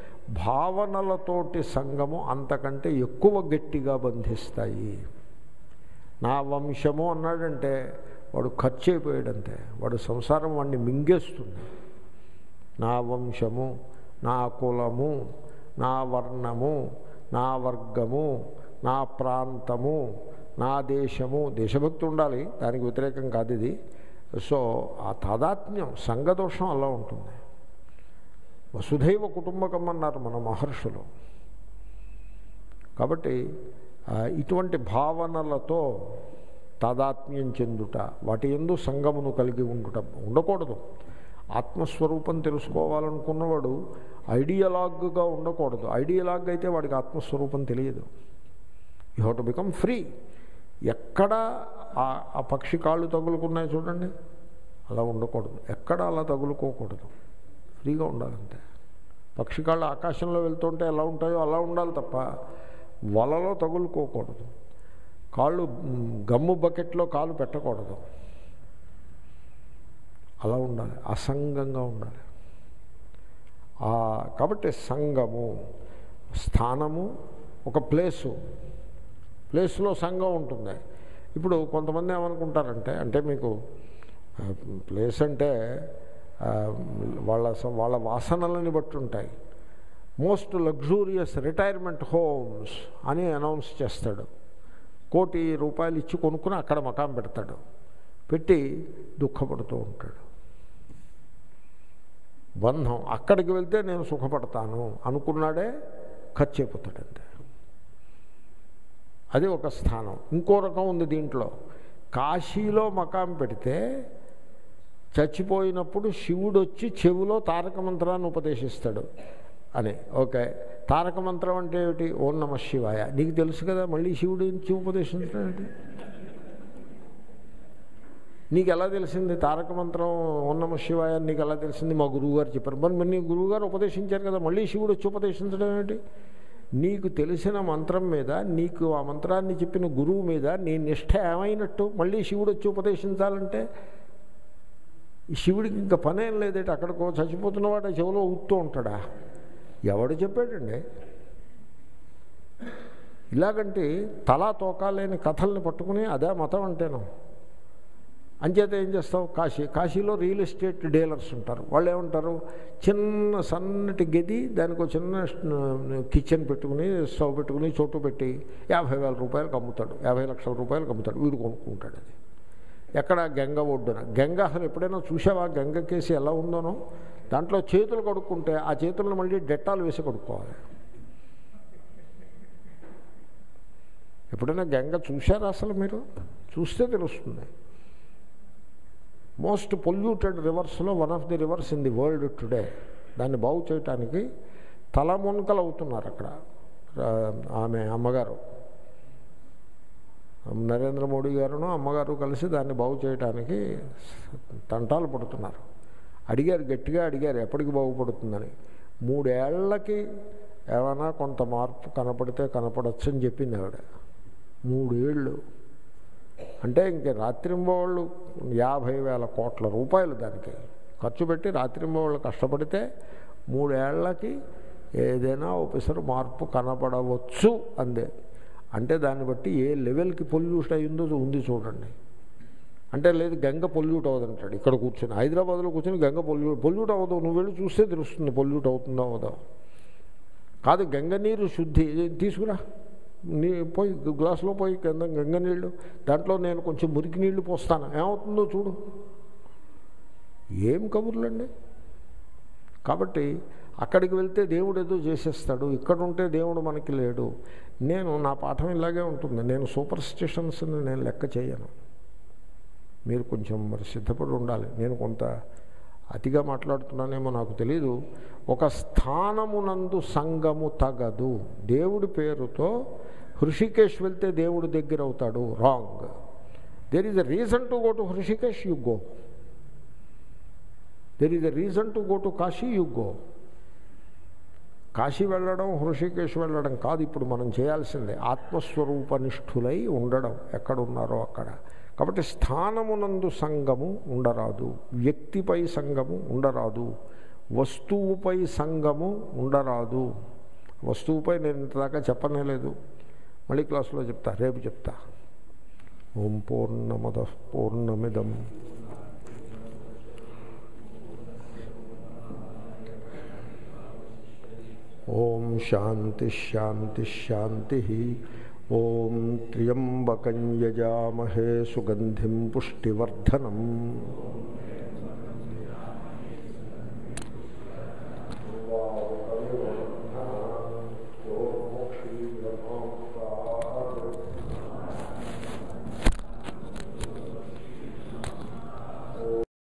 భావనలతోటి సంగము అంతకంటే ఎక్కువ గట్టిగా బంధిస్తాయి. నా వంశము అన్నాడంటే వాడు ఖర్చు అయిపోయాడంతే, వాడు సంసారం వాడిని మింగేస్తుంది. నా వంశము, నా కులము, నా వర్ణము, నా వర్గము, నా ప్రాంతము, నా దేశము. దేశభక్తి ఉండాలి, దానికి వ్యతిరేకం కాదు ఇది. సో ఆ తాదాత్మ్యం, సంఘదోషం అలా ఉంటుంది. వసుధైవ కుటుంబకం అన్నారు మన మహర్షులు. కాబట్టి ఇటువంటి భావనలతో తాదాత్మ్యం చెందుట, వాటి యందు సంగమును కలిగి ఉండుట ఉండకూడదు. ఆత్మస్వరూపం తెలుసుకోవాలనుకున్నవాడు ఐడియలాగ్గా ఉండకూడదు. ఐడియలాగ్ అయితే వాడికి ఆత్మస్వరూపం తెలియదు. You have to become free. ఎక్కడ ఆ పక్షి కాళ్ళు తగులుకున్నాయి చూడండి, అలా ఉండకూడదు. ఎక్కడ అలా తగులుకోకూడదు, ఫ్రీగా ఉండాలంటే. పక్షి కాళ్ళు ఆకాశంలో వెళ్తుంటే ఎలా ఉంటాయో అలా ఉండాలి తప్ప వలలో తగులుకోకూడదు. కాళ్ళు గమ్ము బకెట్లో కాలు పెట్టకూడదు, అలా ఉండాలి, అసంగంగా ఉండాలి. కాబట్టి సంగము, స్థానము, ఒక ప్లేసు, ప్లేస్లో సంఘం ఉంటుంది. ఇప్పుడు కొంతమంది ఏమనుకుంటారంటే, అంటే మీకు ప్లేస్ అంటే వాళ్ళ వాళ్ళ వాసనలని బట్టి ఉంటాయి. మోస్ట్ లగ్జూరియస్ రిటైర్మెంట్ హోమ్స్ అని అనౌన్స్ చేస్తాడు. కోటి రూపాయలు ఇచ్చి కొనుక్కుని అక్కడ మకాం పెడతాడు. పెట్టి దుఃఖపడుతూ ఉంటాడు. బంధం, అక్కడికి వెళ్తే నేను సుఖపడతాను అనుకున్నాడే ఖర్చు అయిపోతాడంతే. అది ఒక స్థానం. ఇంకో రకం ఉంది దీంట్లో. కాశీలో మకాం పెడితే చచ్చిపోయినప్పుడు శివుడు వచ్చి చెవిలో తారక మంత్రాన్ని ఉపదేశిస్తాడు అని. ఓకే, తారక మంత్రం అంటే ఏమిటి? ఓం నమ శివాయ. నీకు తెలుసు కదా, మళ్ళీ శివుడు నుంచి ఉపదేశించడం నీకు ఎలా తెలిసింది? తారక మంత్రం ఓం నమ శివాయ నీకు ఎలా తెలిసింది? మా గురువుగారు చెప్పారు. మరి మరి నీ గురువుగారు ఉపదేశించారు కదా, మళ్ళీ శివుడు వచ్చి ఉపదేశించడం ఏమిటి? నీకు తెలిసిన మంత్రం మీద, నీకు ఆ మంత్రాన్ని చెప్పిన గురువు మీద నీ నిష్ఠ ఏమైనట్టు? మళ్ళీ శివుడు వచ్చి ఉపదేశించాలంటే ఈ శివుడికి ఇంకా పనేం లేదేటి? అక్కడికో చచ్చిపోతున్నవాడు చెవిలో ఊపుతూ ఉంటాడా? ఎవడు చెప్పాడండి? ఇలాగంటే తలా తోకాలేని కథల్ని పట్టుకుని అదే మతం అంటేను. అంచేత ఏం చేస్తావు? కాశీ కాశీలో రియల్ ఎస్టేట్ డీలర్స్ ఉంటారు. వాళ్ళు ఏమంటారు? చిన్న సన్నటి గది, దానికి ఒక చిన్న కిచెన్ పెట్టుకుని, స్టవ్ పెట్టుకుని, చోటు పెట్టి యాభై వేల రూపాయలకు అమ్ముతాడు, యాభై లక్షల రూపాయలకు అమ్ముతాడు. వీడు కొనుక్కుంటాడు. అది ఎక్కడ? గంగ ఒడ్డున. గంగ అసలు ఎప్పుడైనా చూసావా? గంగ కేసి ఎలా ఉందోనో. దాంట్లో చేతులు కడుక్కుంటే ఆ చేతులను మళ్ళీ డెట్టాలు వేసి కడుక్కోవాలి. ఎప్పుడైనా గంగ చూశారా అసలు? మీరు చూస్తే తెలుస్తుంది. మోస్ట్ పొల్యూటెడ్ రివర్స్లో one of the rivers in the world today. దాన్ని బాగు చేయటానికి తలమునకలు అవుతున్నారు అక్కడ. ఆమె అమ్మగారు, నరేంద్ర మోడీ గారును అమ్మగారు కలిసి దాన్ని బాగు చేయడానికి తంటాలు పడుతున్నారు. అడిగారు, గట్టిగా అడిగారు ఎప్పటికి బాగుపడుతుందని. మూడేళ్లకి ఏమైనా కొంత మార్పు కనపడితే కనపడచ్చు అని చెప్పింది ఆవిడ. మూడేళ్ళు అంటే ఇంక రాత్రింబవళ్ళు యాభై వేల కోట్ల రూపాయలు దానికి ఖర్చు పెట్టి రాత్రింబవళ్ళు కష్టపడితే మూడేళ్లకి ఏదైనా ఆఫీసర్ మార్పు కనపడవచ్చు అందే. అంటే దాన్ని బట్టి ఏ లెవెల్కి పొల్యూట్ అయ్యిందో ఉంది చూడండి. అంటే లేదు గంగ పొల్యూట్ అవ్వదంటాడు. ఇక్కడ కూర్చొని హైదరాబాద్లో కూర్చొని గంగ పొల్యూట్ పొల్యూట్ అవ్వదు. నువ్వు వెళ్ళి చూస్తే తెలుస్తుంది పొల్యూట్ అవుతుందో అవ్వదో. కాదు, గంగ నీరు శుద్ధి తీసుకురా, నీ పోయి గ్లాసులో పోయి కింద గంగ నీళ్ళు, దాంట్లో నేను కొంచెం మురికి నీళ్లు పోస్తాను, ఏమవుతుందో చూడు. ఏం కబుర్లండి. కాబట్టి అక్కడికి వెళ్తే దేవుడు ఏదో చేసేస్తాడు, ఇక్కడ ఉంటే దేవుడు మనకి లేడు. నేను నా పాఠం ఇలాగే ఉంటుంది. నేను సూపర్ స్టిషన్స్ని నేను లెక్క చేయను. మీరు కొంచెం మరి సిద్ధపడి ఉండాలి. నేను కొంత అతిగా మాట్లాడుతున్నానేమో నాకు తెలీదు. ఒక స్థానమునందు సంగము తగదు. దేవుడి పేరుతో హృషికేశ్ వెళ్తే దేవుడు దగ్గర అవుతాడు. Wrong. There is a reason to go to Rishikesh, you go. There is a reason to go to Kashi, you go. Kashi వెళ్ళడం, హృషికేశ్ వెళ్ళడం కాదు ఇప్పుడు మనం చేయాల్సిందే. ఆత్మస్వరూపనిష్ఠులై ఉండడం ఎక్కడున్నారో అక్కడ. కాబట్టి స్థానమునందు సంగము ఉండరాదు, వ్యక్తిపై సంగము ఉండరాదు, వస్తువుపై సంగము ఉండరాదు. వస్తువుపై నేను ఇంతదాకా చెప్పనే లేదు, మళ్ళీ క్లాసులో చెప్తా, రేపు చెప్తా. ఓం పూర్ణమదః పూర్ణమిదం ఓం శాంతి శాంతి శాంతి. ఓం త్ర్యంబకం యజామహే సుగంధిం పుష్టివర్ధనం.